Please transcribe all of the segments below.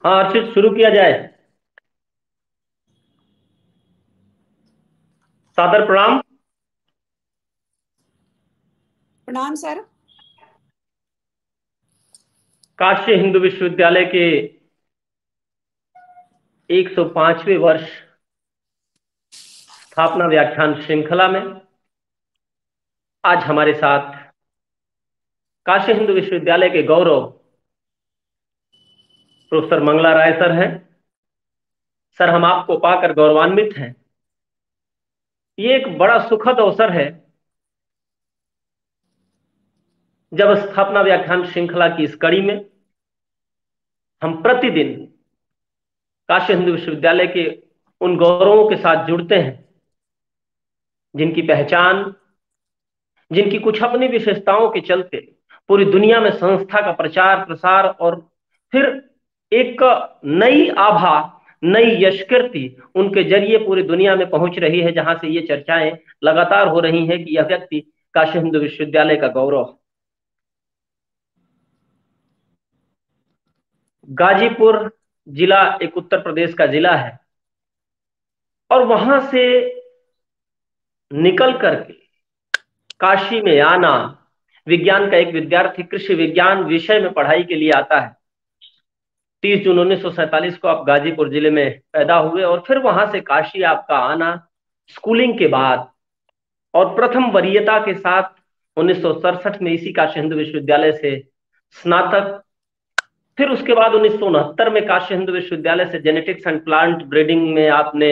हाँ अर्षित, शुरू किया जाए। सादर प्रणाम। प्रणाम सर। काशी हिंदू विश्वविद्यालय के 105वें वर्ष स्थापना व्याख्यान श्रृंखला में आज हमारे साथ काशी हिंदू विश्वविद्यालय के गौरव प्रोफेसर मंगला राय सर हैं। सर, हम आपको पाकर गौरवान्वित हैं। ये एक बड़ा सुखद अवसर है जब स्थापना व्याख्यान श्रृंखला की इस कड़ी में हम प्रतिदिन काशी हिंदू विश्वविद्यालय के उन गौरवों के साथ जुड़ते हैं जिनकी पहचान, जिनकी कुछ अपनी विशेषताओं के चलते पूरी दुनिया में संस्था का प्रचार प्रसार और फिर एक नई आभा, नई यशकीर्ति उनके जरिए पूरी दुनिया में पहुंच रही है, जहां से ये चर्चाएं लगातार हो रही हैं कि यह व्यक्ति काशी हिंदू विश्वविद्यालय का गौरव है। गाजीपुर जिला एक उत्तर प्रदेश का जिला है और वहां से निकल करके काशी में आना, विज्ञान का एक विद्यार्थी कृषि विज्ञान विषय में पढ़ाई के लिए आता है। 30 जून 1947 को आप गाजीपुर जिले में पैदा हुए और फिर वहां से काशी आपका आना स्कूलिंग के बाद और प्रथम वरीयता के साथ 1967 में इसी काशी हिंदू विश्वविद्यालय से स्नातक। फिर उसके बाद 1969 में काशी हिंदू विश्वविद्यालय से जेनेटिक्स एंड प्लांट ब्रीडिंग में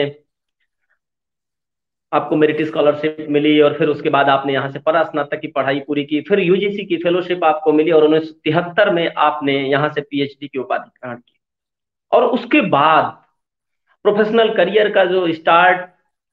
आपको मेरिट स्कॉलरशिप मिली और फिर उसके बाद आपने यहाँ से परास्नातक की पढ़ाई पूरी की, फिर यूजीसी की फेलोशिप आपको मिली और 1973 में आपने यहाँ से पीएचडी की उपाधि ग्रहण की। और उसके बाद प्रोफेशनल करियर का जो स्टार्ट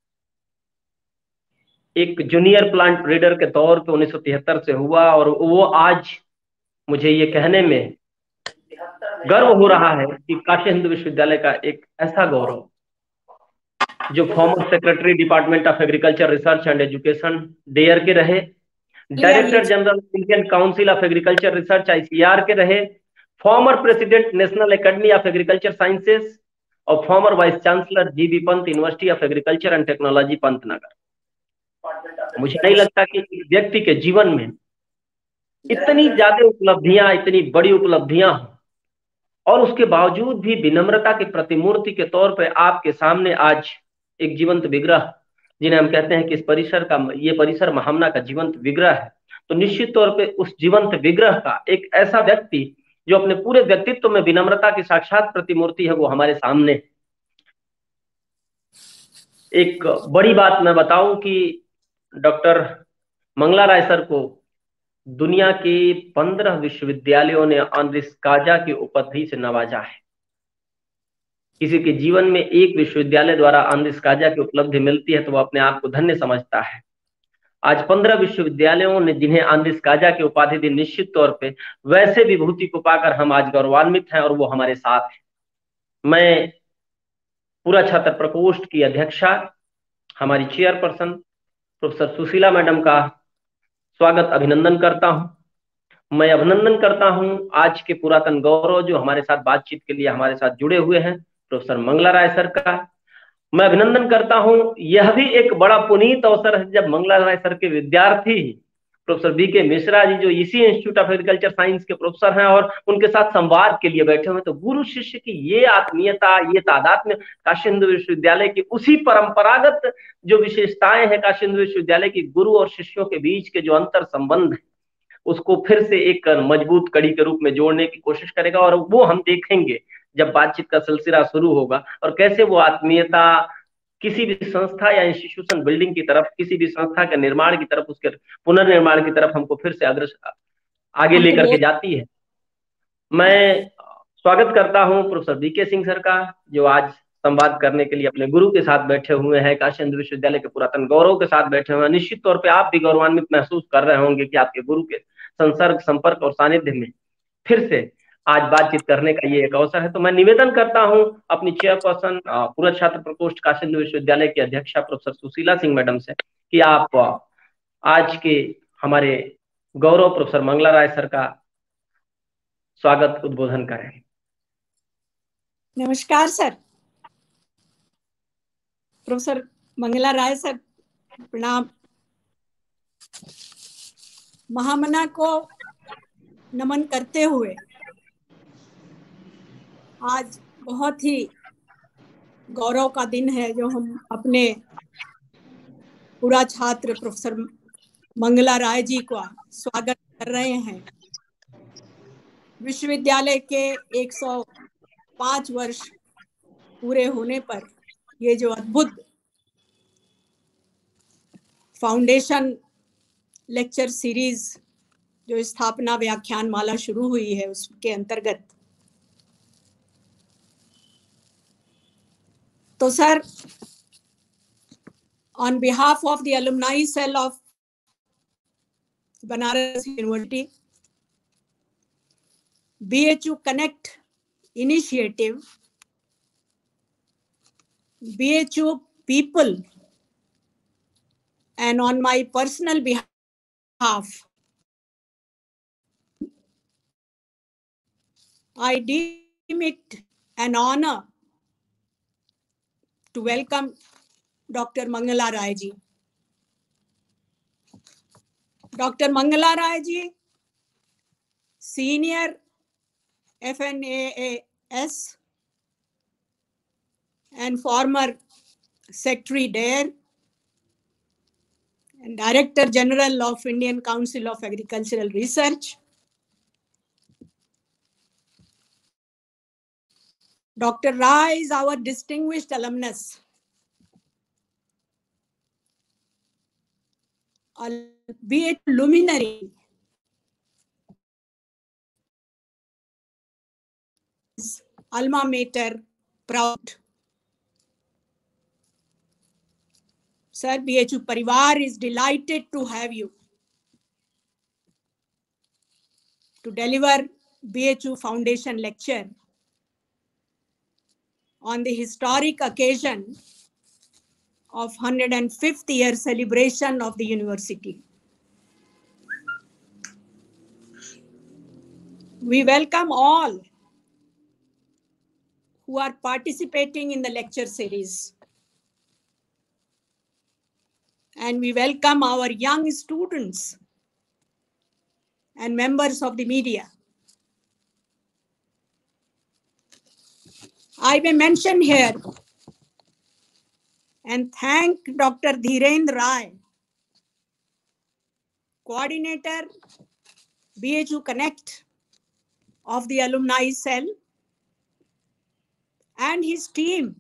एक जूनियर प्लांट ब्रीडर के तौर पे 1973 से हुआ और वो आज मुझे ये कहने में गर्व हो रहा है कि काशी हिंदू विश्वविद्यालय का एक ऐसा गौरव जो former secretary department of agriculture research and education DARE के रहे, director general Indian council of agriculture research ICR के रहे, former president national academy of agriculture sciences और former vice chancellor GB Pant university of agriculture and technology Pantnagar. मुझे नहीं लगता कि व्यक्ति के जीवन में इतनी ज्यादा उपलब्धियां, इतनी बड़ी उपलब्धियां और उसके बावजूद भी विनम्रता की प्रतिमूर्ति के तौर पर आपके सामने आज एक जीवंत विग्रह, जिन्हें हम कहते हैं कि इस परिसर का, ये परिसर महामना का जीवंत विग्रह है। तो निश्चित तौर पे उस जीवंत विग्रह का एक ऐसा व्यक्ति जो अपने पूरे व्यक्तित्व में विनम्रता की साक्षात प्रतिमूर्ति है, वो हमारे सामने। एक बड़ी बात मैं बताऊं कि डॉक्टर मंगला राय सर को दुनिया के 15 विश्वविद्यालयों ने ऑनरिस काजा की उपाधि से नवाजा है। किसी के जीवन में एक विश्वविद्यालय द्वारा ऑनरिस काजा की उपलब्धि मिलती है तो वो अपने आप को धन्य समझता है। आज 15 विश्वविद्यालयों ने जिन्हें ऑनरिस काजा की उपाधि दी, निश्चित तौर पे वैसे विभूति को पाकर हम आज गौरवान्वित हैं और वो हमारे साथ है। मैं पूरा छात्र प्रकोष्ठ की अध्यक्षा, हमारी चेयरपर्सन प्रोफेसर सुशीला मैडम का स्वागत अभिनंदन करता हूं। मैं अभिनंदन करता हूं आज के पुरातन गौरव जो हमारे साथ बातचीत के लिए हमारे साथ जुड़े हुए हैं, प्रोफेसर मंगला राय सर का मैं अभिनंदन करता हूं। यह भी एक बड़ा पुनीत अवसर है जब मंगला राय सर के विद्यार्थी प्रोफेसर बीके मिश्रा जी, जो इसी इंस्टीट्यूट ऑफ एग्रीकल्चर साइंस के प्रोफेसर हैं और उनके साथ संवाद के लिए बैठे हुए, तो गुरु शिष्य की ये आत्मीयता, ये तादात्म्य काशी हिंदू विश्वविद्यालय की उसी परंपरागत जो विशेषताएं हैं काशी हिंदू विश्वविद्यालय की गुरु और शिष्यों के बीच के जो अंतर संबंध है, उसको फिर से एक मजबूत कड़ी के रूप में जोड़ने की कोशिश करेगा। और वो हम देखेंगे जब बातचीत का सिलसिला शुरू होगा और कैसे वो आत्मीयता किसी भी संस्था या इंस्टीट्यूशन बिल्डिंग की तरफ, किसी भी संस्था के निर्माण की तरफ, उसके पुनर्निर्माण की तरफ हमको फिर से आगे लेकर के जाती है। मैं स्वागत करता हूं प्रोफेसर बीके सिंह सर का, जो आज संवाद करने के लिए अपने गुरु के साथ बैठे हुए हैं, काशी हिंदू विश्वविद्यालय के पुरातन गौरव के साथ बैठे हुए हैं। निश्चित तौर पे आप भी गौरवान्वित महसूस कर रहे होंगे कि आपके गुरु के संसर्ग, संपर्क और सानिध्य में फिर से आज बातचीत करने का ये एक अवसर है। तो मैं निवेदन करता हूं अपनी चेयरपर्सन, पूर्व छात्र प्रकोष्ठ काशी हिंदू विश्वविद्यालय की अध्यक्षा प्रोफेसर सुशीला सिंह मैडम से कि आप आज के हमारे गौरव प्रोफेसर मंगला राय सर का स्वागत उद्बोधन करें। नमस्कार सर। प्रोफेसर मंगला राय सर, प्रणाम। महामना को नमन करते हुए आज बहुत ही गौरव का दिन है जो हम अपने पूरा छात्र प्रोफेसर मंगला राय जी का स्वागत कर रहे हैं। विश्वविद्यालय के 105 वर्ष पूरे होने पर ये जो अद्भुत फाउंडेशन लेक्चर सीरीज जो स्थापना व्याख्यान माला शुरू हुई है उसके अंतर्गत, तो sir, on behalf of the alumni cell of Banaras University, BHU Connect initiative, BHU people, and on my personal behalf, I deem it an honor to welcome Dr. Mangala Rai ji. Dr. Mangala Rai ji, Senior FNAAS and former Secretary DARE and Director General of Indian Council of Agricultural Research. Dr. Rai is our distinguished alumnus, be it luminary, alma mater, proud. Sir, BHU Parivar is delighted to have you to deliver BHU Foundation lecture on the historic occasion of 105th year celebration of the university. We welcome all who are participating in the lecture series. And we welcome our young students and members of the media. I may mention here and thank Dr. Dhirendra Rai, coordinator, BHU Connect of the alumni cell, and his team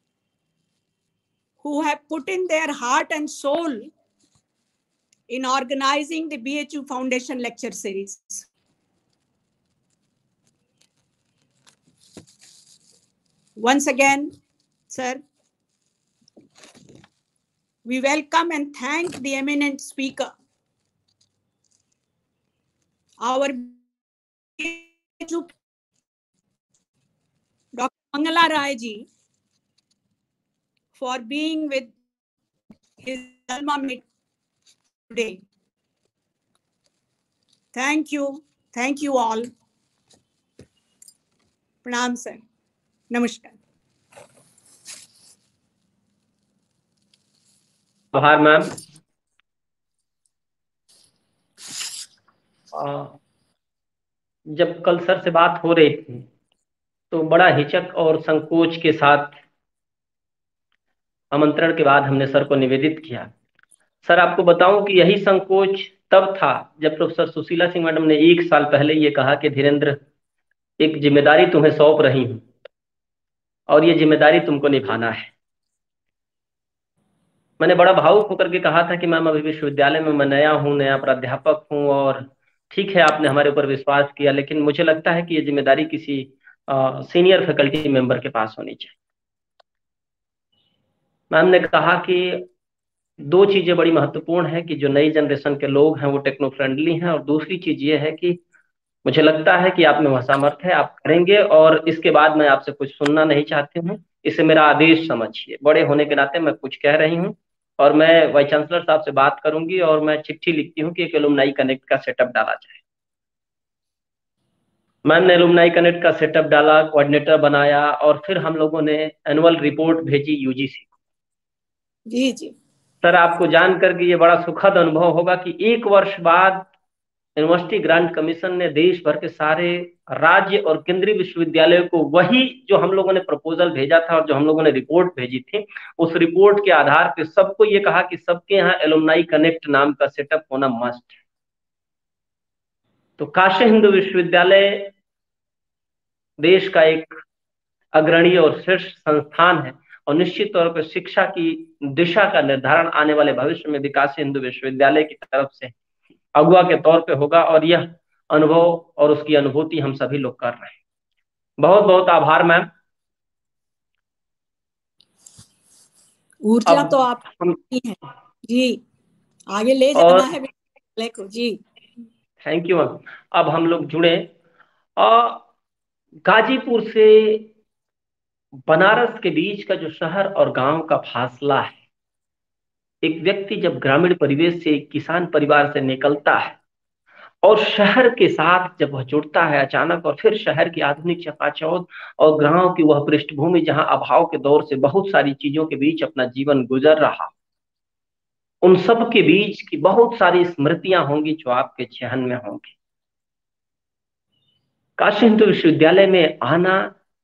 who have put in their heart and soul in organizing the BHU Foundation lecture series. Once again, sir, we welcome and thank the eminent speaker, our BHU Dr. Mangala Rai ji, for being with his alma mater today. Thank you all. Pranam sir. Namaskar. आभार ma'am. जब कल sir से बात हो रही थी तो बड़ा हिचक और संकोच के साथ आमंत्रण के बाद हमने सर को निवेदित किया। सर, आपको बताऊं कि यही संकोच तब था जब प्रोफेसर सुशीला सिंह मैडम ने 1 साल पहले ये कहा कि धीरेन्द्र, एक जिम्मेदारी तुम्हें सौंप रही हूं और ये जिम्मेदारी तुमको निभाना है। मैंने बड़ा भावुक होकर के कहा था कि मैम, अभी विश्वविद्यालय में मैं नया हूं, नया प्राध्यापक हूं, और ठीक है आपने हमारे ऊपर विश्वास किया, लेकिन मुझे लगता है कि ये जिम्मेदारी किसी सीनियर फैकल्टी मेंबर के पास होनी चाहिए। मैम ने कहा कि 2 चीजें बड़ी महत्वपूर्ण है कि जो नई जनरेशन के लोग हैं वो टेक्नो फ्रेंडली हैं, और दूसरी चीज ये है कि मुझे लगता है कि आप में वह सामर्थ्य है, आप करेंगे, और इसके बाद मैं आपसे कुछ सुनना नहीं चाहती हूँ। इसे मेरा आदेश समझिए। बड़े होने के नाते मैं कुछ कह रही हूँ और मैं वाइस चांसलर साहब से बात करूंगी और मैं चिट्ठी लिखती हूँ कि एक एलुमनाई कनेक्ट का सेटअप डाला जाए। मैम ने एलुमनाई कनेक्ट का सेटअप डाला, कोऑर्डिनेटर बनाया और फिर हम लोगों ने एनुअल रिपोर्ट भेजी यूजीसी को। जी जी सर आपको जानकर के ये बड़ा सुखद अनुभव होगा कि 1 वर्ष बाद यूनिवर्सिटी ग्रांट कमीशन ने देश भर के सारे राज्य और केंद्रीय विश्वविद्यालयों को वही जो हम लोगों ने प्रपोजल भेजा था और जो हम लोगों ने रिपोर्ट भेजी थी, उस रिपोर्ट के आधार पे सबको ये कहा कि सबके यहाँ एलुमनाई कनेक्ट नाम का सेटअप होना मस्ट है। तो काशी हिंदू विश्वविद्यालय देश का एक अग्रणी और शीर्ष संस्थान है और निश्चित तौर पर शिक्षा की दिशा का निर्धारण आने वाले भविष्य में भी काशी हिंदू विश्वविद्यालय की तरफ से अगुवा के तौर पे होगा और यह अनुभव और उसकी अनुभूति हम सभी लोग कर रहे हैं। बहुत बहुत आभार मैम। ऊर्जा तो आप है जी, आगे ले जाना है विश्वविद्यालय को जी। Thank you ma'am. अब हम लोग जुड़े गाजीपुर से बनारस के बीच का जो शहर और गांव का फासला है, एक व्यक्ति जब ग्रामीण परिवेश से किसान परिवार से निकलता है और शहर के साथ जब वह जुड़ता है अचानक, और फिर शहर की आधुनिक चकाचौंध और गांव की वह पृष्ठभूमि जहां अभाव के दौर से बहुत सारी चीजों के बीच अपना जीवन गुजर रहा, उन सब के बीच की बहुत सारी स्मृतियां होंगी जो आपके जहन में होंगी। काशी हिंदू विश्वविद्यालय में आना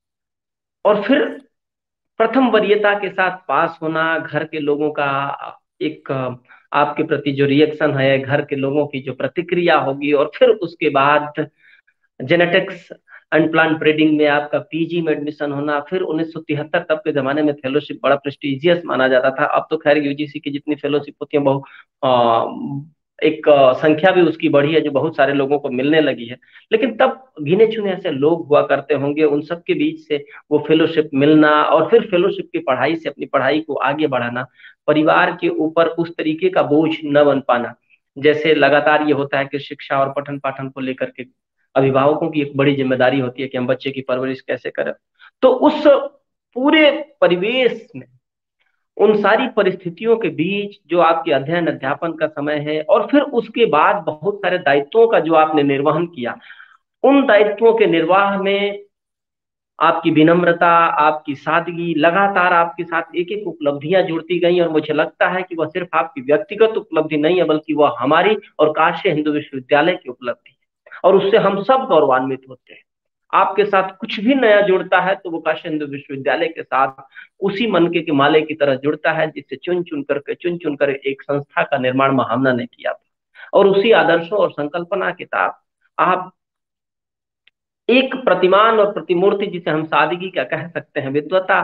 और फिर प्रथम वरीयता के साथ पास होना, घर के लोगों का एक आपके प्रति जो रिएक्शन है, घर के लोगों की जो प्रतिक्रिया होगी, और फिर उसके बाद जेनेटिक्स एंड प्लांट ब्रीडिंग में आपका पीजी में एडमिशन होना, फिर 1973 तब के जमाने में फेलोशिप बड़ा प्रेस्टिजियस माना जाता था। अब तो खैर यूजीसी की जितनी फेलोशिप होती है बहुत एक संख्या भी उसकी बढ़ी है जो बहुत सारे लोगों को मिलने लगी है, लेकिन तब गिने चुने ऐसे लोग हुआ करते होंगे, उन सब के बीच से वो फेलोशिप मिलना और फिर फेलोशिप की पढ़ाई से अपनी पढ़ाई को आगे बढ़ाना, परिवार के ऊपर उस तरीके का बोझ न बन पाना। जैसे लगातार ये होता है कि शिक्षा और पठन पाठन को लेकर के अभिभावकों की एक बड़ी जिम्मेदारी होती है कि हम बच्चे की परवरिश कैसे करें। तो उस पूरे परिवेश में, उन सारी परिस्थितियों के बीच जो आपके अध्ययन अध्यापन का समय है और फिर उसके बाद बहुत सारे दायित्वों का जो आपने निर्वहन किया, उन दायित्वों के निर्वाह में आपकी विनम्रता, आपकी सादगी, लगातार आपके साथ एक एक उपलब्धियां जुड़ती गई, और मुझे लगता है कि वह सिर्फ आपकी व्यक्तिगत उपलब्धि नहीं है बल्कि वह हमारी और काशी हिंदू विश्वविद्यालय की उपलब्धि है, और उससे हम सब गौरवान्वित होते हैं। आपके साथ कुछ भी नया जुड़ता है तो वो काशी हिंदू विश्वविद्यालय के साथ उसी मनके के माले की तरह जुड़ता है जिससे चुन चुन कर एक संस्था का निर्माण महामना ने किया था, और उसी आदर्शों और संकल्पना के साथ आप एक प्रतिमान और प्रतिमूर्ति, जिसे हम सादगी क्या कह सकते हैं, विद्वता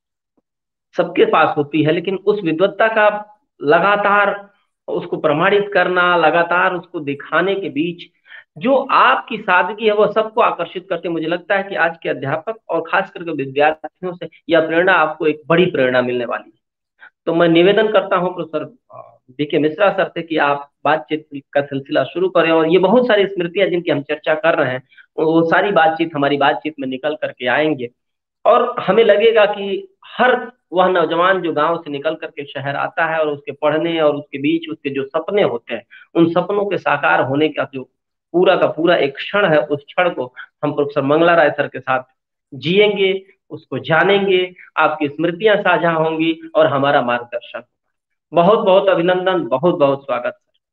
सबके पास होती है, लेकिन उस विद्वत्ता का लगातार उसको प्रमाणित करना, लगातार उसको दिखाने के बीच जो आपकी सादगी है वह सबको आकर्षित करते। मुझे लगता है कि आज के अध्यापक और खास करके विद्यार्थियों से यह प्रेरणा आपको एक बड़ी प्रेरणा मिलने वाली है। तो मैं निवेदन करता हूं प्रोफेसर बीके मिश्रा सर से कि आप बातचीत का सिलसिला शुरू करें, और ये बहुत सारी स्मृतियां जिनकी हम चर्चा कर रहे हैं वो सारी बातचीत हमारी बातचीत में निकल करके आएंगे, और हमें लगेगा कि हर वह नौजवान जो गांव से निकल करके शहर आता है और उसके पढ़ने और उसके बीच उसके जो सपने होते हैं, उन सपनों के साकार होने का जो पूरा का पूरा एक क्षण है, उस क्षण को हम प्रोफेसर मंगला राय सर के साथ जिएंगे, उसको जानेंगे, आपकी स्मृतियां साझा होंगी और हमारा मार्गदर्शन। बहुत बहुत अभिनंदन, बहुत बहुत स्वागत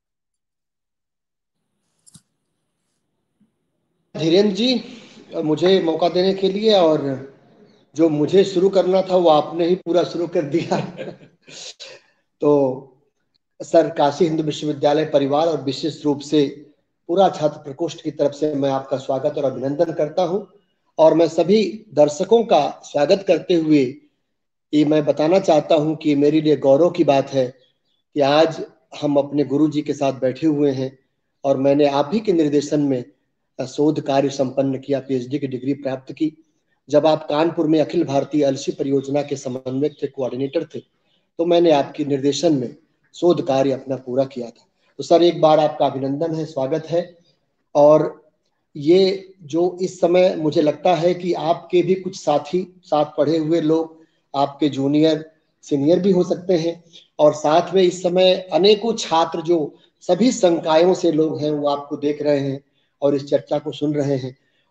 सर। धीरेन्द्र जी, मुझे मौका देने के लिए, और जो मुझे शुरू करना था वो आपने ही पूरा शुरू कर दिया। तो सर, काशी हिंदू विश्वविद्यालय परिवार और विशेष रूप से पूरा छात्र प्रकोष्ठ की तरफ से मैं आपका स्वागत और अभिनंदन करता हूं, और मैं सभी दर्शकों का स्वागत करते हुए ये मैं बताना चाहता हूं कि मेरे लिए गौरव की बात है कि आज हम अपने गुरु जी के साथ बैठे हुए हैं, और मैंने आप ही के निर्देशन में शोध कार्य संपन्न किया, पीएचडी की डिग्री प्राप्त की। जब आप कानपुर में अखिल भारतीय अलसी परियोजना के समन्वयक थे, कोऑर्डिनेटर थे, तो मैंने आपके निर्देशन में शोध कार्य अपना पूरा किया था। तो सर, एक बार आपका अभिनंदन है, स्वागत है। और ये जो इस समय मुझे लगता है कि आपके भी कुछ साथी, साथ पढ़े हुए लोग, आपके जूनियर सीनियर भी हो सकते हैं, और साथ में इस समय अनेकों छात्र जो सभी संकायों से लोग हैं वो आपको देख रहे हैं और इस चर्चा को सुन रहे हैं,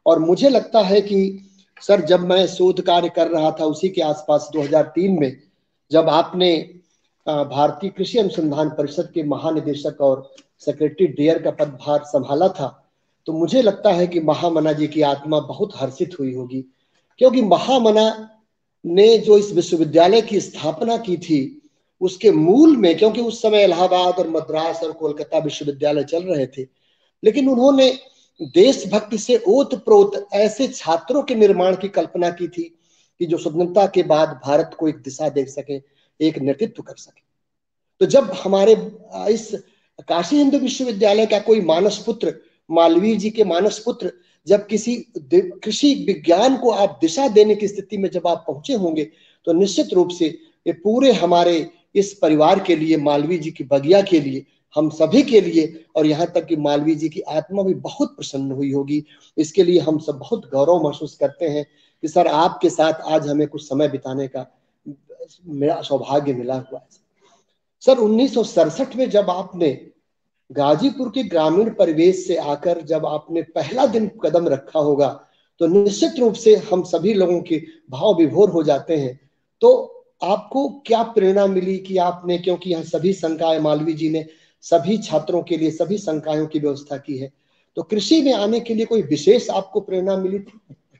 और मुझे लगता है कि सर, जब मैं शोध कार्य कर रहा था उसी के आसपास 2003 में, जब आपने भारतीय कृषि अनुसंधान परिषद के महानिदेशक और सेक्रेटरी डेयर का पदभार संभाला था, तो मुझे लगता है कि महामना जी की आत्मा बहुत हर्षित हुई होगी, क्योंकि महामना ने जो इस विश्वविद्यालय की स्थापना की थी उसके मूल में, क्योंकि उस समय इलाहाबाद और मद्रास और कोलकाता विश्वविद्यालय चल रहे थे, लेकिन उन्होंने देशभक्ति से ओतप्रोत ऐसे छात्रों के निर्माण की कल्पना की थी कि जो स्वतंत्रता के बाद भारत को एक दिशा दे सके, एक नेतृत्व कर सके। तो जब हमारे इस काशी हिंदू विश्वविद्यालय का कोई मानस पुत्र, मालवीय जी के मानस पुत्र, जब किसी कृषि विज्ञान को आप दिशा देने की स्थिति में जब आप पहुंचे होंगे, तो निश्चित रूप से ये पूरे हमारे इस परिवार के लिए, मालवीय जी की बगिया के लिए, हम सभी के लिए, और यहाँ तक कि मालवीय जी की आत्मा भी बहुत प्रसन्न हुई होगी। इसके लिए हम सब बहुत गौरव महसूस करते हैं कि सर, आपके साथ आज हमें कुछ समय बिताने का मेरा सौभाग्य मिला हुआ है। सर, 1967 में जब आपने गाजीपुर के ग्रामीण परिवेश से आकर जब आपने पहला दिन कदम रखा होगा, तो निश्चित रूप से हम सभी लोगों के भाव विभोर हो जाते हैं। तो आपको क्या प्रेरणा मिली कि आपने, क्योंकि यहाँ सभी संकाय, मालवीय जी ने सभी छात्रों के लिए सभी संकायों की व्यवस्था की है, तो कृषि में आने के लिए कोई विशेष आपको प्रेरणा मिली थी?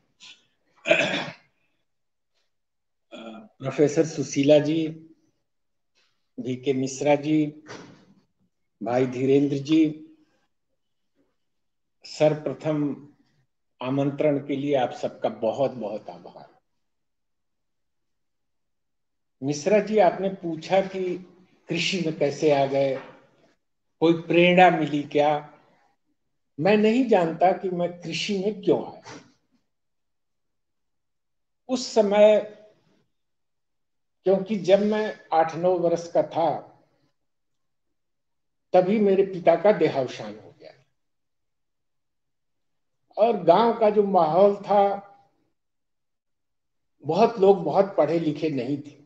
प्रोफेसर सुशीला जी, VK मिश्रा जी, भाई धीरेन्द्र जी, सर्वप्रथम आमंत्रण के लिए आप सबका बहुत बहुत आभार। मिश्रा जी, आपने पूछा कि कृषि में कैसे आ गए, कोई प्रेरणा मिली क्या? मैं नहीं जानता कि मैं कृषि में क्यों आया। उस समय, क्योंकि जब मैं 8-9 वर्ष का था तभी मेरे पिता का देहावसान हो गया, और गांव का जो माहौल था, बहुत लोग बहुत पढ़े लिखे नहीं थे।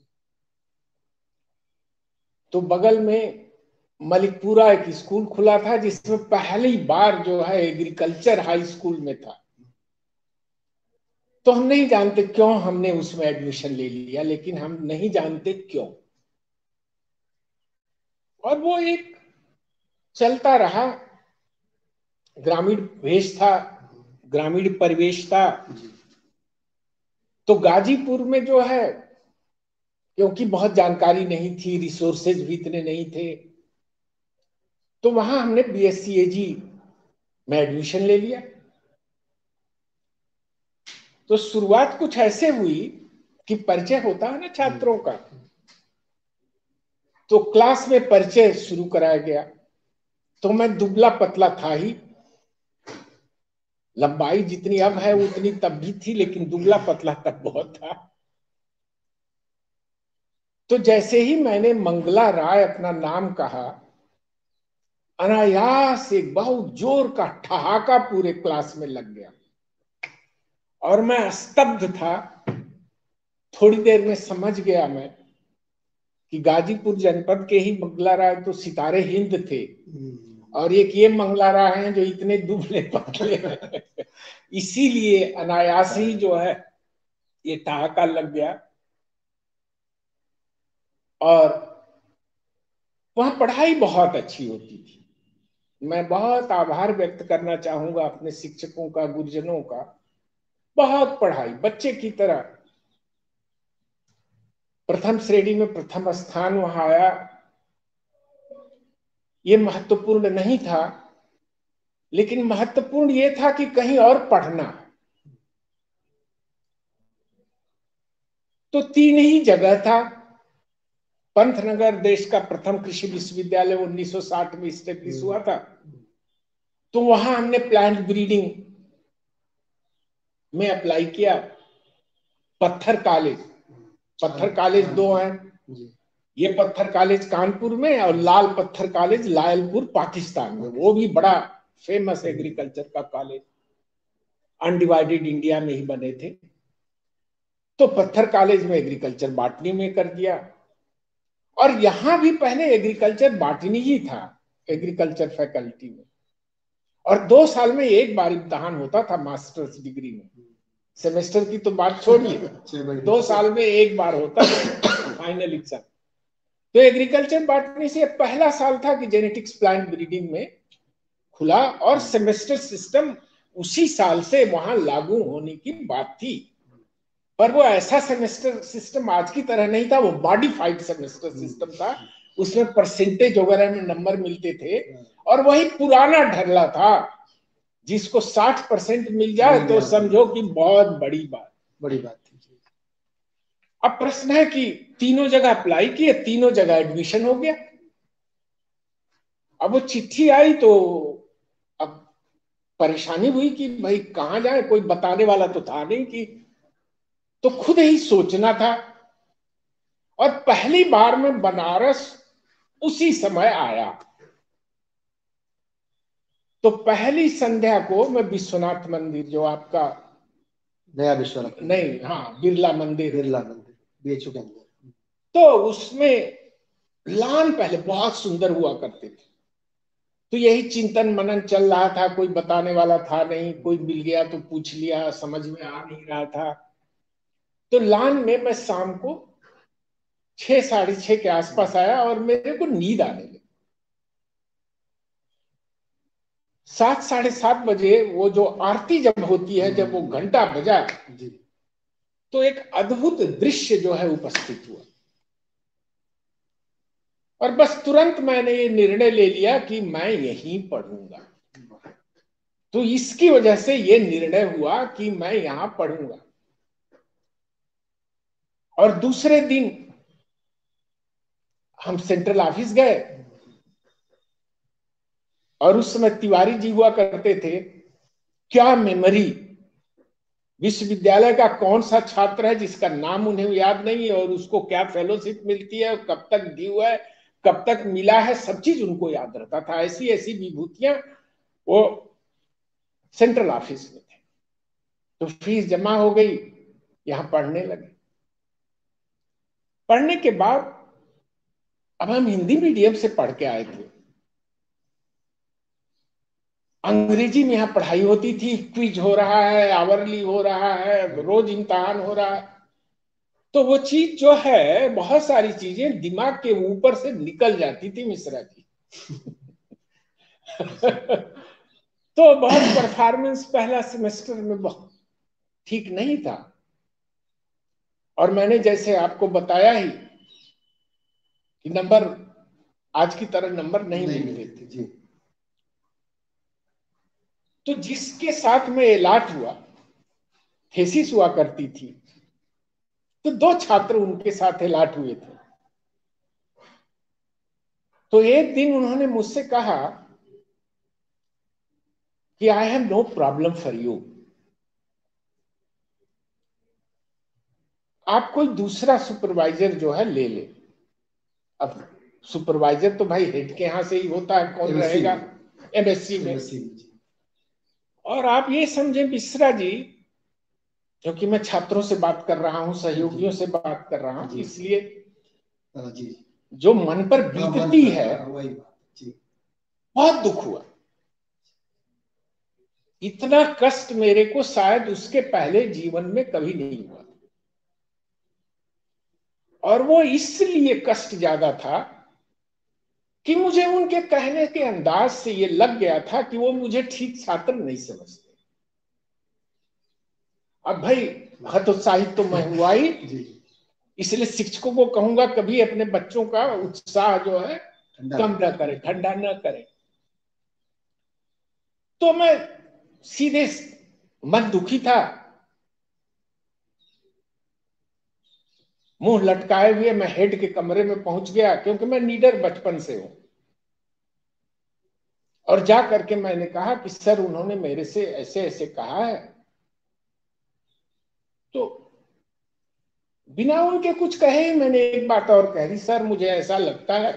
तो बगल में मलिकपुरा एक स्कूल खुला था जिसमें पहली बार जो है एग्रीकल्चर हाई स्कूल में था। तो हम नहीं जानते क्यों हमने उसमें एडमिशन ले लिया, लेकिन हम नहीं जानते क्यों, और वो एक चलता रहा। ग्रामीण वेश था, ग्रामीण परिवेश था। तो गाजीपुर में जो है, क्योंकि बहुत जानकारी नहीं थी, रिसोर्सेज भी इतने नहीं थे, तो वहां हमने BSc AG में एडमिशन ले लिया। तो शुरुआत कुछ ऐसे हुई कि परिचय होता है ना छात्रों का, तो क्लास में परिचय शुरू कराया गया। तो मैं दुबला पतला था ही, लंबाई जितनी अब है उतनी तब भी थी, लेकिन दुबला पतला तब बहुत था। तो जैसे ही मैंने मंगला राय अपना नाम कहा, अनायास एक बहुत जोर का ठहाका पूरे क्लास में लग गया, और मैं स्तब्ध था। थोड़ी देर में समझ गया मैं कि गाजीपुर जनपद के ही मंगला राय तो सितारे हिंद थे, और एक ये मंगला राय हैं जो इतने दुबले पतले हैं। इसीलिए अनायास ही जो है ये ठहाका लग गया। और वहां पढ़ाई बहुत अच्छी होती थी। मैं बहुत आभार व्यक्त करना चाहूंगा अपने शिक्षकों का, गुरुजनों का। बहुत पढ़ाई, बच्चे की तरह। प्रथम श्रेणी में प्रथम स्थान वहां आया। ये महत्वपूर्ण नहीं था, लेकिन महत्वपूर्ण ये था कि कहीं और पढ़ना। तो 3 ही जगह था। पंतनगर देश का प्रथम कृषि विश्वविद्यालय 1960 में स्टेब्लिश हुआ था, तो वहां हमने प्लांट ब्रीडिंग में अप्लाई किया। पत्थर कॉलेज 2 हैं, ये पत्थर कॉलेज कानपुर में और लाल पत्थर कॉलेज लायलपुर पाकिस्तान में। वो भी बड़ा फेमस एग्रीकल्चर का कॉलेज, अनडिवाइडेड इंडिया में ही बने थे। तो पत्थर कॉलेज में एग्रीकल्चर बॉटनी में कर दिया, और यहां भी पहले एग्रीकल्चर बॉटनी ही था एग्रीकल्चर फैकल्टी में। और 2 साल में एक बार इम्तहान होता था मास्टर्स डिग्री में। सेमेस्टर की तो बात छोड़िए, 2 साल में एक बार होता था फाइनल एग्जाम। तो एग्रीकल्चर बॉटनी से पहला साल था कि जेनेटिक्स प्लांट ब्रीडिंग में खुला, और सेमेस्टर सिस्टम उसी साल से वहां लागू होने की बात थी। पर वो ऐसा सेमेस्टर सिस्टम आज की तरह नहीं था, वो मॉडिफाइड सेमेस्टर सिस्टम था। उसमें परसेंटेज वगैरह में नंबर मिलते थे, और वही पुराना ढरला था। जिसको 60% मिल जाए तो समझो कि बहुत बड़ी बात थी। अब प्रश्न है कि तीनों जगह अप्लाई किए, तीनों जगह एडमिशन हो गया। अब वो चिट्ठी आई तो अब परेशानी हुई कि भाई कहां जाए, कोई बताने वाला तो था नहीं कि, तो खुद ही सोचना था। और पहली बार मैं बनारस उसी समय आया। तो पहली संध्या को मैं विश्वनाथ मंदिर, जो आपका नया विश्वनाथ, नहीं, हाँ, बिरला मंदिर बीएचयू के अंदर, तो उसमें लान पहले बहुत सुंदर हुआ करते थे। तो यही चिंतन मनन चल रहा था, कोई बताने वाला था नहीं, कोई मिल गया तो पूछ लिया, समझ में आ नहीं रहा था। तो लान में मैं शाम को 6, 6:30 के आसपास आया और मेरे को नींद आने लगी। 7, 7:30 बजे वो जो आरती जब होती है, जब वो घंटा बजा, तो एक अद्भुत दृश्य जो है उपस्थित हुआ। और बस तुरंत मैंने ये निर्णय ले लिया कि मैं यहीं पढ़ूंगा। तो इसकी वजह से ये निर्णय हुआ कि मैं यहां पढ़ूंगा। और दूसरे दिन हम सेंट्रल ऑफिस गए, और उस समय तिवारी जी हुआ करते थे। क्या मेमोरी! विश्वविद्यालय का कौन सा छात्र है जिसका नाम उन्हें याद नहीं, और उसको क्या फेलोशिप मिलती है, कब तक ड्यू है, कब तक मिला है, सब चीज उनको याद रहता था। ऐसी ऐसी विभूतियां वो सेंट्रल ऑफिस में थे। तो फीस जमा हो गई, यहां पढ़ने लगे। पढ़ने के बाद अब हम हिंदी मीडियम से पढ़ के आए थे। अंग्रेजी में यहाँ पढ़ाई होती थी, क्विज हो रहा है, आवरली हो रहा है, रोज इम्तहान हो रहा है। तो वो चीज जो है, बहुत सारी चीजें दिमाग के ऊपर से निकल जाती थी मिश्रा जी। तो बहुत परफॉर्मेंस पहला सेमेस्टर में बहुत ठीक नहीं था। और मैंने जैसे आपको बताया ही कि नंबर आज की तरह नंबर नहीं मिलते थे। तो जिसके साथ में एलाट हुआ, थेसिस हुआ करती थी, तो 2 छात्र उनके साथ एलाट हुए थे। तो एक दिन उन्होंने मुझसे कहा कि I have no problem for you, आप कोई दूसरा सुपरवाइजर जो है ले ले। अब सुपरवाइजर तो भाई हेड के यहां से ही होता है, कौन रहेगा, एमएससी में। और आप ये समझे मिश्रा जी, क्योंकि मैं छात्रों से बात कर रहा हूं, सहयोगियों से बात कर रहा हूं, इसलिए जो मन पर बीतती है, बहुत दुख हुआ। इतना कष्ट मेरे को शायद उसके पहले जीवन में कभी नहीं हुआ। और वो इसलिए कष्ट ज्यादा था कि मुझे उनके कहने के अंदाज से ये लग गया था कि वो मुझे ठीक छात्र नहीं समझते। अब भाई हतोत्साहित तो मैं हुआ ही, इसलिए शिक्षकों को कहूंगा कभी अपने बच्चों का उत्साह जो है कम न करे, ठंडा न करे। तो मैं सीधे मन दुखी था, मुंह लटकाए हुए मैं हेड के कमरे में पहुंच गया, क्योंकि मैं लीडर बचपन से हूं। और जा करके मैंने कहा कि सर, उन्होंने मेरे से ऐसे ऐसे कहा है। तो बिना उनके कुछ कहे मैंने एक बात और कह दी, सर मुझे ऐसा लगता है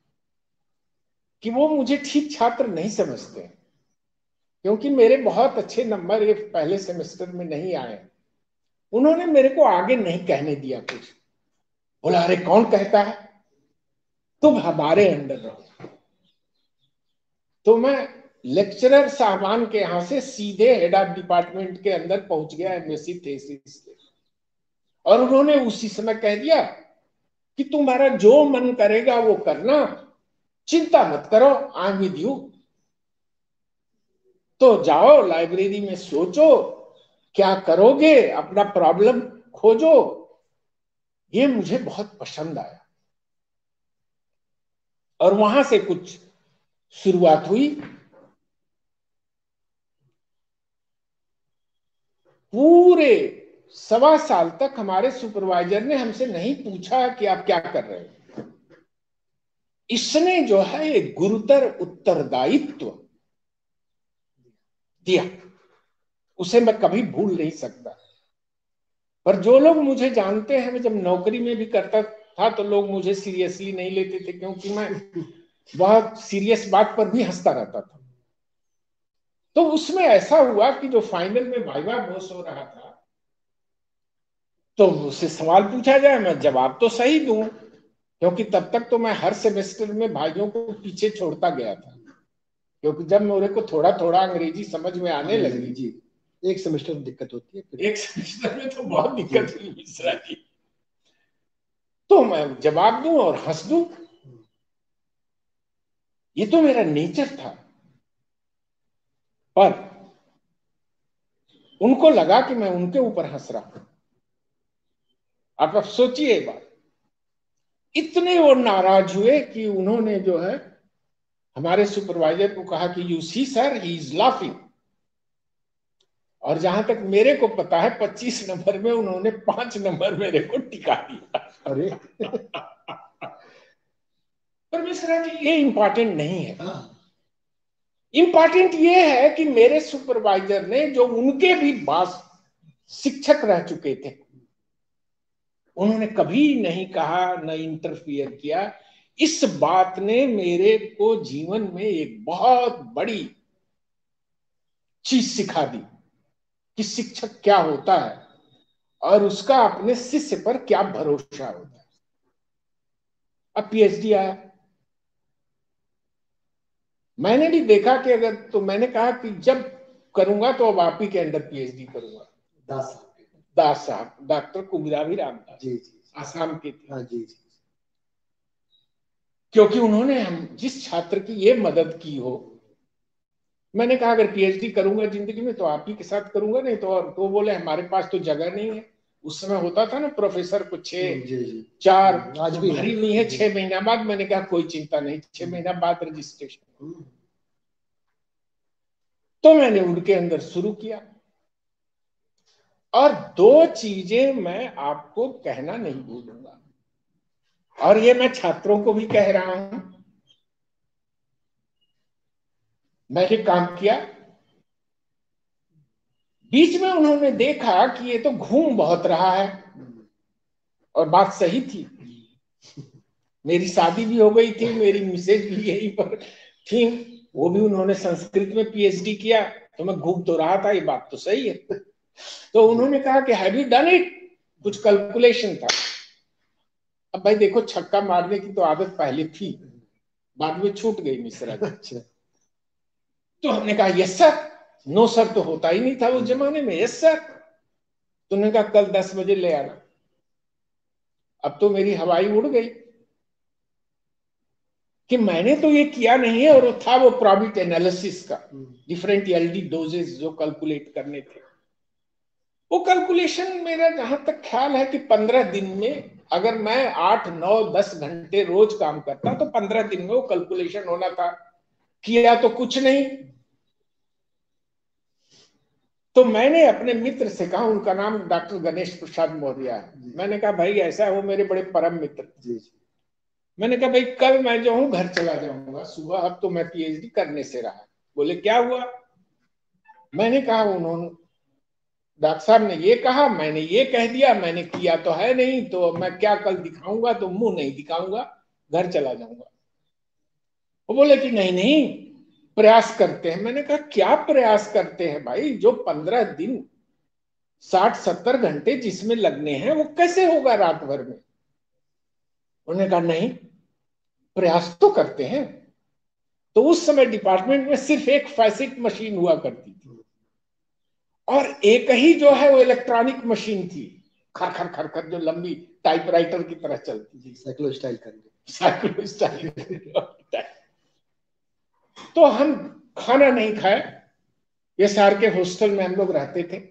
कि वो मुझे ठीक छात्र नहीं समझते, क्योंकि मेरे बहुत अच्छे नंबर ये पहले सेमेस्टर में नहीं आए। उन्होंने मेरे को आगे नहीं कहने दिया कुछ। बोला, अरे कौन कहता है, तुम हमारे अंडर रहो। तो मैं लेक्चरर साहबान के यहां से सीधे हेड ऑफ डिपार्टमेंट के अंदर पहुंच गया एमएससी थीसिस के। और उन्होंने उसी समय कह दिया कि तुम्हारा जो मन करेगा वो करना, चिंता मत करो, आई एम विद यू। तो जाओ लाइब्रेरी में सोचो क्या करोगे, अपना प्रॉब्लम खोजो। ये मुझे बहुत पसंद आया और वहां से कुछ शुरुआत हुई। पूरे 1.25 साल तक हमारे सुपरवाइजर ने हमसे नहीं पूछा कि आप क्या कर रहे हो। इसने जो है एक गुरुतर उत्तरदायित्व दिया, उसे मैं कभी भूल नहीं सकता। पर जो लोग मुझे जानते हैं, मैं जब नौकरी में भी करता था तो लोग मुझे सीरियसली नहीं लेते थे, क्योंकि मैं बहुत सीरियस बात पर भी हंसता रहता था। तो उसमें ऐसा हुआ कि जो फाइनल में वाइवा बॉस हो रहा था, तो उससे सवाल पूछा जाए, मैं जवाब तो सही दूं, क्योंकि तब तक तो मैं हर सेमेस्टर में भाइयों को पीछे छोड़ता गया था। क्योंकि जब मेरे को थोड़ा थोड़ा अंग्रेजी समझ में आने लगी जी, एक सेमेस्टर में दिक्कत होती है, फिर एक सेमेस्टर में तो बहुत दिक्कत हुई मिश्रा जी। तो मैं जवाब दूं और हंस दूं, ये तो मेरा नेचर था। पर उनको लगा कि मैं उनके ऊपर हंस रहा हूं। आप सोचिए एक बार, इतने वो नाराज हुए कि उन्होंने जो है हमारे सुपरवाइजर को कहा कि you see sir, he is laughing. और जहां तक मेरे को पता है 25 नंबर में उन्होंने 5 नंबर मेरे को टिका दिया। अरे पर मिश्रा जी ये इंपॉर्टेंट नहीं है। इंपॉर्टेंट ये है कि मेरे सुपरवाइजर ने, जो उनके भी बॉस शिक्षक रह चुके थे, उन्होंने कभी नहीं कहा, न इंटरफियर किया। इस बात ने मेरे को जीवन में एक बहुत बड़ी चीज सिखा दी कि शिक्षक क्या होता है और उसका अपने शिष्य पर क्या भरोसा होता है। अब पीएचडी आया, मैंने भी देखा कि अगर, तो मैंने कहा कि जब करूंगा तो अब आप ही के अंदर पीएचडी करूंगा। दास साहब, डॉक्टर कुमुदावी रामदास जी जी, आसाम के थे। हाँ जी जी, क्योंकि उन्होंने हम जिस छात्र की ये मदद की हो, मैंने कहा अगर पीएचडी करूंगा जिंदगी में तो आप ही के साथ करूंगा, नहीं तो। और तो बोले हमारे पास तो जगह नहीं है। उस समय होता था ना प्रोफेसर को 6-4 आज भी भरी हुई है 6 महीना बाद। मैंने कहा कोई चिंता नहीं, 6 महीना बाद रजिस्ट्रेशन। तो मैंने उनके अंदर शुरू किया। और 2 चीजें मैं आपको कहना नहीं भूलूंगा, और ये मैं छात्रों को भी कह रहा हूं। मैंने काम किया, बीच में उन्होंने देखा कि ये तो घूम बहुत रहा है, और बात सही थी। मेरी शादी भी हो गई थी, मेरी मिसेज भी यहीं पर थी, वो भी उन्होंने संस्कृत में पीएचडी किया, तो मैं घूम तो रहा था, ये बात तो सही है। तो उन्होंने कहा कि हैव यू डन इट, कुछ कैलकुलेशन था। अब भाई देखो, छक्का मारने की तो आदत पहले थी, बाद में छूट गई मिश्रा जी। तो हमने कहा यस सर। नो सर तो होता ही नहीं था उस जमाने में, यस सर। तो उन्होंने कहा कल 10 बजे ले आना। अब तो मेरी हवाई उड़ गई कि मैंने तो ये किया नहीं है, और वो था वो प्रॉफिट एनालिसिस का, डिफरेंट एलडी डोजेस जो कैलकुलेट करने थे। वो कैलकुलेशन मेरा जहां तक ख्याल है कि 15 दिन में, अगर मैं 8, 9, 10 घंटे रोज काम करता तो 15 दिन में वो कैलकुलेशन होना था। किया तो कुछ नहीं। तो मैंने अपने मित्र से कहा, उनका नाम डॉक्टर गणेश प्रसाद मौर्य है, मैंने कहा भाई ऐसा है, वो मेरे बड़े परम मित्र जी। मैंने कहा भाई कल मैं जो हूं घर चला जाऊंगा सुबह, अब तो मैं पीएचडी करने से रहा। बोले क्या हुआ? मैंने कहा उन्होंने, डॉक्टर साहब ने ये कहा, मैंने ये कह दिया, मैंने किया तो है नहीं, तो मैं क्या कल दिखाऊंगा? तो मुंह नहीं दिखाऊंगा, घर चला जाऊंगा। वो बोले कि नहीं नहीं, प्रयास करते हैं। मैंने कहा क्या प्रयास करते हैं भाई? जो 15 दिन 60-70 घंटे जिसमें लगने हैं, वो कैसे होगा रात भर में? उन्होंने कहा नहीं, प्रयास तो करते हैं। तो उस समय डिपार्टमेंट में सिर्फ एक फैसिट मशीन हुआ करती थी और एक ही जो है वो इलेक्ट्रॉनिक मशीन थी, खर खर खर खर, जो लंबी टाइपराइटर की तरह चलती थी, साइक्लो स्टाइल करके। तो हम खाना नहीं खाए, ये सार के हॉस्टल में हम लोग रहते थे।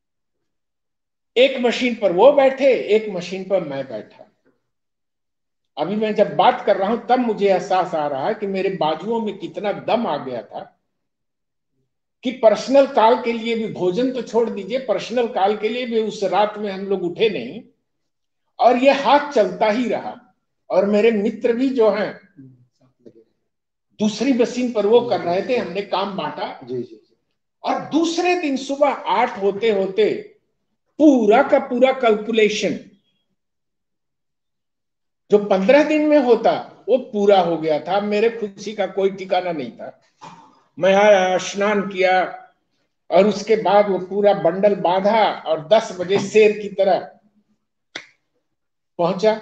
एक मशीन पर वो बैठे, एक मशीन पर मैं बैठा। अभी मैं जब बात कर रहा हूं तब मुझे एहसास आ रहा है कि मेरे बाजुओं में कितना दम आ गया था कि पर्सनल कॉल के लिए भी, भोजन तो छोड़ दीजिए, पर्सनल कॉल के लिए भी उस रात में हम लोग उठे नहीं और ये हाथ चलता ही रहा। और मेरे मित्र भी जो हैं दूसरी मशीन पर वो कर रहे थे, हमने काम बांटा। और दूसरे दिन सुबह 8 होते होते पूरा का पूरा कैलकुलेशन जो 15 दिन में होता वो पूरा हो गया था। मेरे खुशी का कोई ठिकाना नहीं था। मैं आया, स्नान किया और उसके बाद वो पूरा बंडल बांधा और 10 बजे शेर की तरह पहुंचा।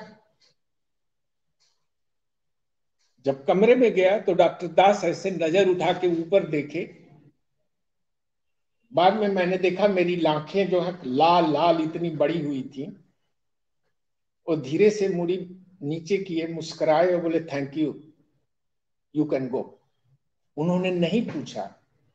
जब कमरे में गया तो डॉक्टर दास ऐसे नजर उठा के ऊपर देखे। बाद में मैंने देखा मेरी आंखें जो है लाल लाल इतनी बड़ी हुई थी। वो धीरे से मुड़ी नीचे किए, मुस्कुराए और बोले thank you, you can go. उन्होंने नहीं पूछा,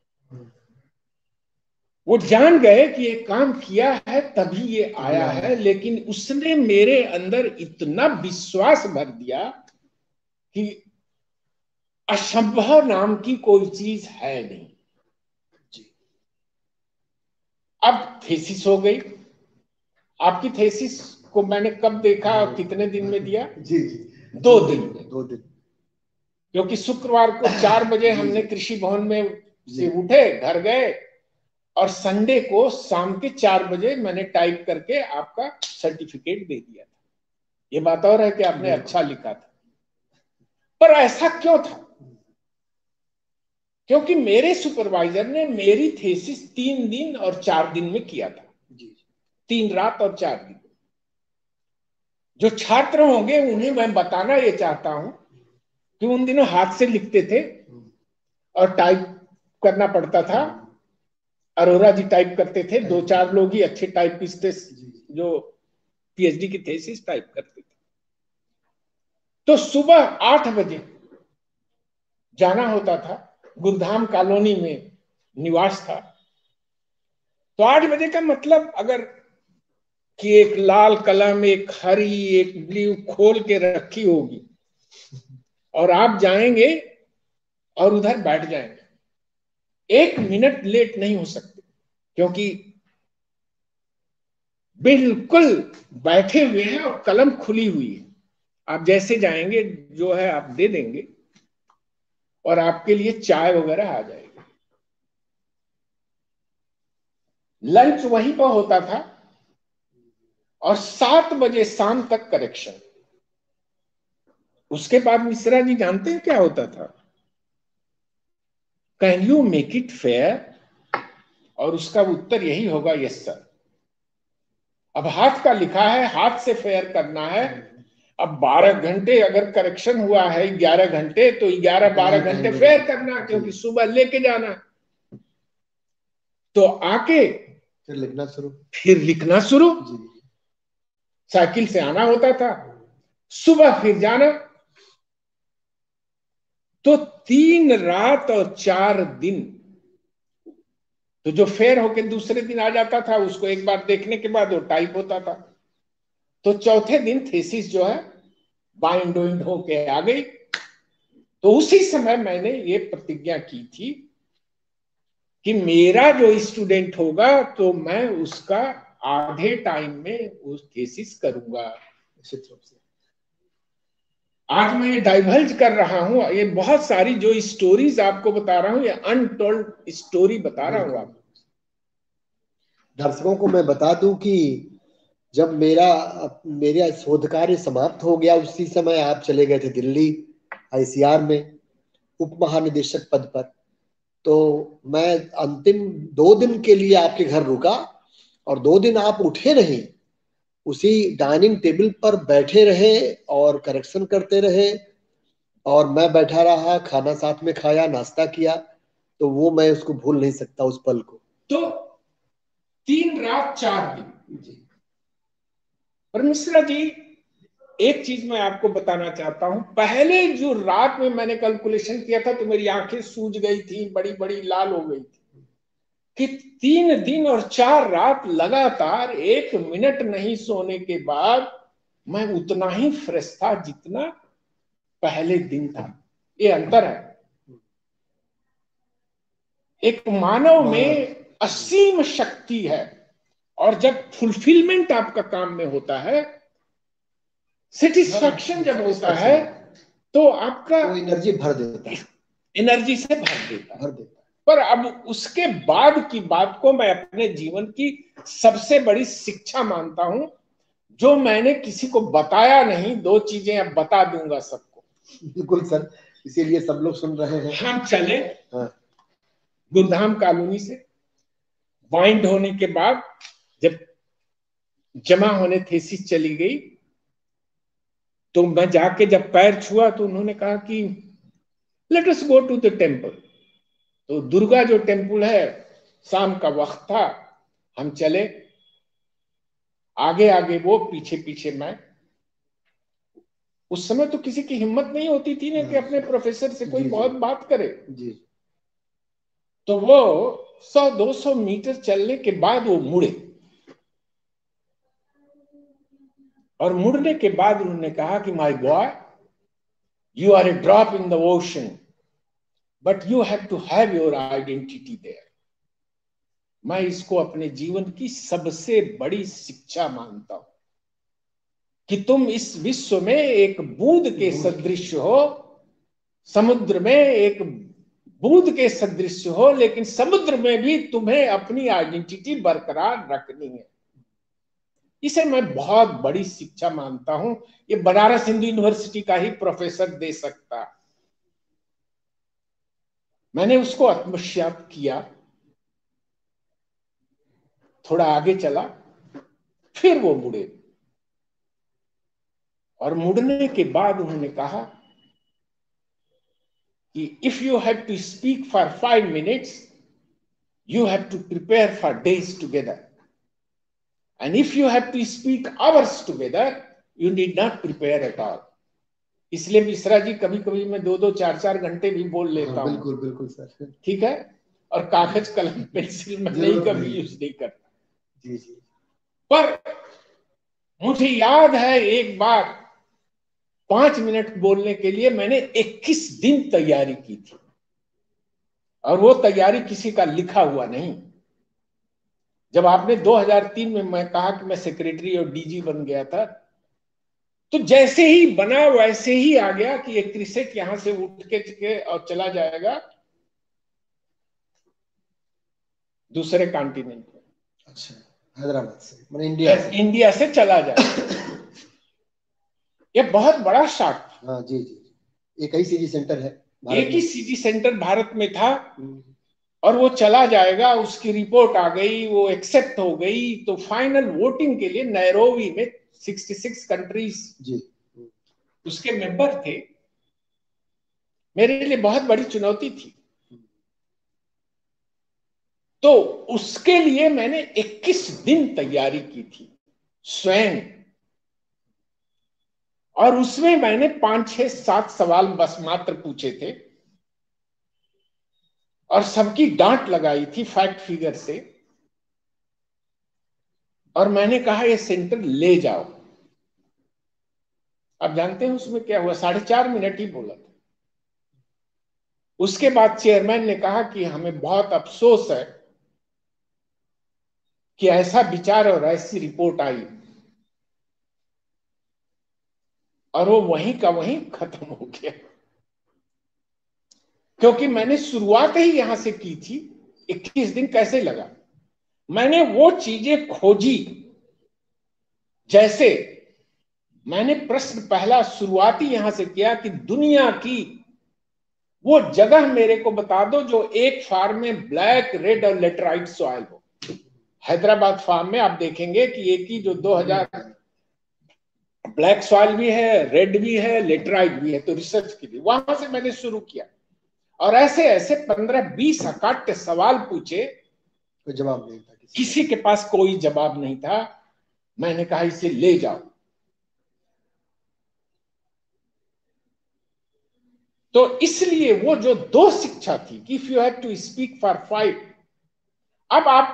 वो जान गए कि ये काम किया है तभी ये आया है, लेकिन उसने मेरे अंदर इतना विश्वास भर दिया कि असंभव नाम की कोई चीज है नहीं। अब थेसिस हो गई। आपकी थेसिस को मैंने कब देखा और कितने दिन में दिया? जी 2 दिन में। 2 दिन। क्योंकि शुक्रवार को 4 बजे हमने कृषि भवन में से उठे, घर गए और संडे को शाम के 4 बजे मैंने टाइप करके आपका सर्टिफिकेट दे दिया था। ये बात और है कि आपने अच्छा लिखा था। पर ऐसा क्यों था? क्योंकि मेरे सुपरवाइजर ने मेरी थेसिस 3 दिन और 4 दिन में किया था। 3 रात और 4 दिन। जो छात्र होंगे उन्हें मैं बताना ये चाहता हूं कि उन दिनों हाथ से लिखते थे और टाइप करना पड़ता था। अरोरा जी टाइप करते थे, 2-4 लोग ही अच्छे टाइपिस्ट थे जो पीएचडी की थेसिस टाइप करते थे। तो सुबह 8 बजे जाना होता था। गुरुधाम कॉलोनी में निवास था। तो 8 बजे का मतलब अगर कि एक लाल कलम, एक हरी, एक ब्लू खोल के रखी होगी और आप जाएंगे और उधर बैठ जाएंगे, 1 मिनट लेट नहीं हो सकते, क्योंकि बिल्कुल बैठे हुए हैं और कलम खुली हुई है। आप जैसे जाएंगे जो है आप दे देंगे और आपके लिए चाय वगैरह आ जाएगी। लंच वहीं पर होता था और 7 बजे शाम तक करेक्शन। उसके बाद मिश्रा जी जानते हैं क्या होता था? Can you make it fair? और उसका उत्तर यही होगा, यस सर। अब हाथ का लिखा है, हाथ से फेयर करना है। अब 12 घंटे अगर करेक्शन हुआ है 11 घंटे, तो 11-12 घंटे फेयर करना, क्योंकि सुबह लेके जाना। तो आके फिर लिखना शुरू। साइकिल से आना होता था, सुबह फिर जाना। तो 3 रात और 4 दिन। तो जो फेयर होके दूसरे दिन आ जाता था उसको एक बार देखने के बाद वो टाइप होता था। तो चौथे दिन थेसिस जो है बाइंड होके आ गई। तो उसी समय मैंने ये प्रतिज्ञा की थी कि मेरा जो स्टूडेंट होगा तो मैं उसका आधे टाइम में उस थेसिस करूंगा। आज मैं ये डाइवर्ज कर रहा हूं, ये बहुत सारी जो स्टोरीज आपको बता रहा हूं, ये अनटोल्ड स्टोरी बता रहा हूं आपको। दर्शकों को मैं बता दूं कि जब मेरा शोध कार्य समाप्त हो गया, उसी समय आप चले गए थे दिल्ली आईसीआर में उप महानिदेशक पद पर। तो मैं अंतिम 2 दिन के लिए आपके घर रुका और 2 दिन आप उठे नहीं, उसी डाइनिंग टेबल पर बैठे रहे और करेक्शन करते रहे और मैं बैठा रहा, खाना साथ में खाया, नाश्ता किया, तो वो मैं उसको भूल नहीं सकता उस पल को। तो 3 रात 4 दिन जी। पर मिश्रा जी, एक चीज मैं आपको बताना चाहता हूं, पहले जो रात में मैंने कैलकुलेशन किया था तो मेरी आंखें सूज गई थी, बड़ी बड़ी लाल हो गई थी, कि 3 दिन और 4 रात लगातार 1 मिनट नहीं सोने के बाद मैं उतना ही फ्रेश था जितना पहले दिन था। ये अंतर है। एक मानव में असीम शक्ति है, और जब फुलफिलमेंट आपका काम में होता है, सेटिस्फैक्शन जब होता है, तो आपका वो एनर्जी भर देता है, एनर्जी से भर देता है। भर देता है। पर अब उसके बाद की बात को मैं अपने जीवन की सबसे बड़ी शिक्षा मानता हूं, जो मैंने किसी को बताया नहीं। 2 चीजें अब बता दूंगा सबको। बिल्कुल सर, इसीलिए सब लोग सुन रहे हैं। हम चले हाँ। गुरुधाम कॉलोनी से, वाइंड होने के बाद जब जमा होने थेसिस चली गई, तो मैं जाके जब पैर छुआ तो उन्होंने कहा कि let us go to the temple. तो दुर्गा जो टेम्पल है, शाम का वक्त था, हम चले, आगे आगे वो, पीछे पीछे मैं। उस समय तो किसी की हिम्मत नहीं होती थी ना कि अपने प्रोफेसर से कोई बहुत बात करे। जी। तो वो 100-200 मीटर चलने के बाद वो मुड़े, और मुड़ने के बाद उन्होंने कहा कि my boy, you are a drop in the ocean, but you have to have your identity there. मैं इसको अपने जीवन की सबसे बड़ी शिक्षा मानता हूं कि तुम इस विश्व में एक बूंद के सदृश हो, समुद्र में एक बूंद के सदृश हो, लेकिन समुद्र में भी तुम्हें अपनी आइडेंटिटी बरकरार रखनी है। इसे मैं बहुत बड़ी शिक्षा मानता हूं। ये बनारस हिंदू यूनिवर्सिटी का ही प्रोफेसर दे सकता। मैंने उसको आत्मसात किया, थोड़ा आगे चला, फिर वो मुड़े, और मुड़ने के बाद उन्होंने कहा कि if you have to speak for 5 minutes, you have to prepare for days together, and if you have to speak hours together, you need not prepare at all. इसलिए मिश्रा जी, कभी कभी मैं 2-2, 4-4 घंटे भी बोल लेता हूं। बिल्कुल बिल्कुल सर, ठीक है। और कागज कलम पेंसिल में नहीं कभी यूज नहीं करता। जी जी। पर मुझे याद है एक बार 5 मिनट बोलने के लिए मैंने 21 दिन तैयारी की थी, और वो तैयारी किसी का लिखा हुआ नहीं। जब आपने 2003 में मैं कहा कि मैं सेक्रेटरी और डीजी बन गया था, तो जैसे ही बना वैसे ही आ गया कि एक क्रिसेट यहां से उठ के और चला जाएगा दूसरे कॉन्टिनेंट में। अच्छा, हैदराबाद से, मतलब इंडिया से चला जाएगा। ये बहुत बड़ा शॉट था। हाँ जी जी। एक ही सीजी सेंटर है, एक ही सीजी सेंटर भारत में था, और वो चला जाएगा। उसकी रिपोर्ट आ गई, वो एक्सेप्ट हो गई। तो फाइनल वोटिंग के लिए नैरोबी में 66 कंट्रीज जी उसके मेंबर थे। मेरे लिए बहुत बड़ी चुनौती थी। तो उसके लिए मैंने 21 दिन तैयारी की थी स्वयं, और उसमें मैंने 5, 6, 7 सवाल बस मात्र पूछे थे, और सबकी डांट लगाई थी फैक्ट फिगर से। और मैंने कहा ये सेंटर ले जाओ। अब जानते हैं उसमें क्या हुआ? 4.5 मिनट ही बोला था। उसके बाद चेयरमैन ने कहा कि हमें बहुत अफसोस है कि ऐसा विचार और ऐसी रिपोर्ट आई, और वो वहीं का वहीं खत्म हो गया। क्योंकि मैंने शुरुआत ही यहां से की थी। 21 दिन कैसे लगा? मैंने वो चीजें खोजी। जैसे मैंने प्रश्न पहला शुरुआती यहां से किया कि दुनिया की वो जगह मेरे को बता दो जो एक फार्म में ब्लैक, रेड और लेटराइट सॉइल हो। हैदराबाद फार्म में आप देखेंगे कि एक ही जो 2000 ब्लैक सॉइल भी है, रेड भी है, लेटराइट भी है, तो रिसर्च के लिए वहां से मैंने शुरू किया। और ऐसे ऐसे 15-20 अकाट्य सवाल पूछे, कोई जवाब नहीं था, किसी के पास कोई जवाब नहीं था। मैंने कहा इसे ले जाओ। तो इसलिए वो जो 2 शिक्षा थी कि if you have to speak for 5, अब आप,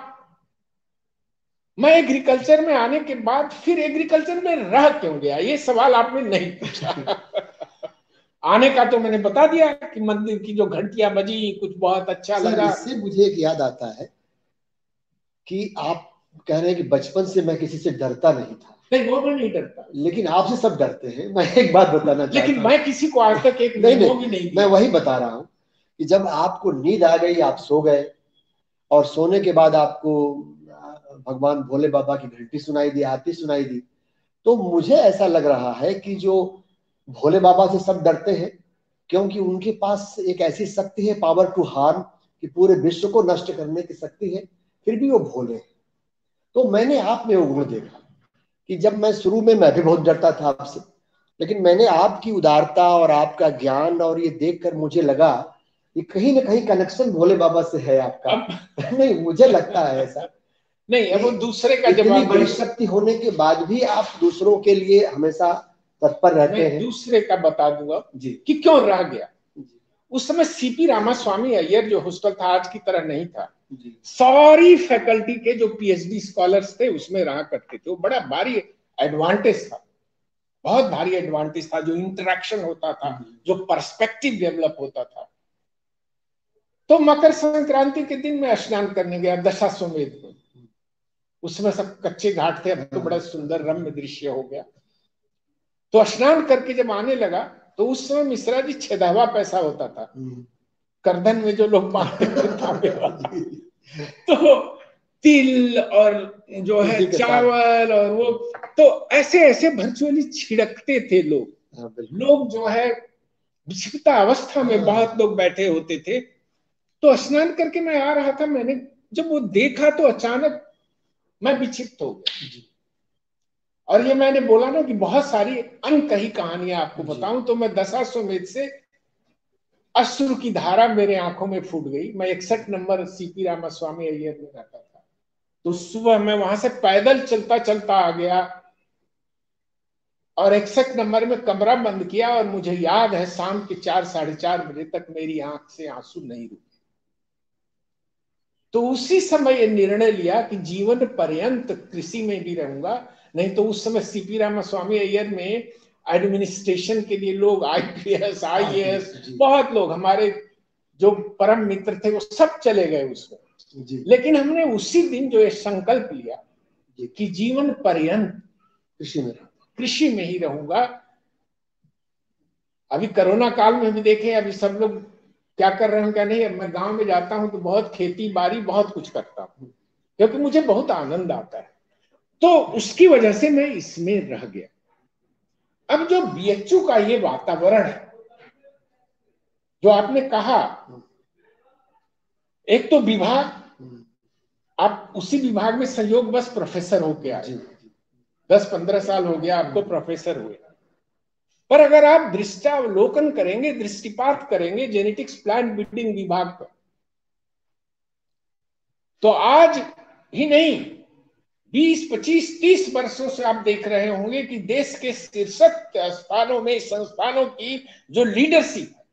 मैं एग्रीकल्चर में आने के बाद फिर एग्रीकल्चर में रह क्यों गया, ये सवाल आपने नहीं पूछा। आने का तो मैंने बता दिया कि मंदिर की जो घंटियां बजी, कुछ बहुत अच्छा लगा। इससे मुझे एक याद आता है कि आप कह रहे हैं कि बचपन से मैं किसी से डरता नहीं था। नहीं, वो मैं नहीं डरता, लेकिन आपसे सब डरते हैं। मैं एक बात बताना चाहता हूं, लेकिन मैं किसी को आज तक एक नहीं, मेमो भी नहीं दिया। मैं वही बता रहा हूं कि जब आपको नींद आ गई, आप सो गए, और सोने के बाद आपको भगवान भोले बाबा की घंटी सुनाई दी, आरती सुनाई दी, तो मुझे ऐसा लग रहा है कि जो भोले बाबा से सब डरते हैं, क्योंकि उनके पास एक ऐसी शक्ति है, पावर टू हार्म, कि पूरे विश्व को नष्ट करने की शक्ति है, फिर भी वो भोले हैं। तो मैंने आप में वो गुण देखा कि जब मैं शुरू में, मैं भी बहुत डरता था आपसे, लेकिन मैंने आपकी उदारता और आपका ज्ञान और ये देखकर मुझे लगा कि कहीं ना कहीं कनेक्शन भोले बाबा से है आपका। नहीं, मुझे लगता है ऐसा। नहीं, अब वो दूसरे का इतनी जवाब बड़ी शक्ति होने के बाद भी आप दूसरों के लिए हमेशा तत्पर रहते हैं। दूसरे का बता दूंगा जी, कि क्यों रह गया। उस समय सीपी रामास्वामी अय्यर जो हॉस्टल था, आज की तरह नहीं था। सारी फैकल्टी के जो पीएचडी स्कॉलर्स थे उसमें रहा करते थे। वो बड़ा भारी एडवांटेज था, बहुत भारी एडवांटेज था। जो इंटरेक्शन होता था, जो पर्सपेक्टिव डेवलप होता था। तो मकर संक्रांति के दिन मैं स्नान करने गया दशाश्वमेध में। उसमें सब कच्चे घाट थे, अब तो बड़ा सुंदर रम्य दृश्य हो गया। तो स्नान करके जब आने लगा, तो उस समय मिश्रा जी 6 पैसा होता था करधन में जो लोग मारते थे। तो तिल और जो है चावल और वो, तो ऐसे ऐसे वर्चुअली छिड़कते थे लोग। लोग जो है विक्षिप्ता अवस्था में बहुत लोग बैठे होते थे। तो स्नान करके मैं आ रहा था, मैंने जब वो देखा तो अचानक मैं विक्षिप्त हो गया। और ये मैंने बोला ना कि बहुत सारी अनकही कहानियां आपको बताऊं, तो मैं दशाश्वमेध से अश्रु की धारा मेरे आंखों में फूट गई। मैं 61 नंबर सीपी रामास्वामी अय्यर में रहता था। तो सुबह मैं वहां से पैदल चलता चलता आ गया और 61 नंबर में कमरा बंद किया। और मुझे याद है शाम के 4-4:30 बजे तक मेरी आंख से आंसू नहीं रुके। तो उसी समय ये निर्णय लिया कि जीवन पर्यंत कृषि में भी रहूंगा। नहीं तो उस समय सीपी रामास्वामी अय्यर में एडमिनिस्ट्रेशन के लिए लोग, आईपीएस, आईएएस, बहुत लोग हमारे जो परम मित्र थे वो सब चले गए उसमें। लेकिन हमने उसी दिन जो ये संकल्प लिया कि जीवन पर्यंत कृषि में ही रहूंगा। अभी कोरोना काल में भी देखे, अभी सब लोग क्या कर रहे हैं क्या नहीं। मैं गांव में जाता हूं तो बहुत खेती बाड़ी, बहुत कुछ करता हूं, क्योंकि मुझे बहुत आनंद आता है। तो उसकी वजह से मैं इसमें रह गया। अब जो बीएचयू का ये वातावरण है, जो आपने कहा, एक तो विभाग, आप उसी विभाग में संयोग बस प्रोफेसर होके आए, 10-15 साल हो गया आपको प्रोफेसर हुए। पर अगर आप दृष्टावलोकन करेंगे, दृष्टिपात करेंगे जेनेटिक्स प्लांट ब्रीडिंग विभाग पर, तो आज ही नहीं 20, 25, 30 वर्षों से आप देख रहे होंगे कि देश के शीर्षक स्थानों में संस्थानों की जो लीडरशिप है,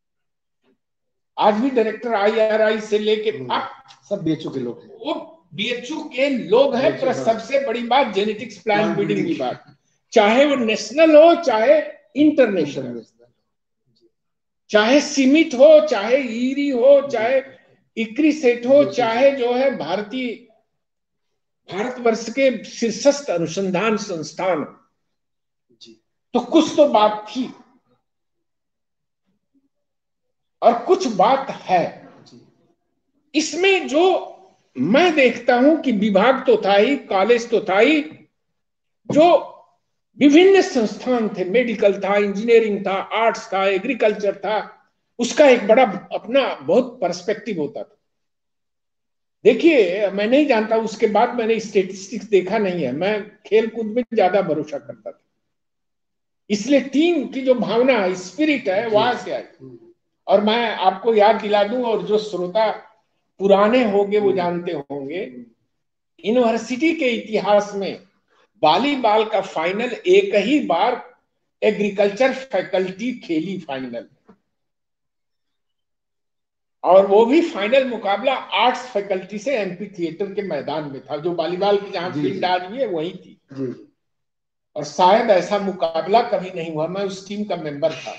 आज भी डायरेक्टर IRI से लेके सब बीएचयू के लोग हैं, वो बीएचयू के लोग हैं। पर सबसे बड़ी बात जेनेटिक्स प्लांट ब्रीडिंग विभाग, चाहे वो नेशनल हो चाहे इंटरनेशनल, चाहे सीमिट हो चाहे ईरी हो चाहे इक्री सेट हो, चाहे जो है भारतवर्ष के शीर्षस्थ अनुसंधान संस्थान, तो कुछ तो बात थी और कुछ बात है इसमें। जो मैं देखता हूं कि विभाग तो था ही, कॉलेज तो था ही, जो विभिन्न संस्थान थे, मेडिकल था, इंजीनियरिंग था, आर्ट्स था, एग्रीकल्चर था, उसका एक बड़ा अपना बहुत पर्सपेक्टिव होता था। देखिए, मैं नहीं जानता, उसके बाद मैंने स्टेटिस्टिक्स देखा नहीं है, मैं खेल कूद में ज्यादा भरोसा करता था। इसलिए टीम की जो भावना स्पिरिट है वहां से आई। और मैं आपको याद दिला दूं, और जो श्रोता पुराने होंगे वो जानते होंगे, यूनिवर्सिटी के इतिहास में वॉलीबॉल का फाइनल एक ही बार एग्रीकल्चर फैकल्टी खेली फाइनल, और वो भी फाइनल मुकाबला आर्ट्स फैकल्टी से एमपी थिएटर के मैदान में था, जो वॉलीबॉल की जहां फील्ड आज भी है वही थी। और शायद ऐसा मुकाबला कभी नहीं हुआ। मैं उस टीम का मेंबर था।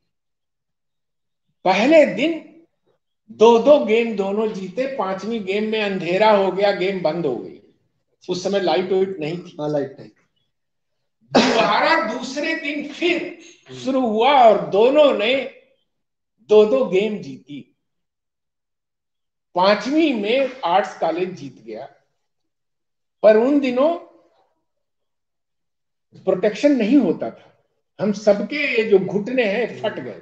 पहले दिन 2-2 गेम दोनों जीते, 5वीं गेम में अंधेरा हो गया, गेम बंद हो गई। उस समय लाइट वाइट नहीं थी। लाइट नहीं। दोबारा दूसरे दिन फिर शुरू हुआ और दोनों ने 2-2 गेम जीती। 5वीं में आर्ट्स कॉलेज जीत गया। पर उन दिनों प्रोटेक्शन नहीं होता था, हम सबके ये जो घुटने हैं फट गए।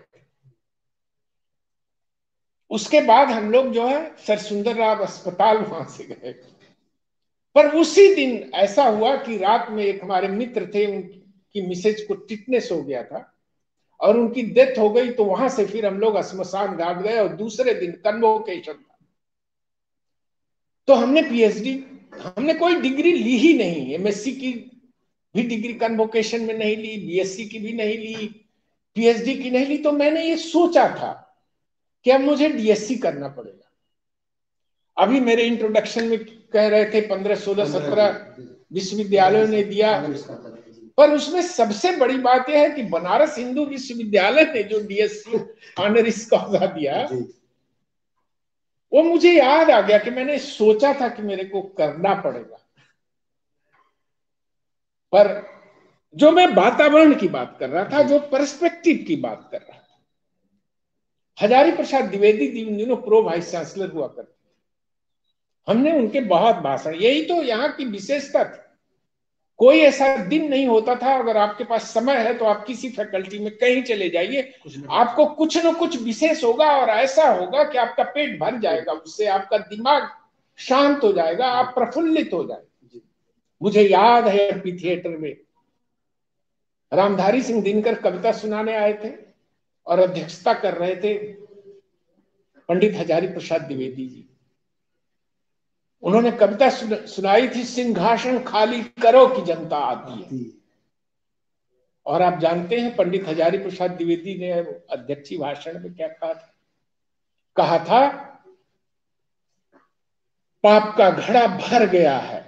उसके बाद हम लोग जो है सर सुंदर राव अस्पताल वहां से गए। पर उसी दिन ऐसा हुआ कि रात में एक हमारे मित्र थे, उनकी मिसेज को टिटनेस हो गया था और उनकी डेथ हो गई। तो वहां से फिर हम लोग श्मशान घाट गए और दूसरे दिन कन्वोकेशन था। तो हमने पीएचडी, हमने कोई डिग्री ली ही नहीं, एमएससी की भी डिग्री कन्वोकेशन में नहीं ली, बीएससी की भी नहीं ली, पीएचडी की नहीं ली। तो मैंने ये सोचा था कि अब मुझे डीएससी करना पड़ेगा। अभी मेरे इंट्रोडक्शन में कह रहे थे 15, 16, 17 विश्वविद्यालयों ने दिया, पर उसमें सबसे बड़ी बात यह है कि बनारस हिंदू विश्वविद्यालय ने जो डीएससी ऑनरिस कॉज़ा दिया, वो मुझे याद आ गया कि मैंने सोचा था कि मेरे को करना पड़ेगा। पर जो मैं वातावरण की बात कर रहा था, जो पर्सपेक्टिव की बात कर रहा था, हजारी प्रसाद द्विवेदी दिनों प्रो वाइस चांसलर हुआ करते, हमने उनके बहुत भाषण, यही तो यहाँ की विशेषता थी। कोई ऐसा दिन नहीं होता था, अगर आपके पास समय है तो आप किसी फैकल्टी में कहीं चले जाइए, आपको कुछ न कुछ विशेष होगा और ऐसा होगा कि आपका पेट भर जाएगा, उससे आपका दिमाग शांत हो जाएगा, आप प्रफुल्लित हो जाएंगे। मुझे याद है एमपी थिएटर में रामधारी सिंह दिनकर कविता सुनाने आए थे और अध्यक्षता कर रहे थे पंडित हजारी प्रसाद द्विवेदी जी। उन्होंने कविता सुनाई थी, सिंहासन खाली करो कि जनता आती है। और आप जानते हैं पंडित हजारी प्रसाद द्विवेदी ने अध्यक्षीय भाषण में क्या कहा था? कहा था, पाप का घड़ा भर गया है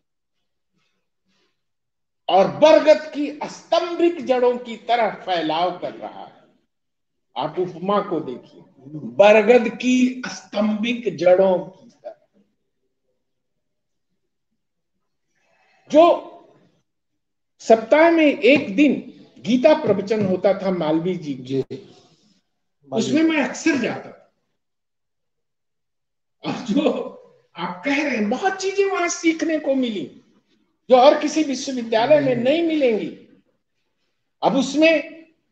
और बरगद की स्तंभिक जड़ों की तरह फैलाव कर रहा है। आप उपमा को देखिए, बरगद की स्तंभिक जड़ों की तरह। जो सप्ताह में एक दिन गीता प्रवचन होता था मालवी जी, उसमें मैं अक्सर जाता था। और जो आप कह रहे हैं, बहुत चीजें वहां सीखने को मिली जो और किसी विश्वविद्यालय में नहीं मिलेंगी। अब उसमें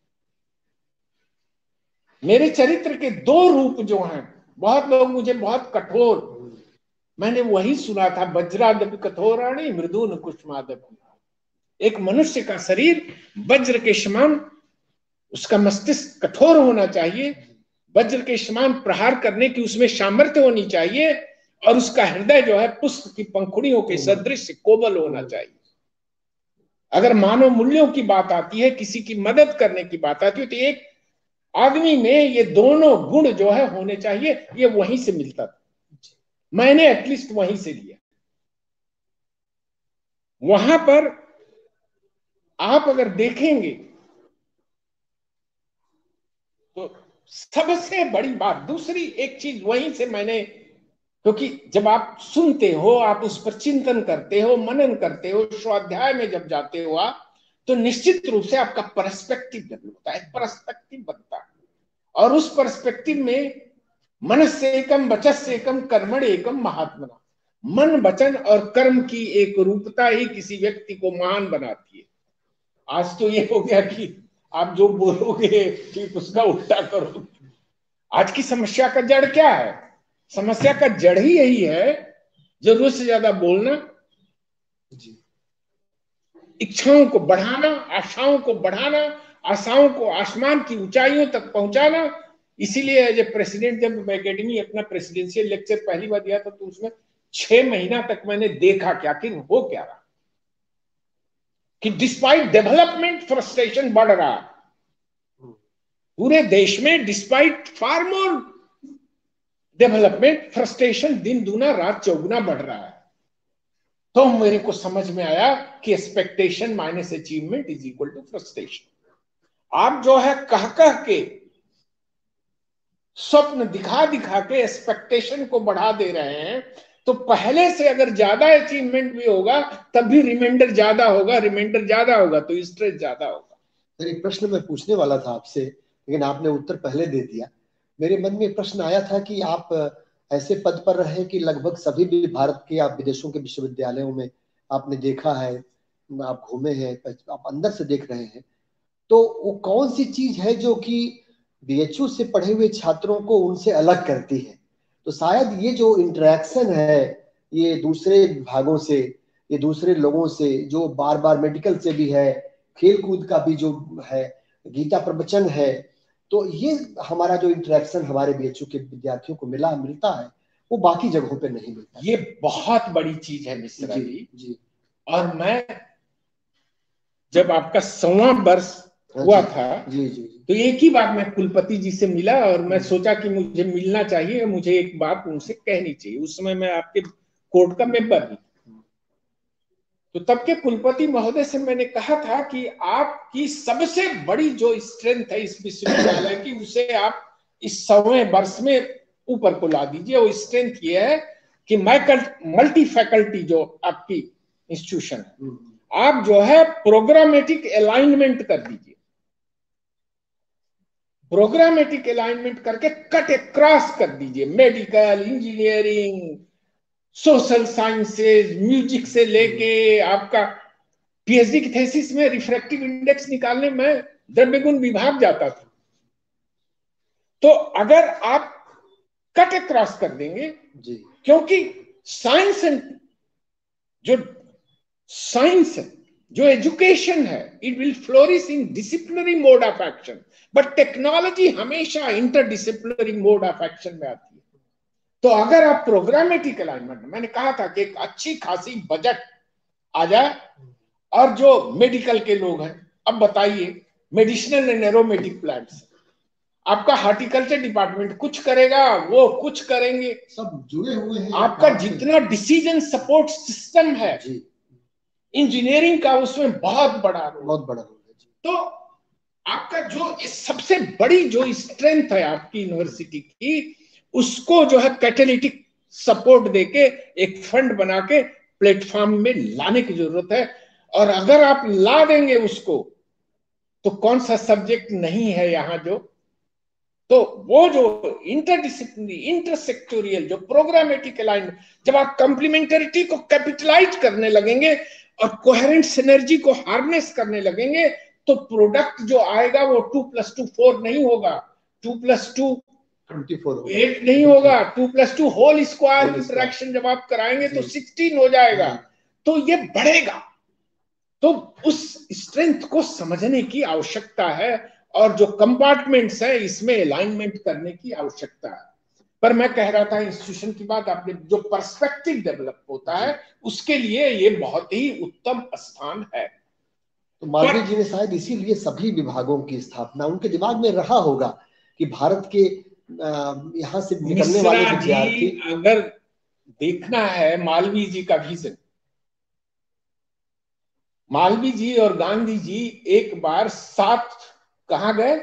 मेरे चरित्र के 2 रूप जो हैं, बहुत लोग मुझे बहुत कठोर, मैंने वही सुना था, वज्रादपि कठोराणि मृदून कुसुमादपि। एक मनुष्य का शरीर वज्र के समान, उसका मस्तिष्क कठोर होना चाहिए, वज्र के समान प्रहार करने की उसमें सामर्थ्य होनी चाहिए, और उसका हृदय जो है पुष्प की पंखुड़ियों के सदृश कोमल होना चाहिए। अगर मानव मूल्यों की बात आती है, किसी की मदद करने की बात आती है, तो एक आदमी में ये दोनों गुण जो है होने चाहिए। ये वहीं से मिलता था, मैंने एटलीस्ट वहीं से लिया। वहां पर आप अगर देखेंगे तो सबसे बड़ी बात, दूसरी एक चीज वहीं से मैंने, क्योंकि जब आप सुनते हो, आप उस पर चिंतन करते हो, मनन करते हो, स्वाध्याय में जब जाते हो आप, तो निश्चित रूप से आपका पर्सपेक्टिव डेवलप होता है, पर्सपेक्टिव बनता है। और उस पर्सपेक्टिव में मनस्य एकम वचस्य एकम कर्मण एकम महात्मना, मन वचन और कर्म की एक रूपता ही किसी व्यक्ति को महान बनाती है। आज तो ये हो गया कि आप जो बोलोगे ठीक उसका उल्टा करोगे। आज की समस्या का जड़ क्या है? समस्या का जड़ ही यही है, जरूरत से ज्यादा बोलना, इच्छाओं को बढ़ाना, आशाओं को बढ़ाना, आशाओं को आसमान की ऊंचाइयों तक पहुंचाना। इसीलिए एज ए प्रेसिडेंट जब मैं एकेडमी अपना प्रेसिडेंशियल लेक्चर पहली बार दिया था तो उसमें 6 महीना तक मैंने देखा कि आखिर हो क्या रहा, कि डिस्पाइट डेवलपमेंट फ्रस्ट्रेशन बढ़ रहा है पूरे देश में। Despite far more development, frustration दिन दूना रात चौगुना बढ़ रहा है। तो मेरे को समझ में आया कि expectation minus achievement is equal to frustration. आप जो है कह कह के, स्वप्न दिखा दिखा के एक्सपेक्टेशन को बढ़ा दे रहे हैं, तो पहले से अगर ज्यादा अचीवमेंट भी होगा तब भी रिमाइंडर ज्यादा होगा, रिमाइंडर ज्यादा होगा तो स्ट्रेस ज्यादा होगा। मेरे एक प्रश्न मैं पूछने वाला था आपसे, लेकिन आपने उत्तर पहले दे दिया। मेरे मन में प्रश्न आया था कि आप ऐसे पद पर रहे कि लगभग सभी भी भारत के, आप विदेशों के विश्वविद्यालयों में आपने देखा है, आप घूमे हैं, आप अंदर से देख रहे हैं, तो वो कौन सी चीज है जो कि बीएचयू से पढ़े हुए छात्रों को उनसे अलग करती है? तो शायद ये जो इंटरेक्शन है, ये दूसरे विभागों से, ये दूसरे लोगों से, जो बार बार मेडिकल से भी है, खेल कूद का भी जो है, गीता प्रवचन है, तो ये हमारा जो इंटरेक्शन हमारे बीएचयू के विद्यार्थियों को मिलता है, वो बाकी जगहों पे नहीं मिलता। ये बहुत बड़ी चीज है मिश्रा जी। और मैं जब आपका 100वां वर्ष हुआ था जी, तो एक ही बात मैं कुलपति जी से मिला और मैं सोचा कि मुझे मिलना चाहिए, मुझे एक बात उनसे कहनी चाहिए। उस समय मैं आपके कोर्ट का मेंबर भी, तो तब के कुलपति महोदय से मैंने कहा था कि आपकी सबसे बड़ी जो स्ट्रेंथ है इस विश्वविद्यालय की, उसे आप इस 100वें वर्ष में ऊपर को ला दीजिए। वो स्ट्रेंथ ये है कि मल्टी फैकल्टी जो आपकी इंस्टीट्यूशन है, आप जो है प्रोग्रामेटिक अलाइनमेंट कर दीजिए। प्रोग्रामेटिक अलाइनमेंट करके कट क्रॉस कर दीजिए, medical, engineering, social sciences, music से लेके आपका पीएचडी की थीसिस में रिफ्रैक्टिव इंडेक्स निकालने में द्रव्य गुण विभाग जाता था। तो अगर आप कट क्रॉस कर देंगे जी, क्योंकि साइंस जो एजुकेशन है, it will flourish in disciplinary mode of action, but technology हमेशा इंटरडिसिप्लिनरी मोड ऑफ एक्शन में आती है। तो अगर आप प्रोग्रामेटिक अलाइनमेंट, मैंने कहा था कि एक अच्छी खासी बजट आ जाए, और जो मेडिकल के लोग हैं, अब बताइए मेडिसिनल एंड एरोमेटिक प्लांट्स, आपका हार्टिकल्चर डिपार्टमेंट कुछ करेगा, वो कुछ करेंगे, सब जुड़े हुए हैं। आपका जितना डिसीजन सपोर्ट सिस्टम है इंजीनियरिंग का, उसमें बहुत बड़ा रोल है। तो आपका जो सबसे बड़ी जो स्ट्रेंथ है आपकी यूनिवर्सिटी की, उसको जो है कैटेलिटिक सपोर्ट देके एक फंड बना के प्लेटफॉर्म में लाने की जरूरत है। और अगर आप ला देंगे उसको, तो कौन सा सब्जेक्ट नहीं है यहां जो, तो वो जो इंटरडिसिप्लिनरी, इंटरसेक्टोरियल, जो प्रोग्रामेटिक अलाइनमेंट, जब आप कंप्लीमेंटरिटी को कैपिटलाइज करने लगेंगे और कोहेरेंट सिनर्जी को हार्नेस करने लगेंगे, तो प्रोडक्ट जो आएगा वो 2+2 4 नहीं होगा, 2+2 8 नहीं होगा, 2+2 होल स्क्वायर इंटरेक्शन जब आप कराएंगे तो 16 हो जाएगा। तो ये बढ़ेगा। तो उस स्ट्रेंथ को समझने की आवश्यकता है, और जो कंपार्टमेंट्स है इसमें अलाइनमेंट करने की आवश्यकता है। पर मैं कह रहा था इंस्टीट्यूशन की बात, आपने जो पर्सपेक्टिव डेवलप होता है उसके लिए ये बहुत ही उत्तम स्थान है। तो मालवीय जी ने शायद इसीलिए सभी विभागों की स्थापना, उनके दिमाग में रहा होगा कि भारत के यहाँ से निकलने वाले विद्यार्थी, अगर देखना है मालवीय जी का विजन, मालवीय जी और गांधी जी एक बार साथ कहां गए,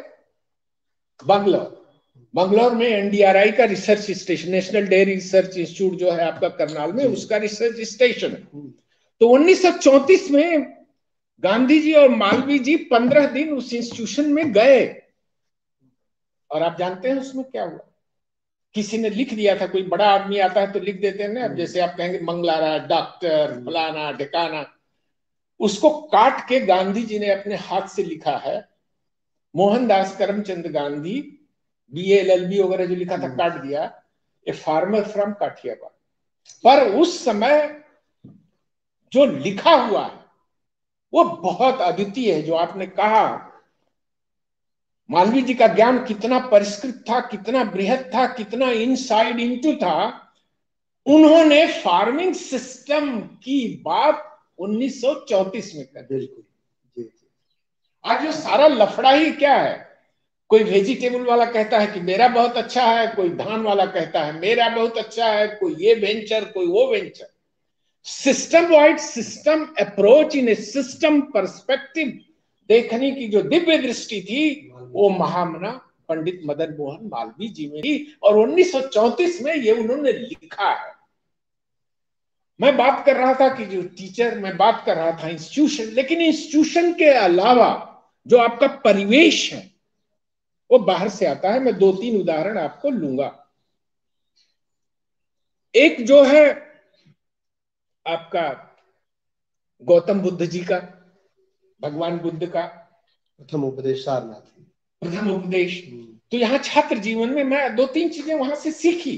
बंगलौर में एनडीआरआई का research station, national dairy research institute जो है आपका करनाल में, उसका रिसर्च स्टेशन है। तो 1934 में गांधी जी और मालवीय जी 15 दिन उस इंस्टीट्यूशन में गए, और आप जानते हैं उसमें क्या हुआ? किसी ने लिख दिया था, कोई बड़ा आदमी आता है तो लिख देते हैं ना, अब जैसे आप कहेंगे मंगला राय, डॉक्टर फलाना ढिकाना, उसको काट के गांधी जी ने अपने हाथ से लिखा है, मोहनदास करमचंद गांधी, BA LLB वगैरह जो लिखा था काट दिया, ए फार्मर फ्रॉम काठियावाड़। पर उस समय जो लिखा हुआ है वो बहुत अद्वितीय है। जो आपने कहा, मालवीय जी का ज्ञान कितना परिष्कृत था, कितना बृहद था, कितना इनसाइड इनटू था। उन्होंने फार्मिंग सिस्टम की बात 1934 में कर दी। आज जो सारा लफड़ा ही क्या है, कोई वेजिटेबल वाला कहता है कि मेरा बहुत अच्छा है, कोई धान वाला कहता है मेरा बहुत अच्छा है, कोई ये वेंचर कोई वो venture. System wide system approach in a system perspective देखने की जो दिव्य दृष्टि थी वो महामना पंडित मदन मोहन मालवीय जी में थी, और 1934 में ये उन्होंने लिखा है। मैं बात कर रहा था कि जो टीचर, मैं बात कर रहा था इंस्टीट्यूशन, लेकिन इंस्टीट्यूशन के अलावा जो आपका परिवेश है वो बाहर से आता है। मैं 2-3 उदाहरण आपको लूंगा। एक जो है आपका गौतम बुद्ध जी का, भगवान बुद्ध का प्रथम उपदेश सारनाथ, प्रथम उपदेश। तो यहाँ छात्र जीवन में मैं 2-3 चीजें वहां से सीखी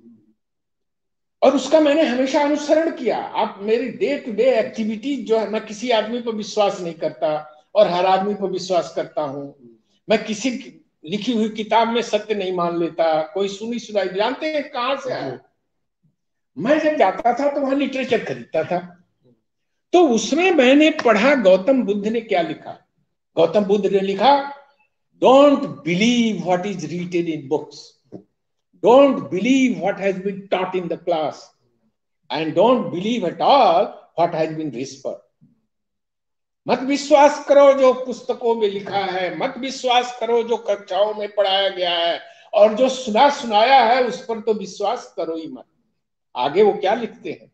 और उसका मैंने हमेशा अनुसरण किया। आप मेरी डे टू डे एक्टिविटीज जो है, मैं किसी आदमी पर विश्वास नहीं करता और हर आदमी पर विश्वास करता हूं। मैं किसी लिखी हुई किताब में सत्य नहीं मान लेता, कोई सुनी सुनाई, जानते हैं कहां से आया। मैं जब जाता था तो वहां लिटरेचर खरीदता था, तो उसमें मैंने पढ़ा गौतम बुद्ध ने क्या लिखा। गौतम बुद्ध ने लिखा, don't believe what is written in books, don't believe what has been taught in the class, and don't believe at all what has been whispered. मत विश्वास करो जो पुस्तकों में लिखा है, मत विश्वास करो जो कक्षाओं में पढ़ाया गया है, और जो सुना सुनाया है उस पर तो विश्वास करो ही मत। आगे वो क्या लिखते हैं,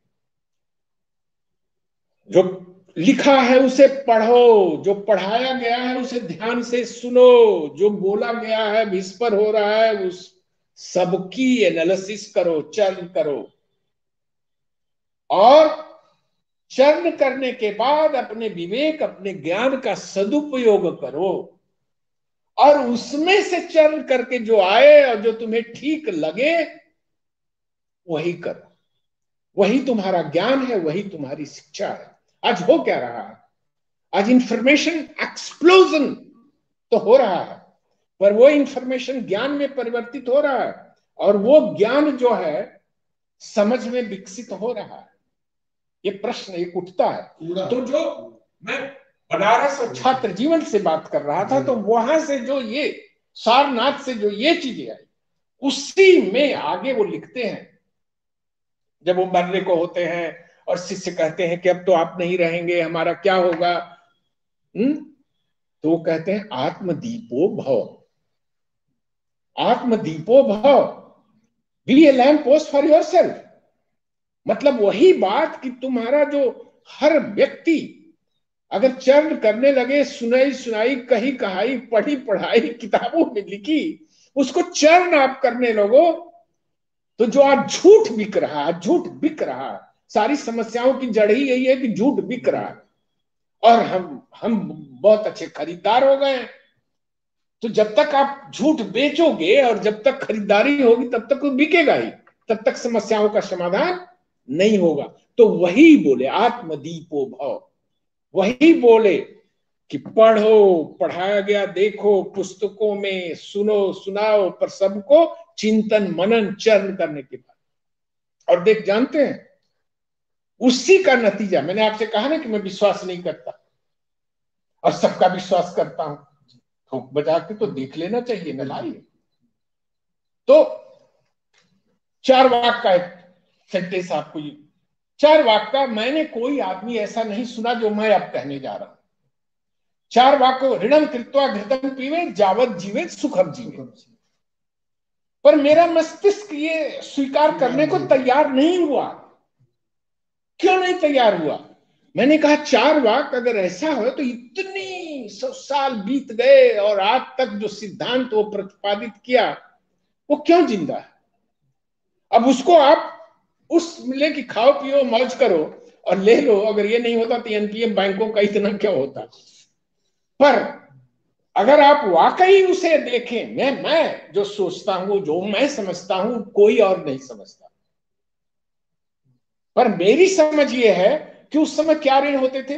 जो लिखा है उसे पढ़ो, जो पढ़ाया गया है उसे ध्यान से सुनो, जो बोला गया है विस्पर हो रहा है उस सबकी एनालिसिस करो, चर्न करो, और चर्न करने के बाद अपने विवेक, अपने ज्ञान का सदुपयोग करो, और उसमें से चर्न करके जो आए और जो तुम्हें ठीक लगे वही करो। वही तुम्हारा ज्ञान है, वही तुम्हारी शिक्षा है। आज हो क्या रहा है, आज इंफॉर्मेशन एक्सप्लोजन तो हो रहा है, पर वो इंफॉर्मेशन ज्ञान में परिवर्तित हो रहा है, और वो ज्ञान जो है समझ में विकसित हो रहा है। ये प्रश्न एक उठता है। तो जो मैं बनारस और छात्र जीवन से बात कर रहा था, तो वहां से जो ये सारनाथ से जो ये चीजें आई, उसी में आगे वो लिखते हैं। जब वो मरने को होते हैं और शिष्य कहते हैं कि अब तो आप नहीं रहेंगे, हमारा क्या होगा, तो वो कहते हैं आत्मदीपो भव, आत्मदीपो भव, be a lamp post for yourself. मतलब वही बात कि तुम्हारा जो हर व्यक्ति अगर चर्न करने लगे, सुनाई सुनाई, कही कहाई, पढ़ी पढ़ाई, किताबों में लिखी, उसको चर्न आप करने लगो, तो जो आज झूठ बिक रहा है, झूठ बिक रहा है, सारी समस्याओं की जड़ ही यही है कि झूठ बिक रहा है, और हम बहुत अच्छे खरीदार हो गए। तो जब तक आप झूठ बेचोगे और जब तक खरीदारी होगी तब तक वो बिकेगा ही, तब तक समस्याओं का समाधान नहीं होगा। तो वही बोले आत्मदीपो भव, वही बोले कि पढ़ो, पढ़ाया गया देखो, पुस्तकों में सुनो सुनाओ, पर सबको चिंतन मनन चर्न करने के बाद। और देख, जानते हैं उसी का नतीजा, मैंने आपसे कहा ना कि मैं विश्वास नहीं करता और सबका विश्वास करता हूं, ठोक बजा के तो देख लेना चाहिए ना भाई। तो 4 वाक्य का एक सेंटेंस आपको, 4 वाक्य का मैंने कोई आदमी ऐसा नहीं सुना जो मैं अब कहने जा रहा हूं। 4 वाक्य, ऋणम कृत्वा घृतम पीवे जावत जीवे सुखम जीवे। पर मेरा मस्तिष्क ये स्वीकार करने को तैयार नहीं हुआ। क्यों नहीं तैयार हुआ? मैंने कहा 4 वाक्य अगर ऐसा हो तो इतनी 100 साल बीत गए और आज तक जो सिद्धांत वो प्रतिपादित किया वो क्यों जिंदा है? अब उसको आप उस मिले कि खाओ पियो मौज करो और ले लो, अगर ये नहीं होता तो एनपीएम बैंकों का इतना क्या होता। पर अगर आप वाकई उसे देखें, मैं जो सोचता हूं, जो मैं समझता हूं, कोई और नहीं समझता। पर मेरी समझ ये है कि उस समय क्या ऋण होते थे,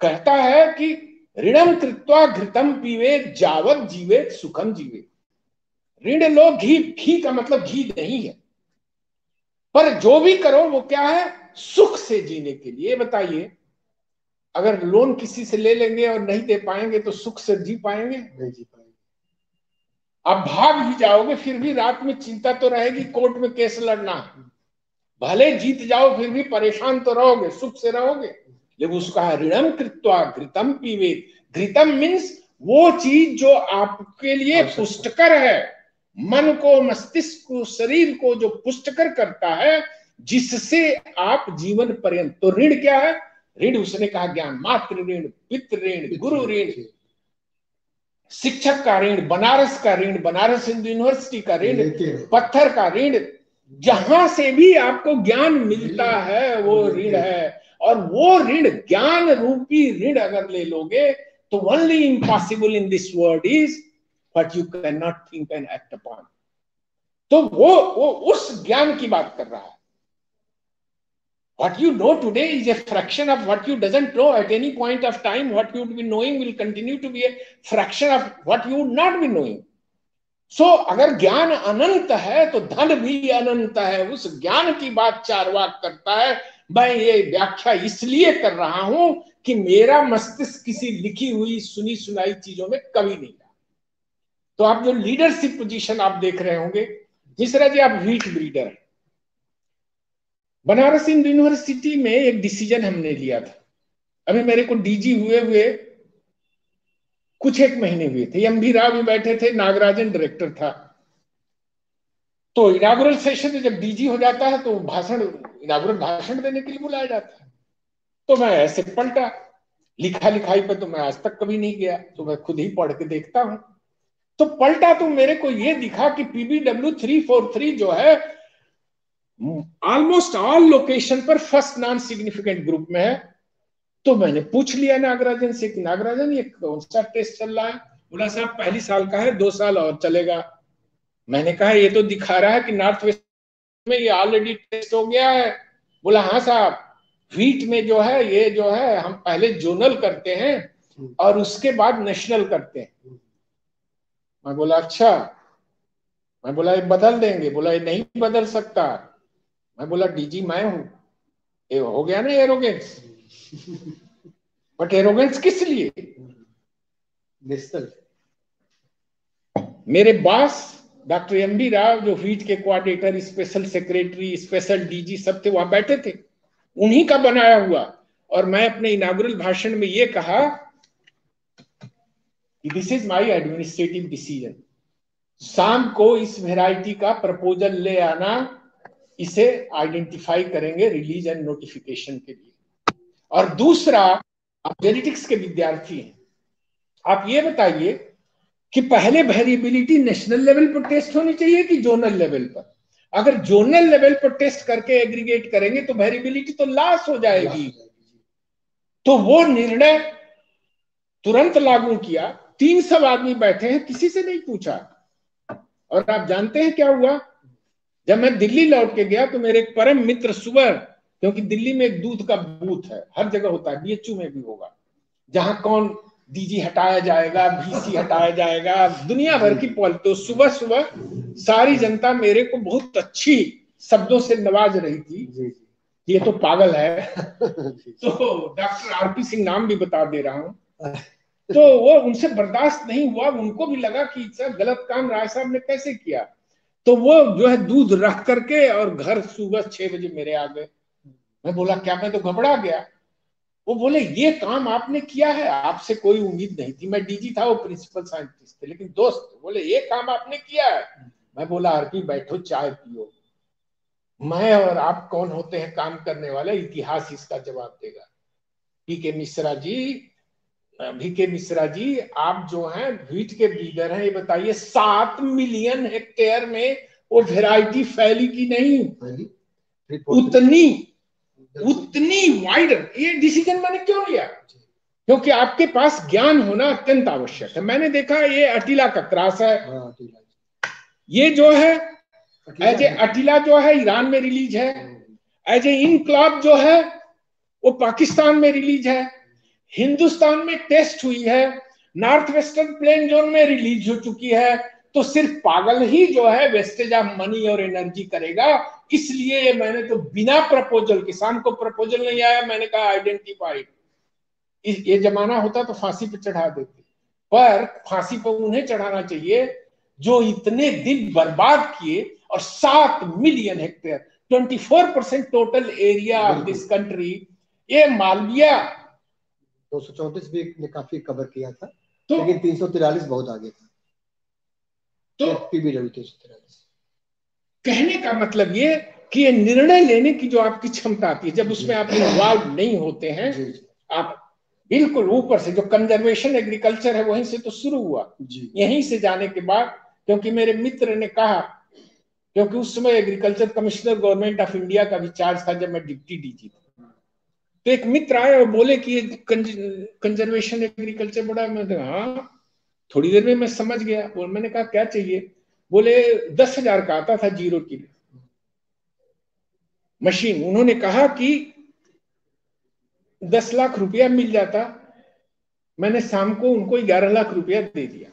कहता है कि ऋणम कृत्वा घृतम पीवेत जावत जीवेत सुखम जीवेत। ऋण लो, घी का मतलब घी नहीं है, पर जो भी करो वो क्या है, सुख से जीने के लिए। बताइए, अगर लोन किसी से ले लेंगे और नहीं दे पाएंगे तो सुख से जी पाएंगे? नहीं जी पाएंगे। आप भाग भी जाओगे फिर भी रात में चिंता तो रहेगी, कोर्ट में केस लड़ना। भले जीत जाओ फिर भी परेशान तो रहोगे, सुख से रहोगे। लेकिन उसका ऋणम कृत्वा घृतम पीवेत। घृतम मीन्स वो चीज जो आपके लिए पुष्टकर है, मन को, मस्तिष्क को, शरीर को जो पुष्टकर करता है, जिससे आप जीवन पर्यंत। तो ऋण क्या है? ऋण उसने कहा ज्ञान, मातृ ऋण, पितृ ऋण, गुरु ऋण, शिक्षक का ऋण, बनारस का ऋण, बनारस हिंदू यूनिवर्सिटी का ऋण, पत्थर का ऋण, जहां से भी आपको ज्ञान मिलता है वो ऋण है। और वो ऋण, ज्ञान रूपी ऋण अगर ले लोगे तो only impossible in this world is what you can not think and act upon. तो वो उस ज्ञान की बात कर रहा है। What you know today is a fraction of what you doesn't know at any point of time. What you would be knowing will continue to be a fraction of what you would not be knowing. So, अगर ज्ञान अनंत है तो धन भी अनंत है। उस ज्ञान की बात चारवाक करता है। मैं ये व्याख्या इसलिए कर रहा हूं कि मेरा मस्तिष्क किसी लिखी हुई सुनी सुनाई चीजों में कभी नहीं था। तो आप जो लीडरशिप पोजीशन आप देख रहे होंगे, जिस तरह जी आप व्हीट ब्रीडर है, बनारस हिंदू यूनिवर्सिटी में एक डिसीजन हमने लिया था। अभी मेरे को डीजी हुए कुछ एक महीने हुए थे। एम भी राव भी बैठे थे, नागराजन डायरेक्टर था। तो इनागुरल सेशन में जब डीजी हो जाता है तो इनागुरल भाषण देने के लिए बुलाया जाता है। तो मैं ऐसे पलटा, लिखा लिखाई पर तो मैं आज तक कभी नहीं गया, तो मैं खुद ही पढ़ के देखता हूं। तो पलटा तो मेरे को ये दिखा कि पीबीडब्ल्यू 343 जो है ऑलमोस्ट ऑल लोकेशन पर फर्स्ट नॉन सिग्निफिकेंट ग्रुप में है। तो मैंने पूछ लिया नागराजन से कि नागराजन ये कौन सा टेस्ट चल रहा है? बोला साहब पहली साल का है, 2 साल और चलेगा। मैंने कहा ये तो दिखा रहा है कि नॉर्थ वेस्ट में ये ऑलरेडी टेस्ट हो गया है। बोला हाँ साहब, व्हीट में जो है ये जो है हम पहले जोनल करते हैं और उसके बाद नेशनल करते हैं। मैं बोला अच्छा। मैं बोला ये बदल देंगे? बोला ये नहीं बदल सकता। मैं बोला डीजी मैं हूं। ये हो गया ना एरोगेंस। बट एरोगेंस किस लिए? मेरे boss doctor M B Rao जो व्हीट के coordinator, special secretary, special DG सब थे, वहां बैठे थे, उन्हीं का बनाया हुआ। और मैं अपने इनागुरल भाषण में ये कहा कि this is my administrative decision. शाम को इस वेराइटी का प्रपोजल ले आना, इसे आइडेंटिफाई करेंगे रिलीज एंड नोटिफिकेशन के लिए। और दूसरा, आप जेनेटिक्स के विद्यार्थी हैं, आप ये बताइए कि पहले वेरिएबिलिटी नेशनल लेवल पर टेस्ट होनी चाहिए कि जोनल लेवल पर? अगर जोनल लेवल पर टेस्ट करके एग्रीगेट करेंगे तो वेरिएबिलिटी तो लॉस हो जाएगी। तो वो निर्णय तुरंत लागू किया। 300 आदमी बैठे हैं, किसी से नहीं पूछा। और आप जानते हैं क्या हुआ? जब मैं दिल्ली लौट के गया तो मेरे एक परम मित्र सुबर, क्योंकि दिल्ली में एक दूध का बूथ है, हर जगह होता है, बीएचयू में भी होगा, जहां कौन डीजी हटाया जाएगा, भीसी हटाया जाएगा, दुनिया भर की पॉलिटिक्स। तो सुबह सुबह सारी जनता मेरे को बहुत अच्छी शब्दों से नवाज रही थी, ये तो पागल है। तो डॉक्टर आरपी सिंह नाम भी बता दे रहा हूं। तो वो उनसे बर्दाश्त नहीं हुआ, उनको भी लगा कि सर गलत काम राय साहब ने कैसे किया। तो वो जो है दूध रख करके और घर सुबह 6 बजे मेरे आ गए। मैं बोला क्या? मैं तो घबरा गया। वो बोले ये काम आपने किया है, आपसे कोई उम्मीद नहीं थी। मैं डीजी था, वो प्रिंसिपल साइंटिस्ट थे, लेकिन दोस्त। बोले ये काम आपने किया है? मैं बोला आरपी बैठो, चाय पियो। मैं और आप कौन होते हैं काम करने वाले? इतिहास इसका जवाब देगा। वीके मिश्रा जी, आप जो हैं व्हीट के ब्रीडर हैं, ये बताइए 7 मिलियन हेक्टेयर में वो वेराइटी फैली कि नहीं? उतनी वाइड। ये डिसीजन मैंने क्यों लिया? क्योंकि आपके पास ज्ञान होना अत्यंत आवश्यक है। मैंने देखा ये अटीला का क्रॉस है, ये जो है एज ए अटीला जो है ईरान में रिलीज है, एज ए इनक्लाब जो है वो पाकिस्तान में रिलीज है, हिंदुस्तान में टेस्ट हुई है, नॉर्थ वेस्टर्न प्लेन जोन में रिलीज हो चुकी है, तो सिर्फ पागल ही जो है वेस्टेज ऑफ मनी और एनर्जी करेगा। इसलिए मैंने तो बिना प्रपोजल, किसान को प्रपोजल नहीं आया, मैंने कहा आइडेंटिफाइड। ये जमाना होता तो फांसी पे चढ़ा देते, पर फांसी पर उन्हें चढ़ाना चाहिए जो इतने दिन बर्बाद किए। और 7 million hectare, 24% total area of this country, ये मालविया 234 भी ने काफी कवर किया था, तो, लेकिन 343 बहुत आगे था। तो पीबीडब्ल्यू 343। कहने का मतलब ये कि ये निर्णय लेने की जो आपकी क्षमता आती है, जब उसमें आप इन्वॉल्व नहीं होते हैं, आप बिल्कुल ऊपर से, जो कंजर्वेशन एग्रीकल्चर है वहीं से तो शुरू हुआ, यहीं से जाने के बाद, क्योंकि मेरे मित्र ने कहा, क्योंकि उस समय agriculture commissioner government of India का भी चार्ज था जब मैं डिप्टी डीजी था, तो एक मित्र आए और बोले कि कंजर्वेशन एग्रीकल्चर बड़ा, मैं हाँ, थोड़ी देर में मैं समझ गया। और मैंने कहा क्या चाहिए? बोले 10,000 का आता था 0 किलो मशीन, उन्होंने कहा कि 10 लाख रुपया मिल जाता। मैंने शाम को उनको 11 लाख रुपया दे दिया।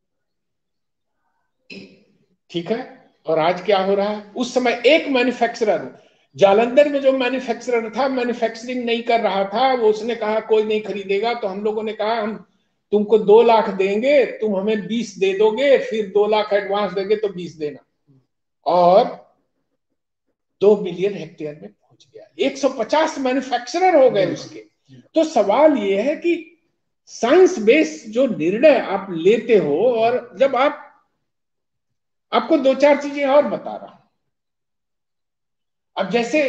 ठीक है, और आज क्या हो रहा है? उस समय एक मैन्युफैक्चरर जालंधर में, जो मैन्युफैक्चरर था, मैन्युफैक्चरिंग नहीं कर रहा था, वो उसने कहा कोई नहीं खरीदेगा, तो हम लोगों ने कहा हम तुमको 2 लाख देंगे, तुम हमें 20 दे दोगे, फिर 2 लाख एडवांस देंगे तो 20 देना, और 2 मिलियन हेक्टेयर में पहुंच गया। 150 मैन्युफैक्चरर हो गए उसके। तो सवाल ये है कि साइंस बेस्ड जो निर्णय आप लेते हो, और जब आपको 2-4 चीजें और बता रहा हूं। अब जैसे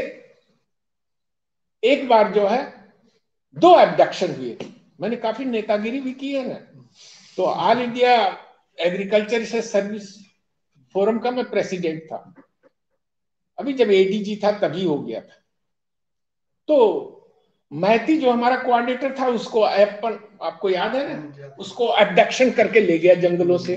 एक बार जो है 2 एब्डक्शन हुए, मैंने काफी नेतागिरी भी की है ना, तो all India agriculture service forum का मैं प्रेसिडेंट था, अभी जब एडीजी था तभी हो गया था। तो मैती जो हमारा कोऑर्डिनेटर था, उसको एप्पल, आपको याद है ना, उसको एब्डक्शन करके ले गया जंगलों से।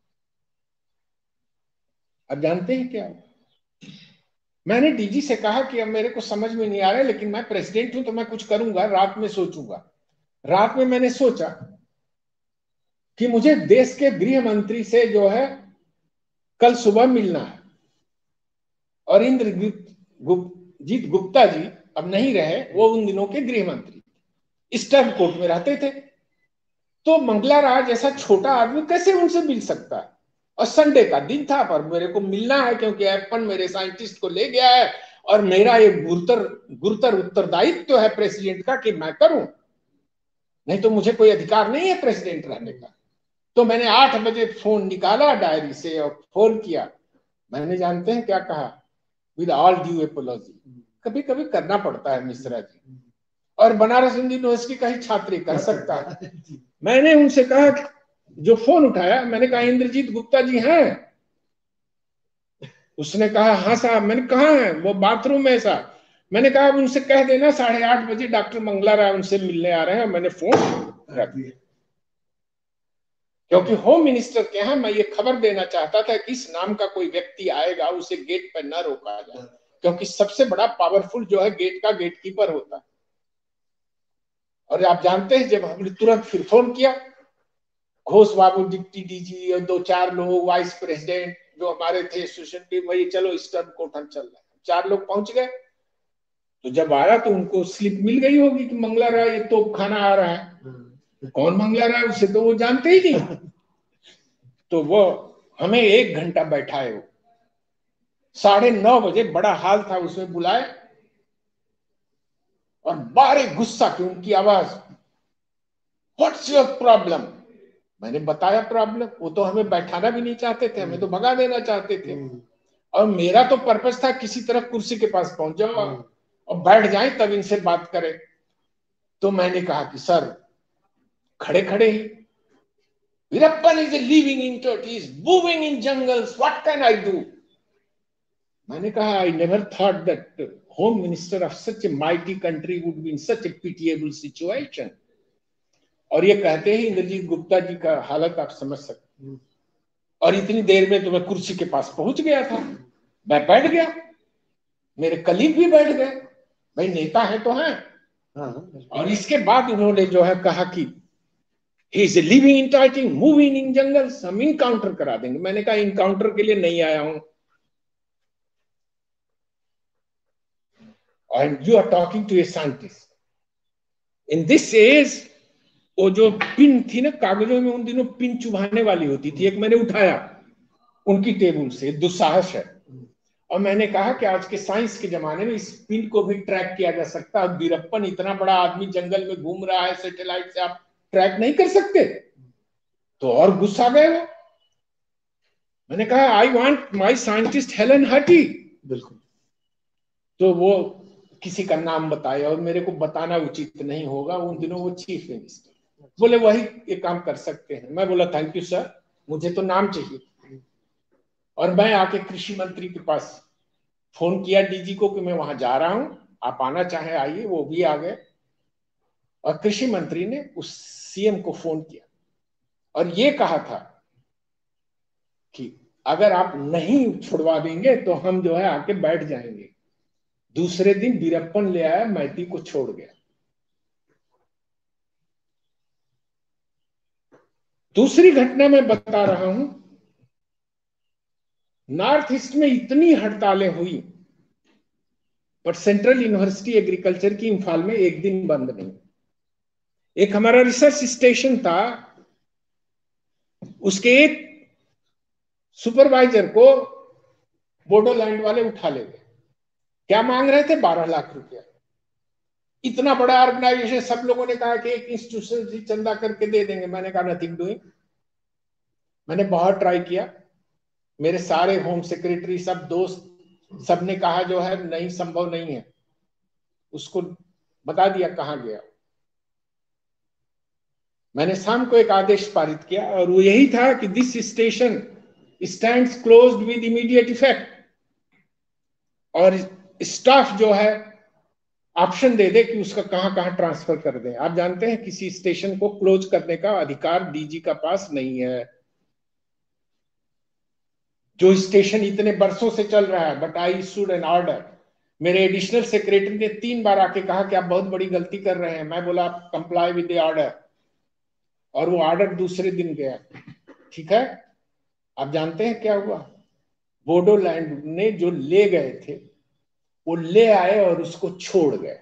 अब जानते हैं क्या? मैंने डीजी से कहा कि अब मेरे को समझ में नहीं आ रहा है, लेकिन मैं प्रेसिडेंट हूं तो मैं कुछ करूंगा, रात में सोचूंगा। रात में मैंने सोचा कि मुझे देश के गृह मंत्री से जो है कल सुबह मिलना है, और इंद्रजीत गुप्ता जी अब नहीं रहे, वो उन दिनों के गृह मंत्री ईस्टर्न कोर्ट में रहते थे। तो मंगला राज जैसा छोटा आदमी कैसे उनसे मिल सकता है? और संडे का दिन था, पर मेरे को मिलना है, क्योंकि एप्पन मेरे साइंटिस्ट को ले गया है, और मेरा ये गुरुतर उत्तरदायित्व है प्रेसिडेंट का कि मैं करूं, नहीं तो मुझे कोई अधिकार नहीं है प्रेसिडेंट रहने का। तो मैंने 8 बजे फोन निकाला डायरी से और फोन किया। मैंने जानते हैं क्या कहा? विद ऑल ड्यू एपोलॉजी, कभी कभी करना पड़ता है मिश्रा जी, और बनारस हिंदू यूनिवर्सिटी का ही छात्र कर सकता है। मैंने उनसे कहा, जो फोन उठाया, मैंने कहा इंद्रजीत गुप्ता जी हैं? उसने कहा हाँ साहब। मैंने कहा है? वो बाथरूम में साहब। मैंने कहा उनसे कह देना 8:30 बजे डॉक्टर मंगला राय उनसे मिलने आ रहे हैं। मैंने फोन रख दिया, क्योंकि होम मिनिस्टर के यहाँ मैं ये खबर देना चाहता था कि इस नाम का कोई व्यक्ति आएगा, उसे गेट पर न रोका जाए, क्योंकि सबसे बड़ा पावरफुल जो है गेट का गेटकीपर होता है। और आप जानते हैं, जब हमने तुरंत फिर फोन किया, घोष बाबू डिप्टी डीजी और 2-4 लोग, वाइस प्रेसिडेंट जो हमारे थे, एसोसिएशन, भाई चलो ईस्टर्न कोर्ट हम चल रहे हैं। 4 लोग पहुंच गए। तो जब आया तो उनको स्लिप मिल गई होगी कि मंगला राय ये तो खाना आ रहा है। कौन मंगला राय? उसे तो वो जानते ही नहीं। तो वो हमें 1 घंटा बैठाए, वो 9:30 बजे बड़ा हाल था, उसमें बुलाए, और बारे गुस्सा की उनकी आवाज, व्हाट्स योर प्रॉब्लम? मैंने बताया प्रॉब्लम। वो तो हमें बैठाना भी नहीं चाहते थे, हमें तो भगा देना चाहते थे। और मेरा तो पर्पस था किसी तरह कुर्सी के पास पहुंच जाओ और बैठ जाए, तब इनसे बात करें। तो मैंने कहा कि सर, खड़े खड़े ही, वीरप्पन इज लिविंग इन टोटीज, moving in jungles, what can I do? मैंने कहा I never thought that home minister of such a mighty country would be in such a pitiable situation. और ये कहते ही इंद्रजीत गुप्ता जी का हालत आप समझ सकते। और इतनी देर में तो मैं कुर्सी के पास पहुंच गया था, मैं बैठ गया, मेरे कलीग भी बैठ गए। भाई नेता है तो हैं, और इसके बाद उन्होंने जो है कहा कि ही इज लिविंग इंटाइटिंग मूविंग इन जंगल्स, हम इनकाउंटर करा देंगे। मैंने कहा इनकाउंटर के लिए नहीं आया हूं, and you are talking to a scientist in this age. वो जो पिन थी ना कागजों में, उन दिनों पिन चुभाने वाली होती थी, एक मैंने उठाया उनकी टेबल से, दुस्साहस है। और मैंने कहा कि आज के साइंस के जमाने में इस पिन को भी ट्रैक किया जा सकता है। वीरप्पन इतना बड़ा आदमी जंगल में घूम रहा है, सैटेलाइट से आप ट्रैक नहीं कर सकते? तो और गुस्सा गए वो। मैंने कहा I want my scientist hale and hearty. बिल्कुल। तो वो किसी का नाम बताया, और मेरे को बताना उचित नहीं होगा, उन दिनों वो चीफ मिनिस्टर बोले वही ये काम कर सकते हैं। मैं बोला थैंक यू सर, मुझे तो नाम चाहिए। और मैं आके कृषि मंत्री के पास फोन किया डीजी को कि मैं वहां जा रहा हूं, आप आना चाहे आइए। वो भी आ गए, और कृषि मंत्री ने उस सीएम को फोन किया और ये कहा था कि अगर आप नहीं छुड़वा देंगे तो हम जो है आके बैठ जाएंगे। दूसरे दिन वीरप्पन ले आया, मैती को छोड़ गया। दूसरी घटना मैं बता रहा हूं, नॉर्थ ईस्ट में इतनी हड़तालें हुई, पर सेंट्रल यूनिवर्सिटी एग्रीकल्चर की इंफाल में एक दिन बंद नहीं। एक हमारा रिसर्च स्टेशन था, उसके एक सुपरवाइजर को बोडोलैंड वाले उठा ले गए। क्या मांग रहे थे? 12 लाख रुपया। इतना बड़ा ऑर्गेनाइजेशन, सब लोगों ने कहा कि एक इंस्टीट्यूशन से चंदा करके दे देंगे। मैंने कहा नथिंग डूइंग। मैंने बहुत ट्राई किया, मेरे सारे होम सेक्रेटरी, सब दोस्त, सबने कहा जो है नहीं, संभव नहीं है। उसको बता दिया कहां गया। मैंने शाम को एक आदेश पारित किया, और वो यही था कि this station stands closed with immediate effect, और स्टाफ जो है ऑप्शन दे दे कि उसका कहां कहां ट्रांसफर कर दे। आप जानते हैं किसी स्टेशन को क्लोज करने का अधिकार डीजी का पास नहीं है। जो स्टेशन इतने वर्षों से चल रहा है, but I issued an order. मेरे एडिशनल सेक्रेटरी ने 3 बार आके कहा कि आप बहुत बड़ी गलती कर रहे हैं। मैं बोला आप कंप्लाई विद द ऑर्डर, और वो ऑर्डर दूसरे दिन गया। ठीक है, आप जानते हैं क्या हुआ? बोडोलैंड ने जो ले गए थे वो ले आए और उसको छोड़ गए।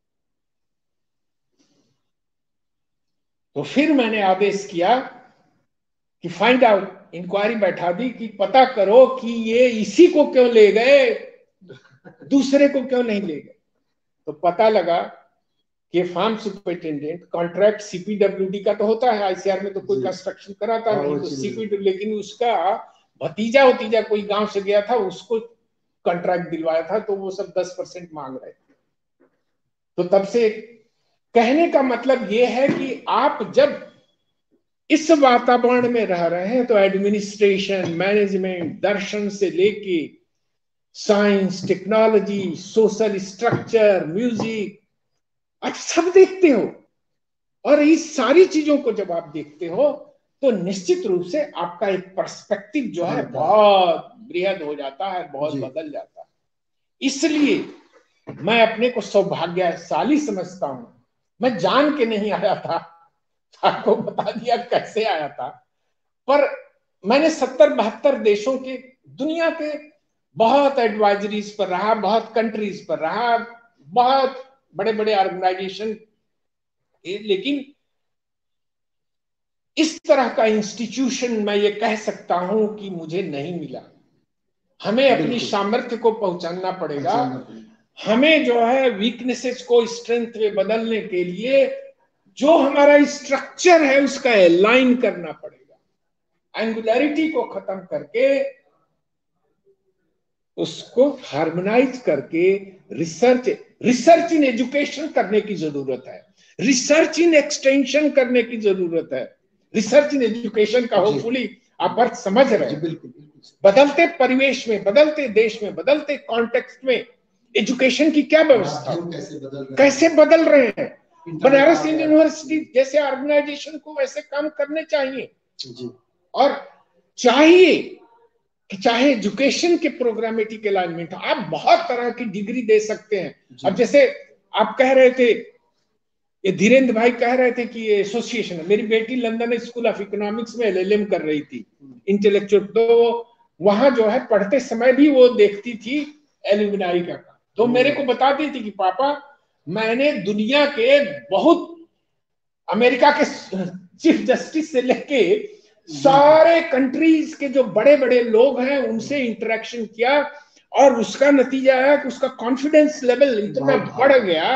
तो फिर मैंने आदेश किया कि फाइंड आउट, इंक्वायरी बैठा दी कि पता करो कि ये इसी को क्यों ले गए, दूसरे को क्यों नहीं ले गए। तो पता लगा कि फार्म सुपरिटेंडेंट कॉन्ट्रैक्ट सीपीडब्ल्यूडी का तो होता है, आईसीआर में तो कोई कंस्ट्रक्शन कराता नहीं, तो सीपीडब्ल्यूडी, लेकिन उसका भतीजा कोई गांव से गया था, उसको कॉन्ट्रैक्ट दिलवाया था, तो वो सब 10% मांग रहे थे। तो तब से कहने का मतलब ये है कि आप जब इस वातावरण में रह रहे हैं तो एडमिनिस्ट्रेशन, मैनेजमेंट, दर्शन से लेके science, technology, social structure, music, आप सब देखते हो। और इस सारी चीजों को जब आप देखते हो तो निश्चित रूप से आपका एक पर्सपेक्टिव जो है बहुत बृहद हो जाता है, बहुत बदल जाता है। इसलिए मैं अपने को सौभाग्यशाली समझता हूं। मैं जान के नहीं आया था, आपको बता दिया कैसे आया था, पर मैंने 70-72 देशों के, दुनिया के बहुत एडवाइजरीज पर रहा, बहुत कंट्रीज पर रहा, बहुत बड़े बड़े ऑर्गेनाइजेशन, लेकिन इस तरह का इंस्टीट्यूशन मैं ये कह सकता हूं कि मुझे नहीं मिला। हमें अपनी सामर्थ्य को पहचानना पड़ेगा। हमें जो है वीकनेसेस को स्ट्रेंथ में बदलने के लिए जो हमारा स्ट्रक्चर है उसका अलाइन करना पड़ेगा। एंगुलरिटी को खत्म करके उसको हार्मोनाइज करके रिसर्च इन एजुकेशन करने की जरूरत है, रिसर्च इन एक्सटेंशन करने की जरूरत है। रिसर्च इन एजुकेशन का होपफुली आप अर्थ समझ रहे हैं। बदलते परिवेश में, बदलते देश में, बदलते कॉन्टेक्स्ट में एजुकेशन की क्या व्यवस्था, कैसे बदल रहे हैं। बनारस हिंदू यूनिवर्सिटी जैसे ऑर्गेनाइजेशन को वैसे काम करने चाहिए, और चाहिए कि चाहे एजुकेशन के प्रोग्रामेटिक अलाइनमेंट, आप बहुत तरह की डिग्री दे सकते हैं। अब जैसे आप कह रहे थे ये धीरेन्द्र भाई कह रहे थे कि ये एसोसिएशन है। मेरी बेटी लंदन स्कूल ऑफ इकोनॉमिक्स में LLM कर रही थी, इंटेलेक्चुअल, तो वहां जो है पढ़ते समय भी वो देखती थी एल्यूमिनाई का। तो मेरे को बताती थी कि पापा मैंने दुनिया के बहुत, अमेरिका के चीफ जस्टिस से लेके सारे कंट्रीज के जो बड़े बड़े लोग हैं उनसे इंटरेक्शन किया, और उसका नतीजा है कि उसका कॉन्फिडेंस लेवल इतना बढ़ गया।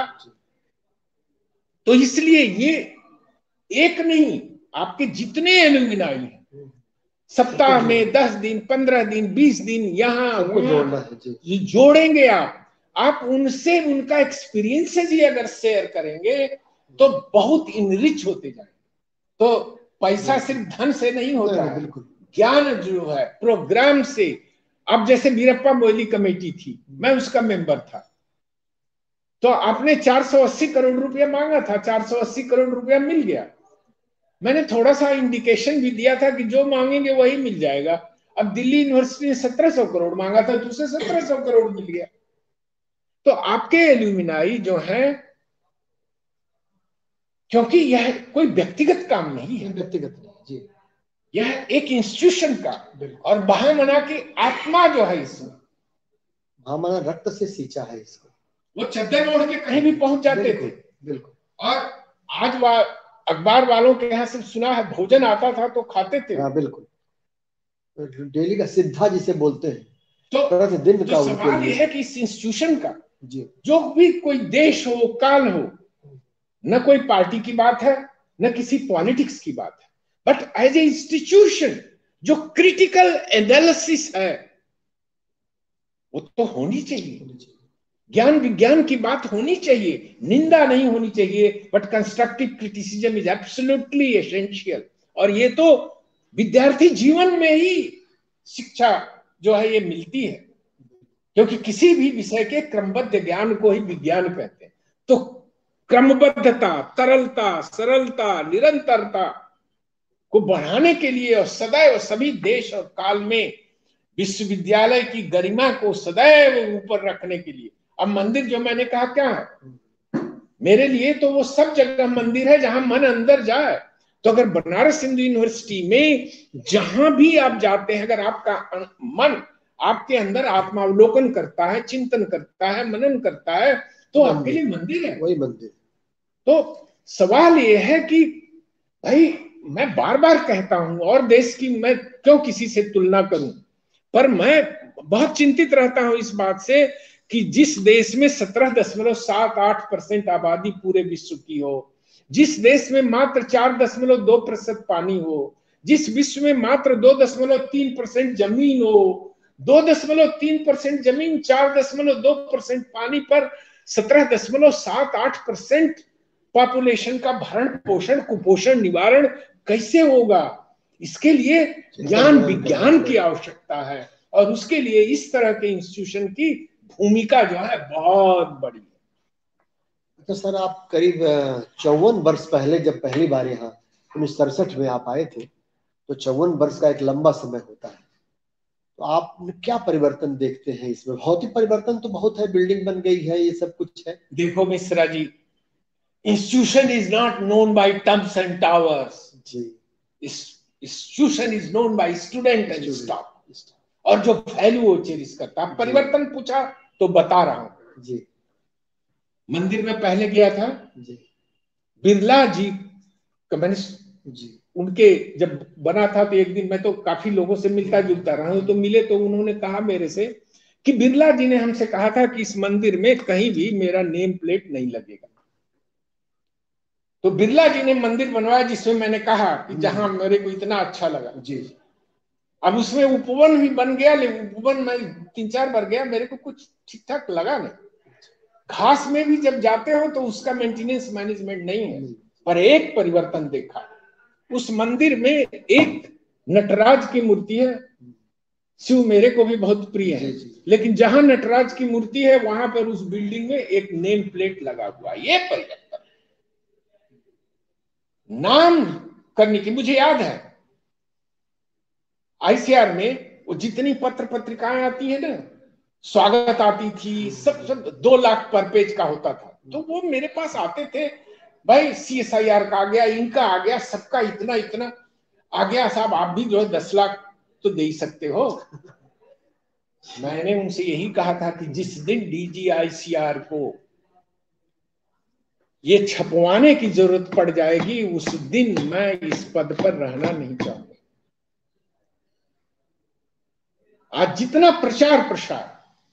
तो इसलिए ये एक नहीं, आपके जितने एल्यूमिनाई हैं सप्ताह में 10 दिन 15 दिन 20 दिन यहाँ ये जोड़ेंगे आप उनसे उनका एक्सपीरियंसेस ही अगर शेयर करेंगे तो बहुत इनरिच होते जाएंगे। तो पैसा सिर्फ धन से नहीं होता है, ज्ञान जो है प्रोग्राम से। अब जैसे वीरप्पा मोइली कमेटी थी, मैं उसका मेंबर था, तो आपने 480 करोड़ रुपया मांगा था, 480 करोड़ रुपया मिल गया। मैंने थोड़ा सा इंडिकेशन भी दिया था कि जो मांगेंगे वही मिल जाएगा। अब दिल्ली यूनिवर्सिटी ने 1700 करोड़ मांगा था, तो उसे 1700 करोड़ मिल गया। तो आपके एल्यूमिनाई जो है, क्योंकि यह कोई व्यक्तिगत काम नहीं है, व्यक्तिगत नहीं जी, यह एक इंस्टीट्यूशन का, और महामना की आत्मा जो है इसमें, महामना रक्त से सींचा है इसको। वो चद्दर ओढ़ के कहीं भी पहुंच जाते थे। बिल्कुल। और आज अखबार वालों के यहाँ से सुना है भोजन आता था तो खाते थे। हाँ बिल्कुल, डेली का सिद्धा जिसे बोलते हैं। तो दिन का सवाल यह है कि इस इंस्टीट्यूशन का जी, जो भी कोई देश हो काल हो, न कोई पार्टी की बात है न किसी पॉलिटिक्स की बात है, बट एज ए इंस्टीट्यूशन जो क्रिटिकल एनालिसिस है वो तो होनी चाहिए। ज्ञान विज्ञान की बात होनी चाहिए, निंदा नहीं होनी चाहिए, but constructive criticism is absolutely essential. और ये तो विद्यार्थी जीवन में ही शिक्षा जो है ये मिलती है, क्योंकि किसी भी विषय के क्रमबद्ध ज्ञान को ही विज्ञान कहते हैं। तो क्रमबद्धता, तरलता, सरलता, निरंतरता को बढ़ाने के लिए और सदैव सभी देश और काल में विश्वविद्यालय की गरिमा को सदैव ऊपर रखने के लिए। अब मंदिर जो मैंने कहा क्या है मेरे लिए, तो वो सब जगह मंदिर है जहां मन अंदर जाए। तो अगर बनारस हिंदू यूनिवर्सिटी में जहां भी आप जाते हैं, अगर आपका मन आपके अंदर आत्मावलोकन करता है, चिंतन करता है, मनन करता है, तो आपके लिए मंदिर है, वही मंदिर। तो सवाल ये है कि भाई मैं बार बार कहता हूं, और देश की मैं क्यों किसी से तुलना करूं, पर मैं बहुत चिंतित रहता हूं इस बात से कि जिस देश में 17.78% आबादी पूरे विश्व की हो, जिस देश में मात्र 4.2% पानी हो, जिस विश्व में मात्र 2.3% जमीन हो, 2.3% जमीन 4.2% पानी पर 17.78% पॉपुलेशन का भरण पोषण कुपोषण निवारण कैसे होगा? इसके लिए ज्ञान विज्ञान की आवश्यकता है, और उसके लिए इस तरह के इंस्टीट्यूशन की भूमिका जो है बहुत बड़ी है। अच्छा सर, आप करीब 54 वर्ष पहले जब पहली बार यहाँ 1967 में आप आए थे, तो 54 वर्ष का एक लंबा समय होता है, तो आप क्या परिवर्तन देखते हैं इसमें? भौतिक परिवर्तन तो बहुत है, बिल्डिंग बन गई है, ये सब कुछ है। देखो Mishra ji, institution is not known by tombs and towers ji, institution is known by student and staff, और जो वैल्यू वो चेरिश करता। आप परिवर्तन पूछा तो बता रहा हूं जी। मंदिर में पहले गया था जी, बिरला जी कम्युनिस्ट जी, उनके जब बना था तो एक दिन मैं तो काफी लोगों से मिलता जुलता रहा हूं, तो मिले तो उन्होंने कहा मेरे से कि बिरला जी ने हमसे कहा था कि इस मंदिर में कहीं भी मेरा नेम प्लेट नहीं लगेगा। तो बिरला जी ने मंदिर बनवाया जिसमें मैंने कहा कि जहां मेरे को इतना अच्छा लगा जी। अब उसमें उपवन भी बन गया, लेकिन उपवन में 3-4 बार गया, मेरे को कुछ ठीक ठाक लगा नहीं। घास में भी जब जाते हो तो उसका मेंटेनेंस मैनेजमेंट नहीं है। पर एक परिवर्तन देखा, उस मंदिर में एक नटराज की मूर्ति है। शिव मेरे को भी बहुत प्रिय है, लेकिन जहां नटराज की मूर्ति है वहां पर उस बिल्डिंग में एक नेम प्लेट लगा हुआ। ये परिवर्तन नाम करने की, मुझे याद है आईसीआर में वो जितनी पत्र पत्रिकाएं आती है ना, स्वागत आती थी, सब 2 लाख पर पेज का होता था। तो वो मेरे पास आते थे भाई CSIR का आ गया, इनका आ गया, सबका इतना इतना आ गया। साहब आप भी जो है 10 लाख तो दे ही सकते हो। मैंने उनसे यही कहा था कि जिस दिन DGICR को ये छपवाने की जरूरत पड़ जाएगी, उस दिन मैं इस पद पर रहना नहीं चाहूंगा। आज जितना प्रचार प्रसार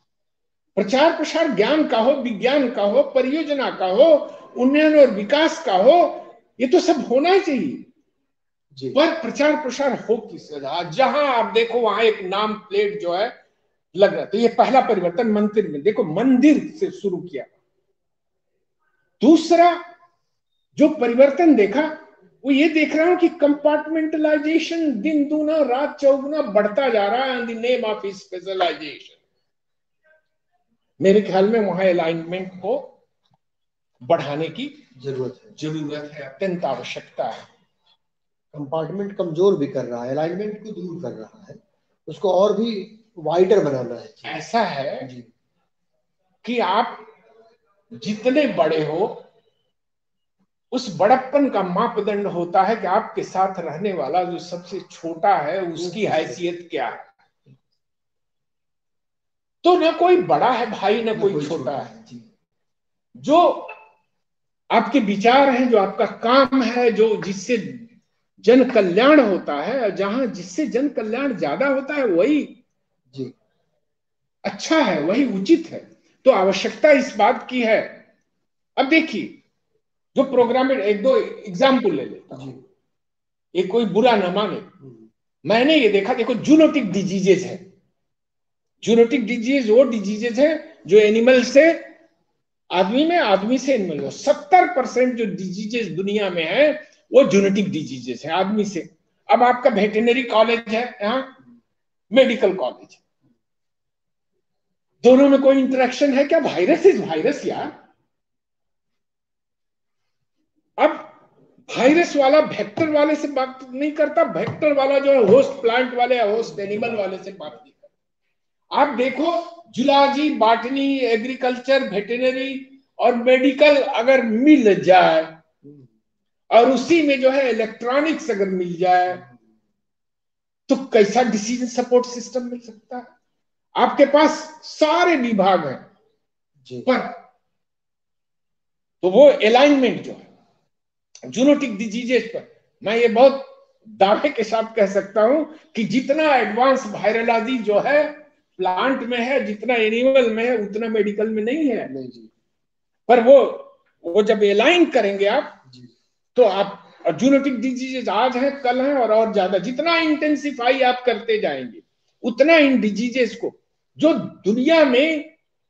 ज्ञान का हो, विज्ञान का हो, परियोजना का हो, उन्नयन और विकास का हो, ये तो सब होना ही चाहिए जी। पर प्रचार प्रसार हो किस वजह? जहां आप देखो वहां एक नाम प्लेट जो है लग रहा। तो ये पहला परिवर्तन मंदिर में, देखो मंदिर से शुरू किया। दूसरा जो परिवर्तन देखा वो ये देख रहा हूं कि कंपार्टमेंटलाइजेशन दिन दूना रात चौगुना बढ़ता जा रहा है in the name of specialisation. मेरे ख्याल में वहां अलाइनमेंट को बढ़ाने की जरूरत है, अत्यंत आवश्यकता है। कंपार्टमेंट कमजोर भी कर रहा है, अलाइनमेंट को दूर कर रहा है, उसको और भी वाइडर बनाना है। ऐसा है जी कि आप जितने बड़े हो, उस बड़प्पन का मापदंड होता है कि आपके साथ रहने वाला जो सबसे छोटा है उसकी हैसियत क्या है। तो ना कोई बड़ा है भाई, ना कोई छोटा है। जो आपके विचार हैं, जो आपका काम है, जो जिससे जन कल्याण होता है, जहां जिससे जन कल्याण ज्यादा होता है वही जी अच्छा है, वही उचित है। तो आवश्यकता इस बात की है। अब देखिए जो प्रोग्राम, एक दो एग्जाम्पल ले लेता हूं, ये कोई बुरा ना माने। मैंने ये देखा, देखो जूनोटिक डिजीजेज है। जूनोटिक डिजीज वो डिजीजेज है जो एनिमल से आदमी में, आदमी से एनिमल में। 70% जो डिजीजेस दुनिया में है वो जूनोटिक डिजीजेस है आदमी से। अब आपका वेटरनरी कॉलेज है, यहाँ मेडिकल कॉलेज, दोनों में कोई इंटरेक्शन है क्या? वायरस इज वायरस यार। अब वायरस वाला वेक्टर वाले से बात नहीं करता, वेक्टर वाला जो है होस्ट प्लांट वाले या होस्ट एनिमल वाले से बात नहीं करता। आप देखो जूलॉजी, बॉटनी, एग्रीकल्चर, वेटरनरी और मेडिकल अगर मिल जाए और उसी में जो है इलेक्ट्रॉनिक्स अगर मिल जाए तो कैसा डिसीजन सपोर्ट सिस्टम मिल सकता है? आपके पास सारे विभाग हैं पर तो वो अलाइनमेंट जो है जूनोटिक डिजीजेस पर, मैं ये बहुत दावे के साथ कह सकता हूं कि जितना एडवांस वायरोलॉजी जो है प्लांट में है, जितना एनिमल में है, उतना मेडिकल में नहीं है। नहीं जी। पर वो जब अलाइन करेंगे आप जी, तो आप जूनोटिक डिजीजेस आज है, कल है और ज्यादा जितना इंटेंसिफाई आप करते जाएंगे उतना इन डिजीजेस को, जो दुनिया में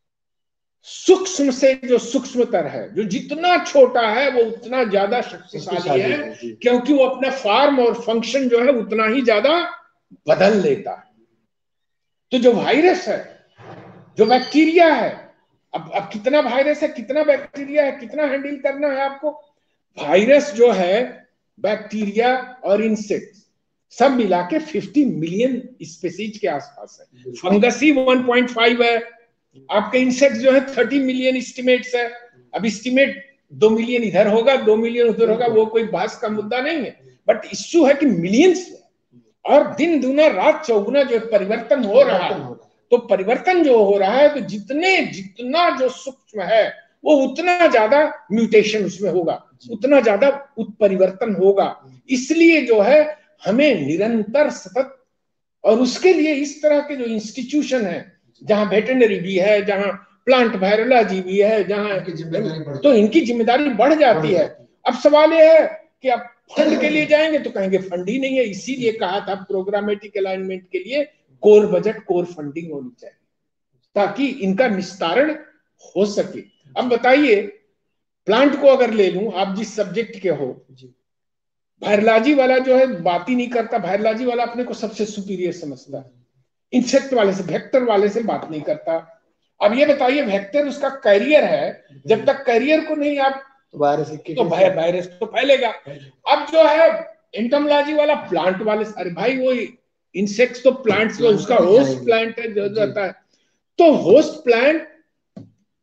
सूक्ष्म से जो सूक्ष्मतर है, जो जितना छोटा है वो उतना ज्यादा शक्तिशाली है, क्योंकि वो अपना फॉर्म और फंक्शन जो है उतना ही ज्यादा बदल लेता है। तो जो वायरस है, जो बैक्टीरिया है, अब कितना वायरस है, कितना बैक्टीरिया है, कितना हैंडल करना है आपको। वायरस जो है, बैक्टीरिया और इंसेक्ट सब मिला के 50 मिलियन स्पीसीज के आसपास है। फंगस ही 1.5 है, आपके इंसेक्ट जो है 30 मिलियन एस्टिमेट्स है। अब एस्टिमेट 2 मिलियन इधर होगा, 2 मिलियन उधर होगा, वो कोई बहस का मुद्दा नहीं है, बट इश्यू है कि मिलियंस में। और दिन दूना रात चौगुना जो परिवर्तन हो रहा है, तो परिवर्तन जो हो रहा है तो जितना जो सूक्ष्म है वो उतना ज्यादा म्यूटेशन उसमें होगा, उतना ज्यादा उत्परिवर्तन होगा। इसलिए जो है हमें निरंतर सतत, और उसके लिए इस तरह के जो इंस्टीट्यूशन है, जहां वेटरनरी भी है, जहां प्लांट वायरोलॉजी भी है, जहां तो इनकी जिम्मेदारी बढ़ जाती है। अब सवाल यह है कि अब फंड के लिए जाएंगे तो कहेंगे फंड ही नहीं है। इसीलिए कहा था प्रोग्रामेटिक अलाइनमेंट के लिए कोर बजट, कोर फंडिंग होनी चाहिए ताकि इनका निस्तारण हो सके। अब बताइए, प्लांट को अगर ले लूं, आप जिस सब्जेक्ट के हो, वायरोलॉजी वाला जो है बात ही नहीं करता, वायरोलॉजी वाला अपने को सबसे सुपीरियर समझता है, इंसेक्ट वाले से, वेक्टर वाले से बात नहीं करता। अब ये बताइए, वेक्टर उसका कैरियर है, जब तक कैरियर को नहीं आप तो वायरस तो फैलेगा। अब जो है एंटोमोलॉजी वाला प्लांट वाले, अरे भाई वो इंसेक्ट्स तो प्लांट्स में उसका होस्ट प्लांट है जो रहता है, तो होस्ट प्लांट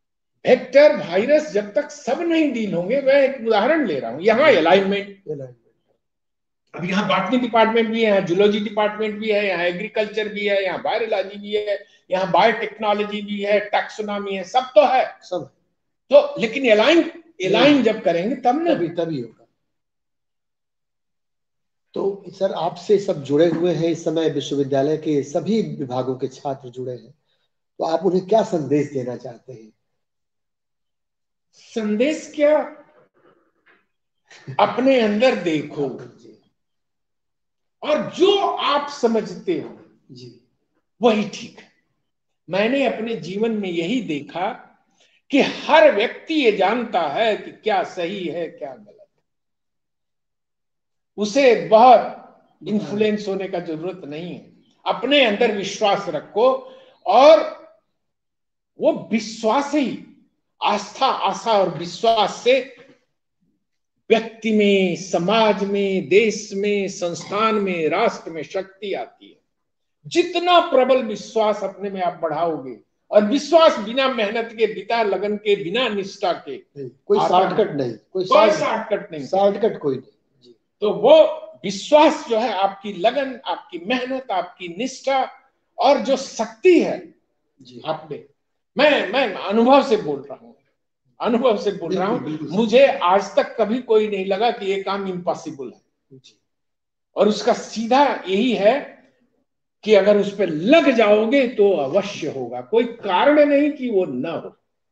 वेक्टर वायरस जब तक सब नहीं डील होंगे, मैं एक उदाहरण ले रहा हूं, यहाँ अलाइनमेंट, अब यहाँ बॉटनी डिपार्टमेंट भी है, यहाँ जूलॉजी डिपार्टमेंट भी है, यहाँ एग्रीकल्चर भी है, यहाँ वायरोलॉजी भी है, यहाँ बायोटेक्नोलॉजी भी है, टैक्सोनॉमी है, सब तो है सब। तो लेकिन अलाइन जब करेंगे तब ना, तभी होगा। तो सर आपसे सब जुड़े हुए हैं इस समय, विश्वविद्यालय के सभी विभागों के छात्र जुड़े हैं, तो आप उन्हें क्या संदेश देना चाहते हैं? संदेश क्या, अपने अंदर देखो और जो आप समझते हो जी वही ठीक है। मैंने अपने जीवन में यही देखा कि हर व्यक्ति ये जानता है कि क्या सही है क्या गलत है, उसे बहुत इन्फ्लुएंस होने का जरूरत नहीं है। अपने अंदर विश्वास रखो और वो विश्वास ही, आस्था, आशा और विश्वास से व्यक्ति में, समाज में, देश में, संस्थान में, राष्ट्र में शक्ति आती है। जितना प्रबल विश्वास अपने में आप बढ़ाओगे, और विश्वास बिना मेहनत के, बिना लगन के, बिना निष्ठा के कोई शॉर्टकट नहीं, कोई शॉर्टकट नहीं, शॉर्टकट कोई नहीं। तो वो विश्वास जो है, आपकी लगन, आपकी मेहनत, आपकी निष्ठा और जो शक्ति है आप में, मैं अनुभव से बोल रहा हूँ, अनुभव से बोल रहा हूँ, मुझे आज तक कभी कोई नहीं लगा कि ये काम इम्पॉसिबल है। और उसका सीधा यही है कि अगर उस पर लग जाओगे तो अवश्य होगा, कोई कारण नहीं कि वो ना हो।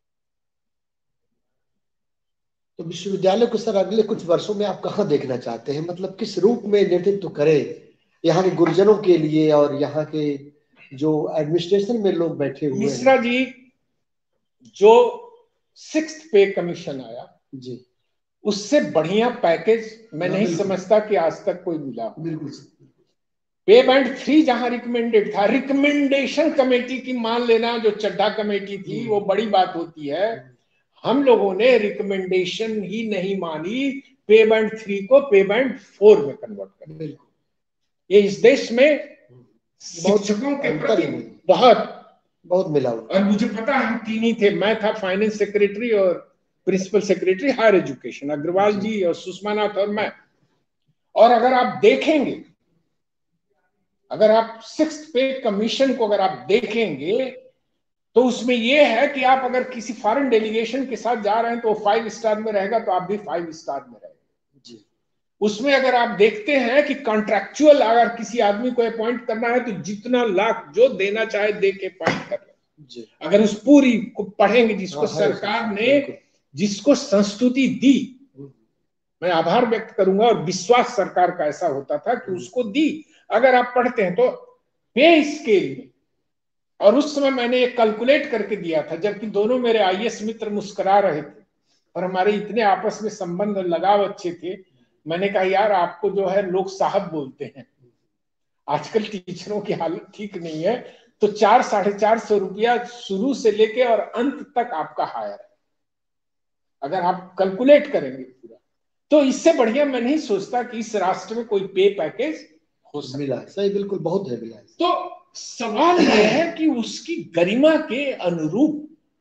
तो विश्वविद्यालय को सर अगले कुछ वर्षों में आप कहाँ देखना चाहते हैं, मतलब किस रूप में नेतृत्व करे यहाँ के गुरुजनों के लिए और यहाँ के जो एडमिनिस्ट्रेशन में लोग बैठे हुए हैं? मिश्रा जी, जो 6th पे कमीशन आया जी, उससे बढ़िया पैकेज मैं नहीं समझता कि आज तक कोई मिला। बिल्कुल। पे बैंड 3 जहां रिकमेंडेड था, रिकमेंडेशन कमेटी की मान लेना, जो चड्ढा कमेटी थी वो बड़ी बात होती है। हम लोगों ने रिकमेंडेशन ही नहीं मानी, पे बैंड 3 को पे बैंड 4 में कन्वर्ट कर दिया। ये इस देश में शिक्षकों के प्रति बहुत मिला। और मुझे पता, हम 3 ही थे, मैं था फाइनेंस सेक्रेटरी और principal secretary higher education, Agarwal ji और सुषमा नाथ और मैं। और अगर आप देखेंगे, अगर आप 6th पे कमीशन को अगर आप देखेंगे तो उसमें यह है कि आप अगर किसी फॉरेन डेलीगेशन के साथ जा रहे हैं तो 5 स्टार में रहेगा, तो आप भी 5 स्टार में रहेगा जी। उसमें अगर आप देखते हैं कि कॉन्ट्रैक्चुअल अगर किसी आदमी को अपॉइंट करना है तो जितना लाख जो देना चाहे दे के अपॉइंट कर ले। अगर उस पूरी को पढ़ेंगे, जिसको सरकार ने जिसको संस्तुति दी, मैं आभार व्यक्त करूंगा, और विश्वास सरकार का ऐसा होता था कि उसको दी। अगर आप पढ़ते हैं तो पे स्केल में, और उस समय मैंने एक कैलकुलेट करके दिया था, जबकि दोनों मेरे आईएएस मित्र मुस्कुरा रहे थे और हमारे इतने आपस में संबंध लगाव अच्छे थे। मैंने कहा यार, आपको जो है लोग साहब बोलते हैं, आजकल टीचरों की हालत ठीक नहीं है, तो 400-450 रुपया शुरू से लेके और अंत तक आपका हायर है। अगर आप कैलकुलेट करेंगे पूरा, तो इससे बढ़िया मैं नहीं सोचता कि इस राष्ट्र में कोई पे पैकेज हो सकता। मिला सही, बिल्कुल, बहुत है मिला। तो सवाल यह है कि उसकी गरिमा के अनुरूप,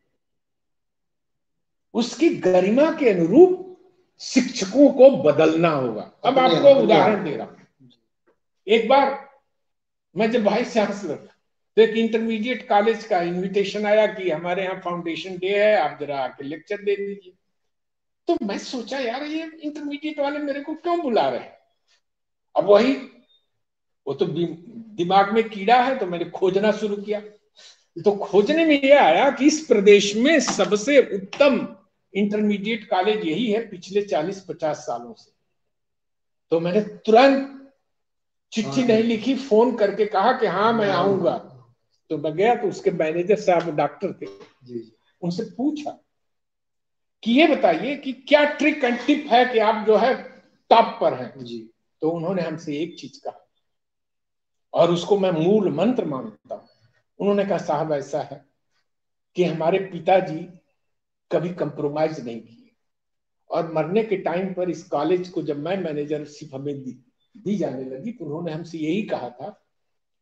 उसकी गरिमा के अनुरूप शिक्षकों को बदलना होगा। अब आपको उदाहरण दे रहा हूं। एक बार मैं जब वाइस चांसलर था तो एक इंटरमीडिएट कॉलेज का इनविटेशन आया कि हमारे यहाँ फाउंडेशन डे है, आप जरा आके लेक्चर दे दीजिए। तो मैं सोचा यार, ये इंटरमीडिएट वाले मेरे को क्यों बुला रहे हैं। अब वही, वो तो दिमाग में कीड़ा है, तो मैंने खोजना शुरू किया। तो खोजने में यह आया कि इस प्रदेश में सबसे उत्तम इंटरमीडिएट कॉलेज यही है पिछले 40-50 सालों से। तो मैंने तुरंत चिट्ठी नहीं लिखी, फोन करके कहा कि हाँ मैं आऊंगा। तो मैं गया, तो उसके मैनेजर साहब डॉक्टर थे, उनसे पूछा कि ये बताइए कि क्या ट्रिक एंड टिप है कि आप जो है टॉप पर हैं जी। तो उन्होंने हमसे एक चीज कहा, और उसको मैं मूल मंत्र मानता हूं। उन्होंने कहा साहब ऐसा है कि हमारे पिताजी कभी कंप्रोमाइज नहीं किए, और मरने के टाइम पर इस कॉलेज को जब मैं मैनेजरशिप हमें दी जाने लगी, तो उन्होंने हमसे यही कहा था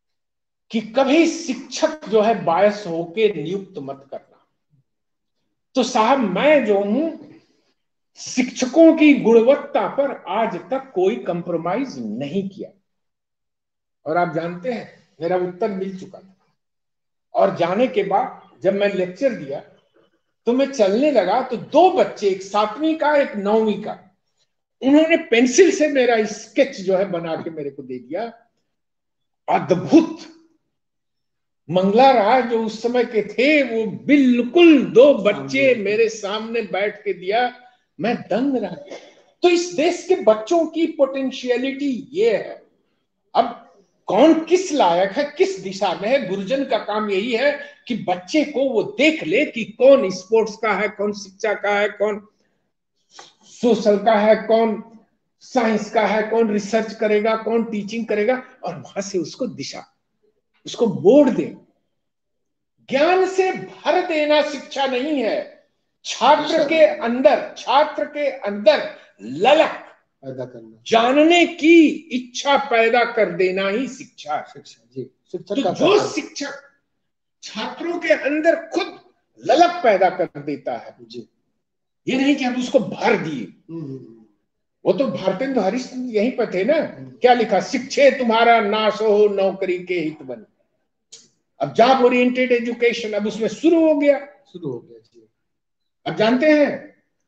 कि कभी शिक्षक जो है बायस होके नियुक्त मत करना। तो साहब मैं जो हूं, शिक्षकों की गुणवत्ता पर आज तक कोई कंप्रोमाइज नहीं किया। और आप जानते हैं मेरा उत्तर मिल चुका था, और जाने के बाद जब मैं लेक्चर दिया तो मैं चलने लगा तो 2 बच्चे, एक 7वीं का एक 9वीं का, उन्होंने पेंसिल से मेरा स्केच जो है बना के मेरे को दे दिया। अद्भुत। मंगला राय जो उस समय के थे वो बिल्कुल 2 बच्चे मेरे सामने बैठ के दिया, मैं दंग रह गया। तो इस देश के बच्चों की पोटेंशियलिटी ये है। अब कौन किस लायक है, किस दिशा में है, गुरुजन का काम यही है कि बच्चे को वो देख ले कि कौन स्पोर्ट्स का है, कौन शिक्षा का है, कौन सोशल का है, कौन साइंस का है, कौन रिसर्च करेगा, कौन टीचिंग करेगा, और वहां से उसको दिशा, उसको मोड़ दे। ज्ञान से भर देना शिक्षा नहीं है। छात्र के अंदर ललक पैदा करना, जानने की इच्छा पैदा कर देना ही शिक्षा है। जी, शिक्षक तो का जो शिक्षक छात्रों के अंदर खुद ललक पैदा कर देता है, जी, ये नहीं कि हम उसको भर दिए। वो तो भारतेंदु हरिश्चंद्र यहीं पर थे ना, क्या लिखा, शिक्षे तुम्हारा नाश हो नौकरी के हित बन। अब जॉब ओरिएंटेड एजुकेशन अब उसमें शुरू हो गया जी। अब जानते हैं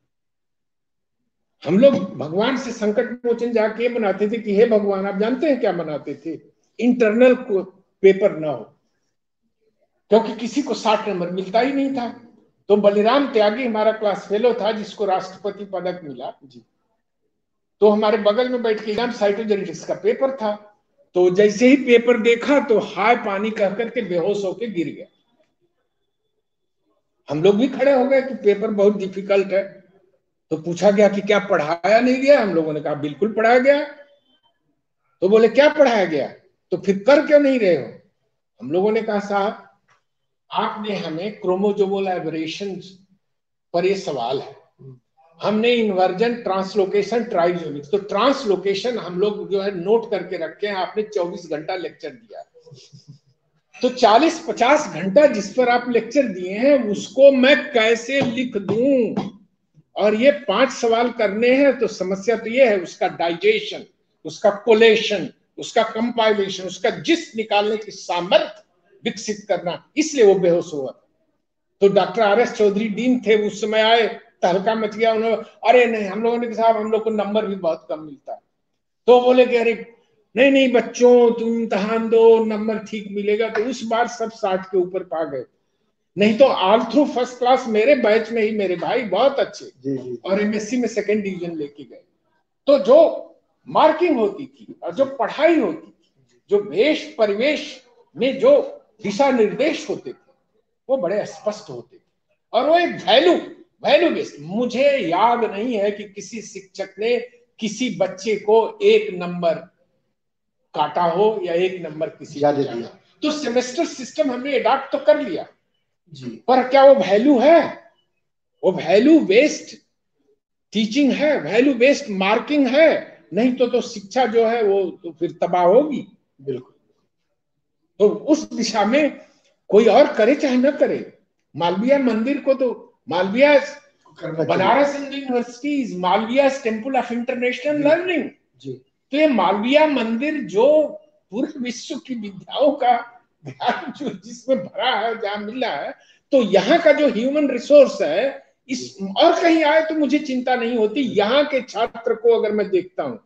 हम लोग भगवान से संकट मोचन जाके मनाते थे कि हे भगवान, आप जानते हैं क्या मनाते थे, इंटरनल पेपर ना हो, क्योंकि किसी को 60 नंबर मिलता ही नहीं था। तो बलिराम त्यागी हमारा क्लास फेलो था जिसको राष्ट्रपति पदक मिला जी। तो हमारे बगल में बैठ के एग्जाम साइटोजेनेटिक्स का पेपर था, तो जैसे ही पेपर देखा तो हाय पानी कह करके बेहोश होके गिर गया। हम लोग भी खड़े हो गए कि पेपर बहुत डिफिकल्ट है। तो पूछा गया कि क्या पढ़ाया नहीं गया, हम लोगों ने कहा बिल्कुल पढ़ाया गया। तो बोले क्या पढ़ाया गया, तो फिर कर क्यों नहीं रहे हो। हम लोगों ने कहा साहब आपने हमें क्रोमोसोमल एबरेशंस पर ये सवाल है, हमने इन्वर्जन, ट्रांसलोकेशन, ट्राइजोनिक्स, तो ट्रांसलोकेशन हम लोग जो है नोट करके रखे हैं, आपने 24 घंटा लेक्चर दिया, तो 40-50 घंटा जिस पर आप लेक्चर दिए हैं उसको मैं कैसे लिख दूं, और ये 5 सवाल करने हैं। तो समस्या तो ये है उसका डाइजेशन, उसका कोलेशन, उसका कंपाइलेशन, उसका जिस निकालने की सामर्थ्य विकसित करना, इसलिए वो बेहोश हुआ। तो डॉक्टर आर.एस. चौधरी डीन थे, उस समय आए, तहलका मच गया। उन्होंने अरे नहीं, हम लोगों ने कहा साहब हम लोग को नंबर भी बहुत कम मिलता है। तो बोले कि अरे नहीं नहीं बच्चों तुम इम्तहान दो, नंबर ठीक मिलेगा। तो उस बार सब 60 के ऊपर पा गए, नहीं तो ऑल थ्रू फर्स्ट क्लास मेरे बैच में ही मेरे भाई बहुत अच्छे जी। और एमएससी में 2nd डिवीजन लेके गए। तो जो मार्किंग होती थी और जो पढ़ाई होती थी, जो वेश परिवेश में जो दिशा निर्देश होते थे वो बड़े स्पष्ट होते थे, और वो एक वैल्यू बेस्ड। मुझे याद नहीं है कि किसी शिक्षक ने किसी बच्चे को 1 नंबर काटा हो या 1 नंबर किसी को दिया। तो सेमेस्टर सिस्टम हमने अडॉप्ट तो कर लिया जी, पर क्या वो वैल्यू है, वो वैल्यू बेस्ड टीचिंग है, वैल्यू बेस्ड मार्किंग है? नहीं तो शिक्षा जो है वो तो फिर तबाह होगी। बिल्कुल। तो उस दिशा में कोई और करे चाहे न करे, मालवीय मंदिर को तो Malviya Banaras Hindu university, Malviya temple of international learning जी। तो ये मालवीय मंदिर जो पूरे विश्व की विद्याओं का ज्ञान जो जिसमें भरा है, जहां मिला है, तो यहाँ का जो ह्यूमन रिसोर्स है इस और कहीं आए तो मुझे चिंता नहीं होती। यहाँ के छात्र को अगर मैं देखता हूं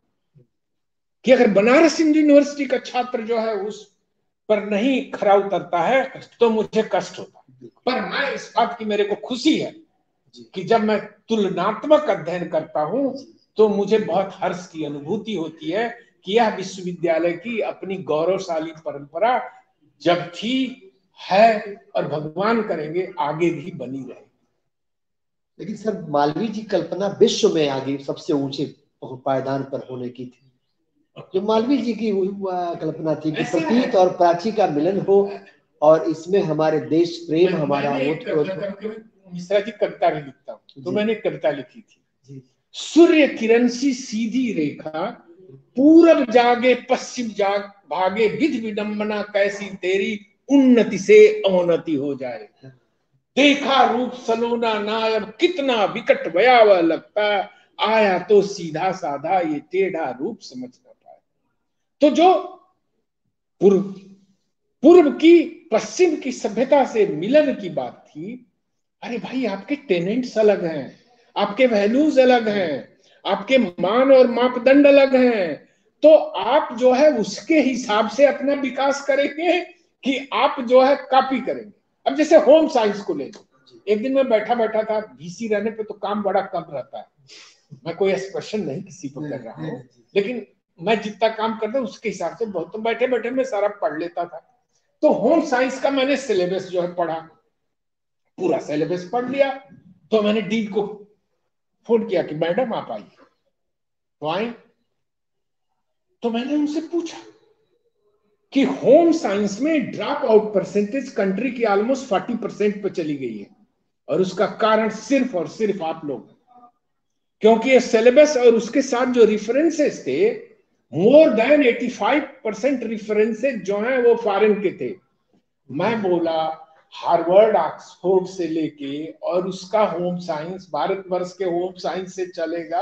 कि अगर बनारस हिंदू यूनिवर्सिटी का छात्र जो है उस पर नहीं खरा उतरता है तो मुझे कष्ट होता है। पर मैं इस बात की मेरे को खुशी है कि जब मैं तुलनात्मक अध्ययन करता हूं तो मुझे बहुत हर्ष की अनुभूति होती है कि यह विश्वविद्यालय की अपनी गौरवशाली परंपरा जब थी, है और भगवान करेंगे आगे भी बनी रहे। लेकिन सर मालवीय जी कल्पना विश्व में आगे सबसे ऊंचे पायदान पर होने की थी। जो मालवीय जी की कल्पना थी कि प्रतीत और प्राची का मिलन हो और इसमें हमारे देश प्रेम हमारा मिश्रा जी कविता भी लिखता हूँ, तो मैंने कविता लिखी थी, सूर्य किरण सी सीधी रेखा पूरब जागे पश्चिम जाग भागे, विधि विडंबना कैसी तेरी उन्नति से अवनति हो जाए। देखा रूप सलोना नायब, कितना विकट भयावह लगता, आया तो सीधा साधा, ये टेढ़ा रूप समझ न पाए। तो जो पूर्व की पश्चिम की सभ्यता से मिलन की बात थी, अरे भाई आपके टेनेंट्स अलग हैं, आपके वैल्यूज अलग हैं, आपके मान और मापदंड अलग हैं, तो आप जो है उसके हिसाब से अपना विकास करेंगे कि आप जो है कॉपी करेंगे। अब जैसे होम साइंस को ले लो, एक दिन मैं बैठा बैठा था, वीसी रहने पे तो काम बड़ा कम रहता है, मैं कोई एक्सप्रेशन नहीं किसी पर कर रहा हूँ, लेकिन मैं जितना काम करता हूँ उसके हिसाब से बहुत, तो बैठे बैठे मैं सारा पढ़ लेता था। तो होम साइंस का मैंने सिलेबस जो है पढ़ा, पूरा सिलेबस पढ़ लिया। तो मैंने डीन को फोन किया कि मैडम आप आइए, तो आए। तो मैंने उनसे पूछा कि होम साइंस में ड्रॉप आउट परसेंटेज कंट्री की ऑलमोस्ट 40% पे चली गई है, और उसका कारण सिर्फ और सिर्फ आप लोग, क्योंकि ये सिलेबस और उसके साथ जो रिफरेंसेस थे, मोर देन 85% रिफरेंसेस जो हैं वो फॉरेन के थे। मैं बोला हार्वर्ड ऑक्सफोर्ड से लेके और उसका होम साइंस भारतवर्ष के होम साइंस से चलेगा?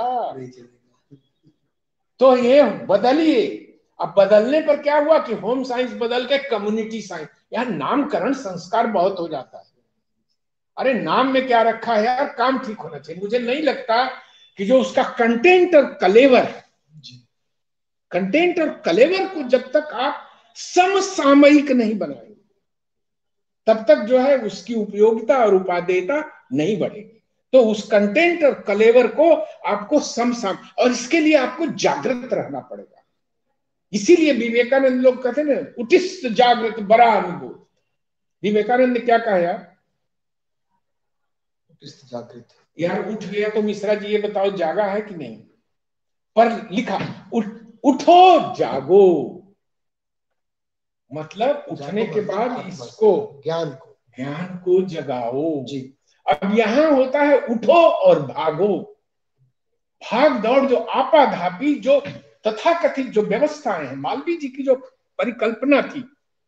तो ये बदलिए। अब बदलने पर क्या हुआ कि होम साइंस बदल के कम्युनिटी साइंस, यार नामकरण संस्कार बहुत हो जाता है। अरे नाम में क्या रखा है यार, काम ठीक होना चाहिए। मुझे नहीं लगता कि जो उसका कंटेंट और कलेवर, कंटेंट और कलेवर को जब तक आप समसामयिक नहीं बनाएंगे तब तक जो है उसकी उपयोगिता और उपादेयता नहीं बढ़ेगी। तो उस कंटेंट और कलेवर को आपको समसाम, और इसके लिए आपको जागृत रहना पड़ेगा। इसीलिए विवेकानंद लोग कहते हैं ना, उटिष्ठ जागृत बड़ा अनुभव। विवेकानंद ने क्या कहा यार? उटिष्ठ जागृत। यार उठ गया तो मिश्रा जी ये बताओ जागा है कि नहीं? पर लिखा उठो जागो, मतलब उठने के बाद इसको ज्ञान को जगाओ जी। अब यहां होता है उठो और भागो। भाग दौड़ जो आपाधापी जो तथाकथित जो व्यवस्थाएं हैं, मालवीय जी की जो परिकल्पना थी,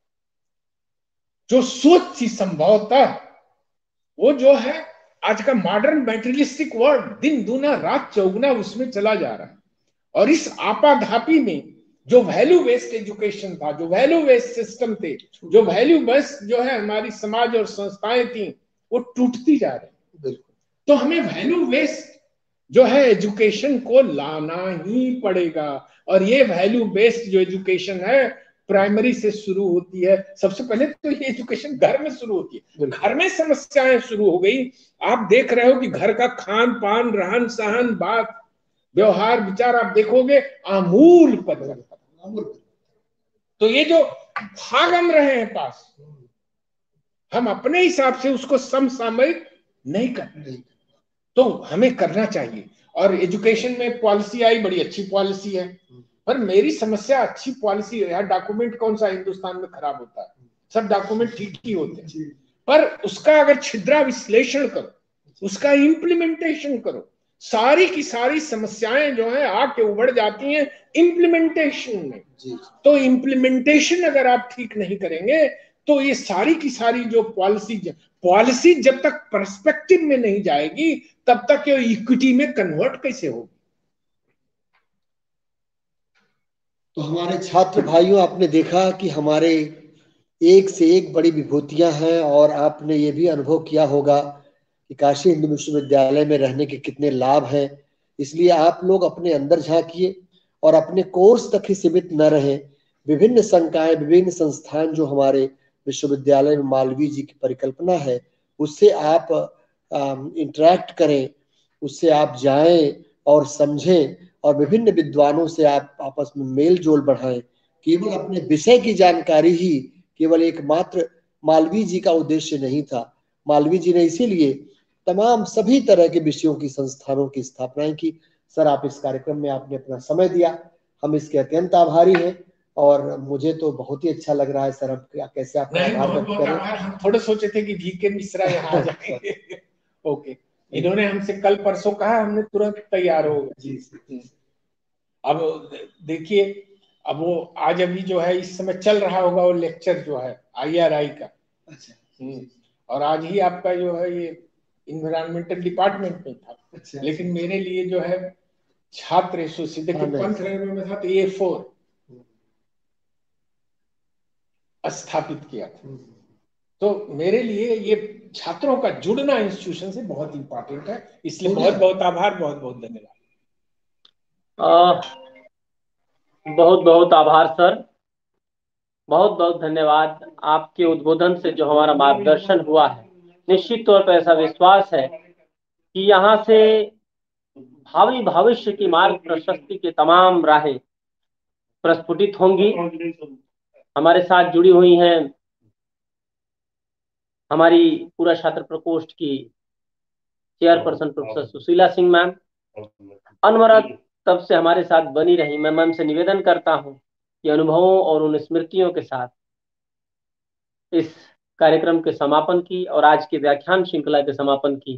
जो सोच थी, संभवतः वो जो है आज का मॉडर्न मैटेरियलिस्टिक वर्ल्ड दिन दूना रात चौगुना उसमें चला जा रहा है। और इस आपाधापी में जो वैल्यू बेस्ड एजुकेशन था, जो वैल्यू बेस्ड सिस्टम थे, जो वैल्यू बेस्ड जो है हमारी समाज और संस्थाएं थी, वो टूटती जा रही। बिल्कुल। तो हमें वैल्यू बेस्ड जो है एजुकेशन को लाना ही पड़ेगा। और ये वैल्यू बेस्ड जो एजुकेशन है प्राइमरी से शुरू होती है। सबसे पहले तो ये एजुकेशन घर में शुरू होती है। घर में समस्याएं शुरू हो गई। आप देख रहे हो कि घर का खान पान, रहन सहन, बात व्यवहार विचार आप देखोगे आमूल परिवर्तन। तो ये जो भाग हम रहे हैं पास, हम अपने हिसाब से उसको समसामयिक नहीं करते, तो हमें करना चाहिए। और एजुकेशन में पॉलिसी आई, बड़ी अच्छी पॉलिसी है, पर मेरी समस्या अच्छी पॉलिसी है यार, डॉक्यूमेंट कौन सा हिंदुस्तान में खराब होता है? सब डॉक्यूमेंट ठीक ही होते हैं, पर उसका अगर छिद्रा विश्लेषण करो, उसका इम्प्लीमेंटेशन करो, सारी की सारी समस्याएं जो है आके उभर जाती हैं इम्प्लीमेंटेशन में। तो इम्प्लीमेंटेशन अगर आप ठीक नहीं करेंगे तो ये सारी की सारी जो पॉलिसी जब तक पर्सपेक्टिव में नहीं जाएगी तब तक ये इक्विटी में कन्वर्ट कैसे होगी? तो हमारे छात्र भाइयों, आपने देखा कि हमारे एक से एक बड़ी विभूतियां हैं, और आपने ये भी अनुभव किया होगा कि काशी हिंदू विश्वविद्यालय में रहने के कितने लाभ हैं। इसलिए आप लोग अपने अंदर झांकिए और अपने कोर्स तक ही सीमित न रहें। विभिन्न संकाय, विभिन्न संस्थान जो हमारे विश्वविद्यालय में मालवीय जी की परिकल्पना है, उससे आप इंटरेक्ट करें, उससे आप जाएं और समझें, और विभिन्न विद्वानों से आप आपस में मेल जोल बढ़ाएं। केवल अपने विषय की जानकारी ही केवल एकमात्र मालवीय जी का उद्देश्य नहीं था। मालवीय जी ने इसीलिए तमाम सभी तरह के विषयों की संस्थानों की स्थापना की। सर, आप इस कार्यक्रम में आपने अपना समय दिया, हम इसके अत्यंत आभारी हैं, और मुझे तो बहुत ही अच्छा लग रहा है। सर, हम कैसे आपका आभार व्यक्त करें? हम थोड़े सोचे थे कि VK मिश्रा यहाँ आ जाएंगे। ओके, इन्होंने हमसे कल परसों कहा, हमने तुरंत तैयार हो गए। अब देखिए, अब वो आज अभी जो है इस समय चल रहा होगा वो लेक्चर जो है IRI का। अच्छा। और आज ही आपका जो है ये इन्वायरमेंटल डिपार्टमेंट में था। अच्छा। लेकिन मेरे लिए जो है छात्र एसोसिएशन, देखिए पंथ रेलवे में था तो A4 स्थापित किया था। तो मेरे लिए ये छात्रों का जुड़ना इंस्टीट्यूशन से बहुत इंपॉर्टेंट है, इसलिए बहुत बहुत आभार, बहुत बहुत धन्यवाद। बहुत बहुत आभार सर, बहुत बहुत धन्यवाद। आपके उद्बोधन से जो हमारा मार्गदर्शन हुआ है, निश्चित तौर पर ऐसा विश्वास है कि यहाँ से भावी भविष्य की मार्ग प्रशस्ति की तमाम राहें प्रस्फुटित होंगी। हमारे साथ जुड़ी हुई हैं हमारी पूरा छात्र प्रकोष्ठ की chairperson professor Sushila Singh ma'am, अनवरत तब से हमारे साथ बनी रही। मैं मैम से निवेदन करता हूं कि अनुभवों और उन स्मृतियों के साथ इस कार्यक्रम के समापन की और आज की व्याख्यान श्रृंखला के समापन की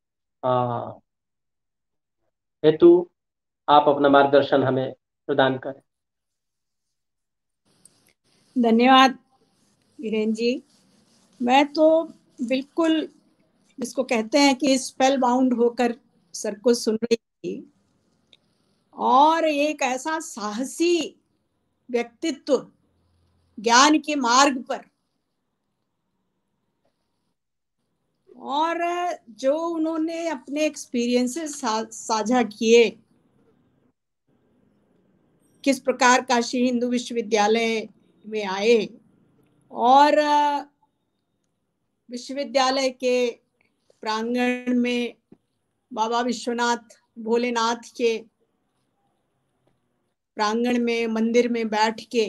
हेतु आप अपना मार्गदर्शन हमें प्रदान करें। धन्यवाद वीरेन जी। मैं तो बिल्कुल जिसको कहते हैं कि स्पेल बाउंड होकर सर को सुन रही थी, और एक ऐसा साहसी व्यक्तित्व ज्ञान के मार्ग पर, और जो उन्होंने अपने एक्सपीरियंसेस साझा किए, किस प्रकार काशी हिंदू विश्वविद्यालय में आए और विश्वविद्यालय के प्रांगण में बाबा विश्वनाथ भोलेनाथ के प्रांगण में मंदिर में बैठ के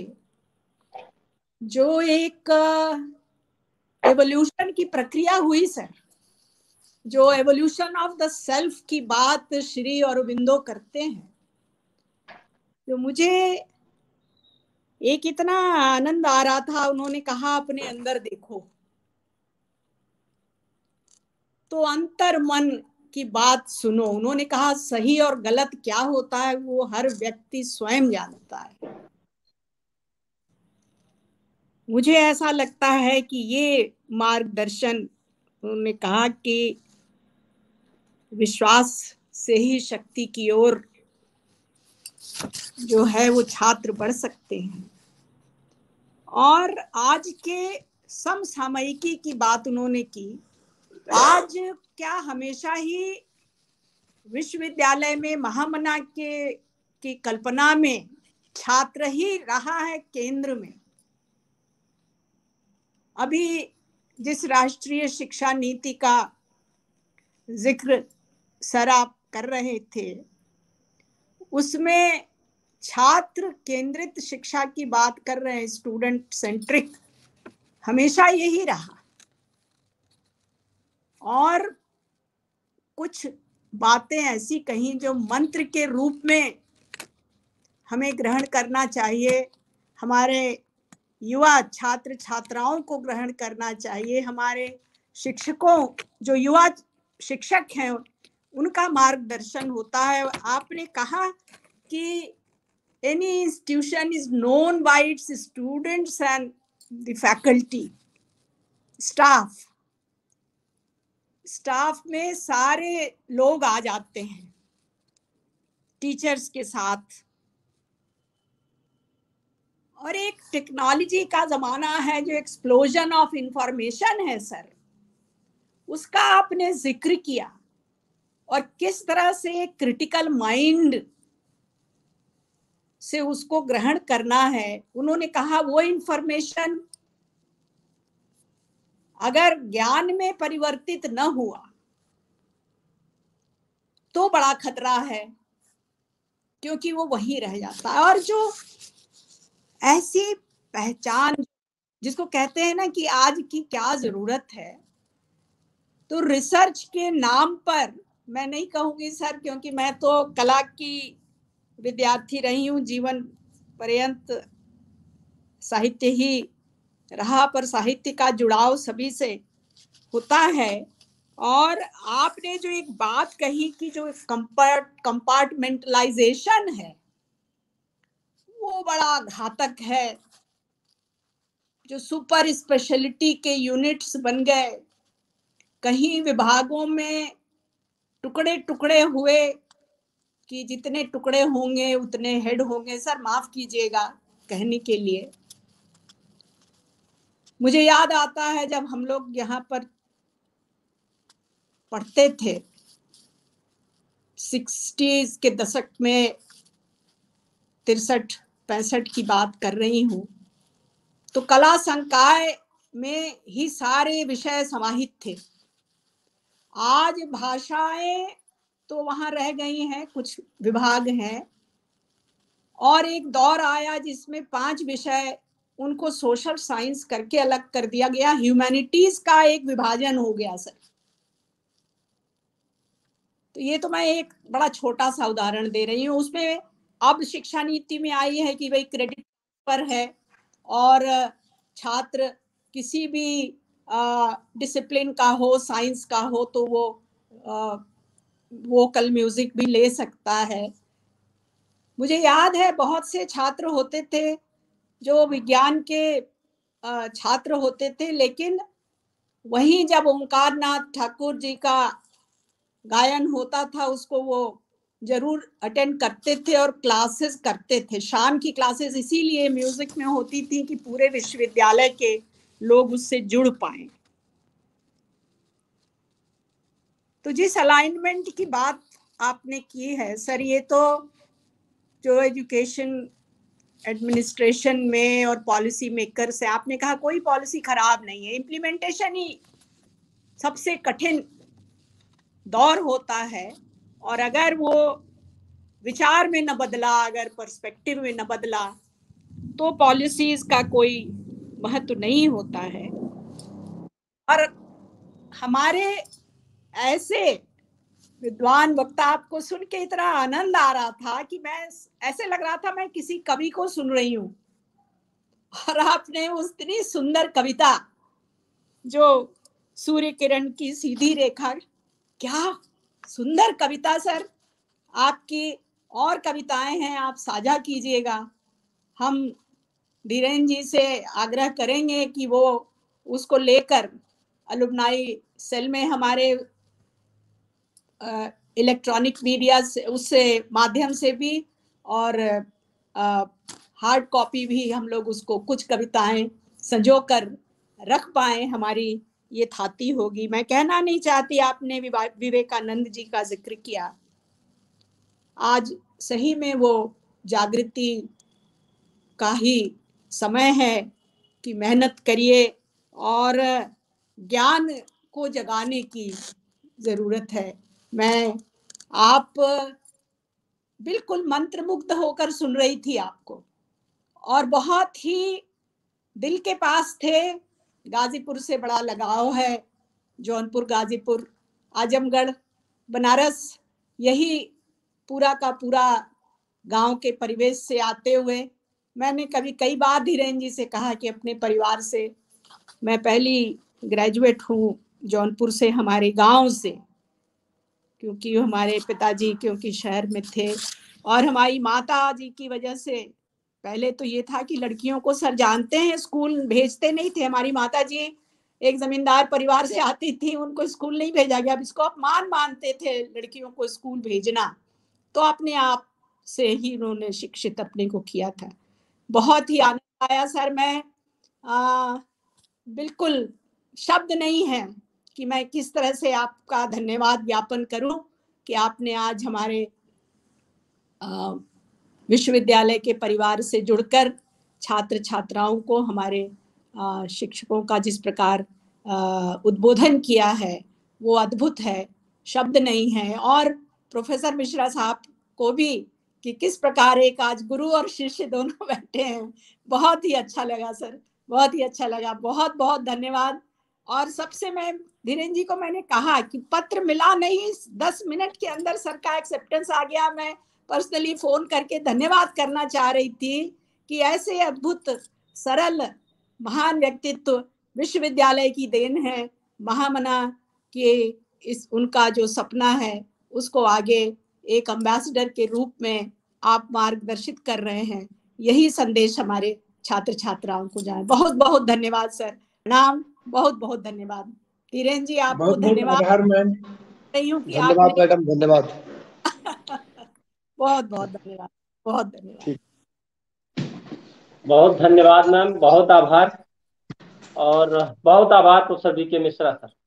जो एक एवोल्यूशन की प्रक्रिया हुई सर, जो एवोल्यूशन ऑफ द सेल्फ की बात श्री अरबिंदो करते हैं, तो मुझे एक इतना आनंद आ रहा था। उन्होंने कहा अपने अंदर देखो, तो अंतर मन की बात सुनो। उन्होंने कहा सही और गलत क्या होता है वो हर व्यक्ति स्वयं जानता है। मुझे ऐसा लगता है कि ये मार्गदर्शन, उन्होंने कहा कि विश्वास से ही शक्ति की ओर जो है वो छात्र बढ़ सकते हैं। और आज के समसामयिकी की बात उन्होंने की। आज क्या हमेशा ही विश्वविद्यालय में महामना की कल्पना में छात्र ही रहा है केंद्र में? अभी जिस राष्ट्रीय शिक्षा नीति का जिक्र सर आप कर रहे थे, उसमें छात्र केंद्रित शिक्षा की बात कर रहे हैं, स्टूडेंट सेंट्रिक, हमेशा यही रहा। और कुछ बातें ऐसी कहीं जो मंत्र के रूप में हमें ग्रहण करना चाहिए, हमारे युवा छात्र छात्राओं को ग्रहण करना चाहिए, हमारे शिक्षकों जो युवा शिक्षक हैं उनका मार्गदर्शन होता है। आपने कहा कि any institution is known by its students and the faculty, staff में सारे लोग आ जाते हैं टीचर्स के साथ। और एक टेक्नोलॉजी का जमाना है जो एक्सप्लोजन ऑफ इंफॉर्मेशन है सर, उसका आपने जिक्र किया, और किस तरह से क्रिटिकल माइंड से उसको ग्रहण करना है। उन्होंने कहा वो इंफॉर्मेशन अगर ज्ञान में परिवर्तित न हुआ तो बड़ा खतरा है, क्योंकि वो वहीं रह जाता है। और जो ऐसी पहचान जिसको कहते हैं ना कि आज की क्या जरूरत है, तो रिसर्च के नाम पर, मैं नहीं कहूंगी सर क्योंकि मैं तो कला की विद्यार्थी रही हूँ, जीवन पर्यंत साहित्य ही रहा, पर साहित्य का जुड़ाव सभी से होता है। और आपने जो एक बात कही कि जो कंपार्टमेंटलाइजेशन है वो बड़ा घातक है, जो सुपर स्पेशलिटी के यूनिट्स बन गए, कहीं विभागों में टुकड़े टुकड़े हुए कि जितने टुकड़े होंगे उतने हेड होंगे। सर माफ कीजिएगा कहने के लिए। मुझे याद आता है जब हम लोग यहाँ पर पढ़ते थे 60s के दशक में, 63-65 की बात कर रही हूँ, तो कला संकाय में ही सारे विषय समाहित थे। आज भाषाएं तो वहां रह गई हैं, कुछ विभाग हैं, और एक दौर आया जिसमें 5 विषय, उनको सोशल साइंस करके अलग कर दिया गया, ह्यूमैनिटीज का एक विभाजन हो गया सर। तो ये तो मैं एक बड़ा छोटा सा उदाहरण दे रही हूँ। उसमें अब शिक्षा नीति में आई है कि भाई क्रेडिट पर है, और छात्र किसी भी डिसिप्लिन का हो, साइंस का हो, तो वो वोकल म्यूजिक भी ले सकता है। मुझे याद है बहुत से छात्र होते थे जो विज्ञान के छात्र होते थे, लेकिन वहीं जब ओंकार नाथ ठाकुर जी का गायन होता था उसको वो जरूर अटेंड करते थे और क्लासेस करते थे। शाम की क्लासेस इसीलिए म्यूजिक में होती थी कि पूरे विश्वविद्यालय के लोग उससे जुड़ पाए। तो जिस अलाइनमेंट की बात आपने की है सर, ये तो जो एजुकेशन एडमिनिस्ट्रेशन में और पॉलिसी मेकर से आपने कहा कोई पॉलिसी खराब नहीं है, इम्प्लीमेंटेशन ही सबसे कठिन दौर होता है। और अगर वो विचार में न बदला, अगर पर्सपेक्टिव में न बदला, तो पॉलिसीज का कोई महत्व नहीं होता है। और हमारे ऐसे विद्वान वक्ता, आपको सुन के इतना आनंद आ रहा था कि मैं ऐसे लग रहा था मैं किसी कवि को सुन रही हूँ। और आपने उस इतनी सुंदर कविता जो सूर्य किरण की सीधी रेखा, क्या सुंदर कविता सर। आपकी और कविताएं हैं, आप साझा कीजिएगा। हम धीरेन जी से आग्रह करेंगे कि वो उसको लेकर अलुमनाई सेल में हमारे इलेक्ट्रॉनिक मीडिया से, उससे माध्यम से भी, और हार्ड कॉपी भी हम लोग उसको कुछ कविताएं संजो कर रख पाए। हमारी ये थाती होगी। मैं कहना नहीं चाहती, आपने विवेकानंद जी का जिक्र किया, आज सही में वो जागृति का ही समय है कि मेहनत करिए और ज्ञान को जगाने की जरूरत है। मैं आप बिल्कुल मंत्रमुग्ध होकर सुन रही थी आपको, और बहुत ही दिल के पास थे। गाजीपुर से बड़ा लगाव है, जौनपुर, गाजीपुर, आजमगढ़, बनारस, यही पूरा का पूरा गांव के परिवेश से आते हुए मैंने कई बार धीरेन जी से कहा कि अपने परिवार से, मैं पहली ग्रेजुएट हूँ जौनपुर से, हमारे गांव से, क्योंकि हमारे पिताजी क्योंकि शहर में थे, और हमारी माता जी की वजह से पहले तो ये था कि लड़कियों को सर जानते हैं स्कूल भेजते नहीं थे। हमारी माता जी एक जमींदार परिवार से आती थी, उनको स्कूल नहीं भेजा गया। अब इसको अपमान मानते थे लड़कियों को स्कूल भेजना, तो अपने आप से ही उन्होंने शिक्षित अपने को किया था। बहुत ही आनंद आया सर। मैं बिल्कुल शब्द नहीं है कि मैं किस तरह से आपका धन्यवाद ज्ञापन करूं कि आपने आज हमारे विश्वविद्यालय के परिवार से जुड़कर छात्र छात्राओं को, हमारे शिक्षकों का जिस प्रकार उद्बोधन किया है वो अद्भुत है, शब्द नहीं है। और प्रोफेसर मिश्रा साहब को भी कि किस प्रकार एक आज गुरु और शिष्य दोनों बैठे हैं, बहुत ही अच्छा लगा सर, बहुत ही अच्छा लगा। बहुत बहुत धन्यवाद। और सबसे मैं धीरेन जी को मैंने कहा कि पत्र मिला नहीं, 10 मिनट के अंदर सर का एक्सेप्टेंस आ गया। मैं पर्सनली फोन करके धन्यवाद करना चाह रही थी कि ऐसे अद्भुत सरल महान व्यक्तित्व विश्वविद्यालय की देन है। महामना के इस उनका जो सपना है उसको आगे एक एम्बेसडर के रूप में आप मार्गदर्शित कर रहे हैं। यही संदेश हमारे छात्र छात्राओं को जाए। बहुत बहुत धन्यवाद सर, प्रणाम, बहुत बहुत धन्यवाद। धीरेन्द्र जी आपको बहुत बहुत धन्यवाद आभार मैम। रही हूँ कि धन्यवाद आपने मैडम, धन्यवाद। बहुत बहुत धन्यवाद, बहुत धन्यवाद। बहुत धन्यवाद मैम, बहुत आभार। और बहुत आभार प्रोफेसर वी के मिश्रा सर।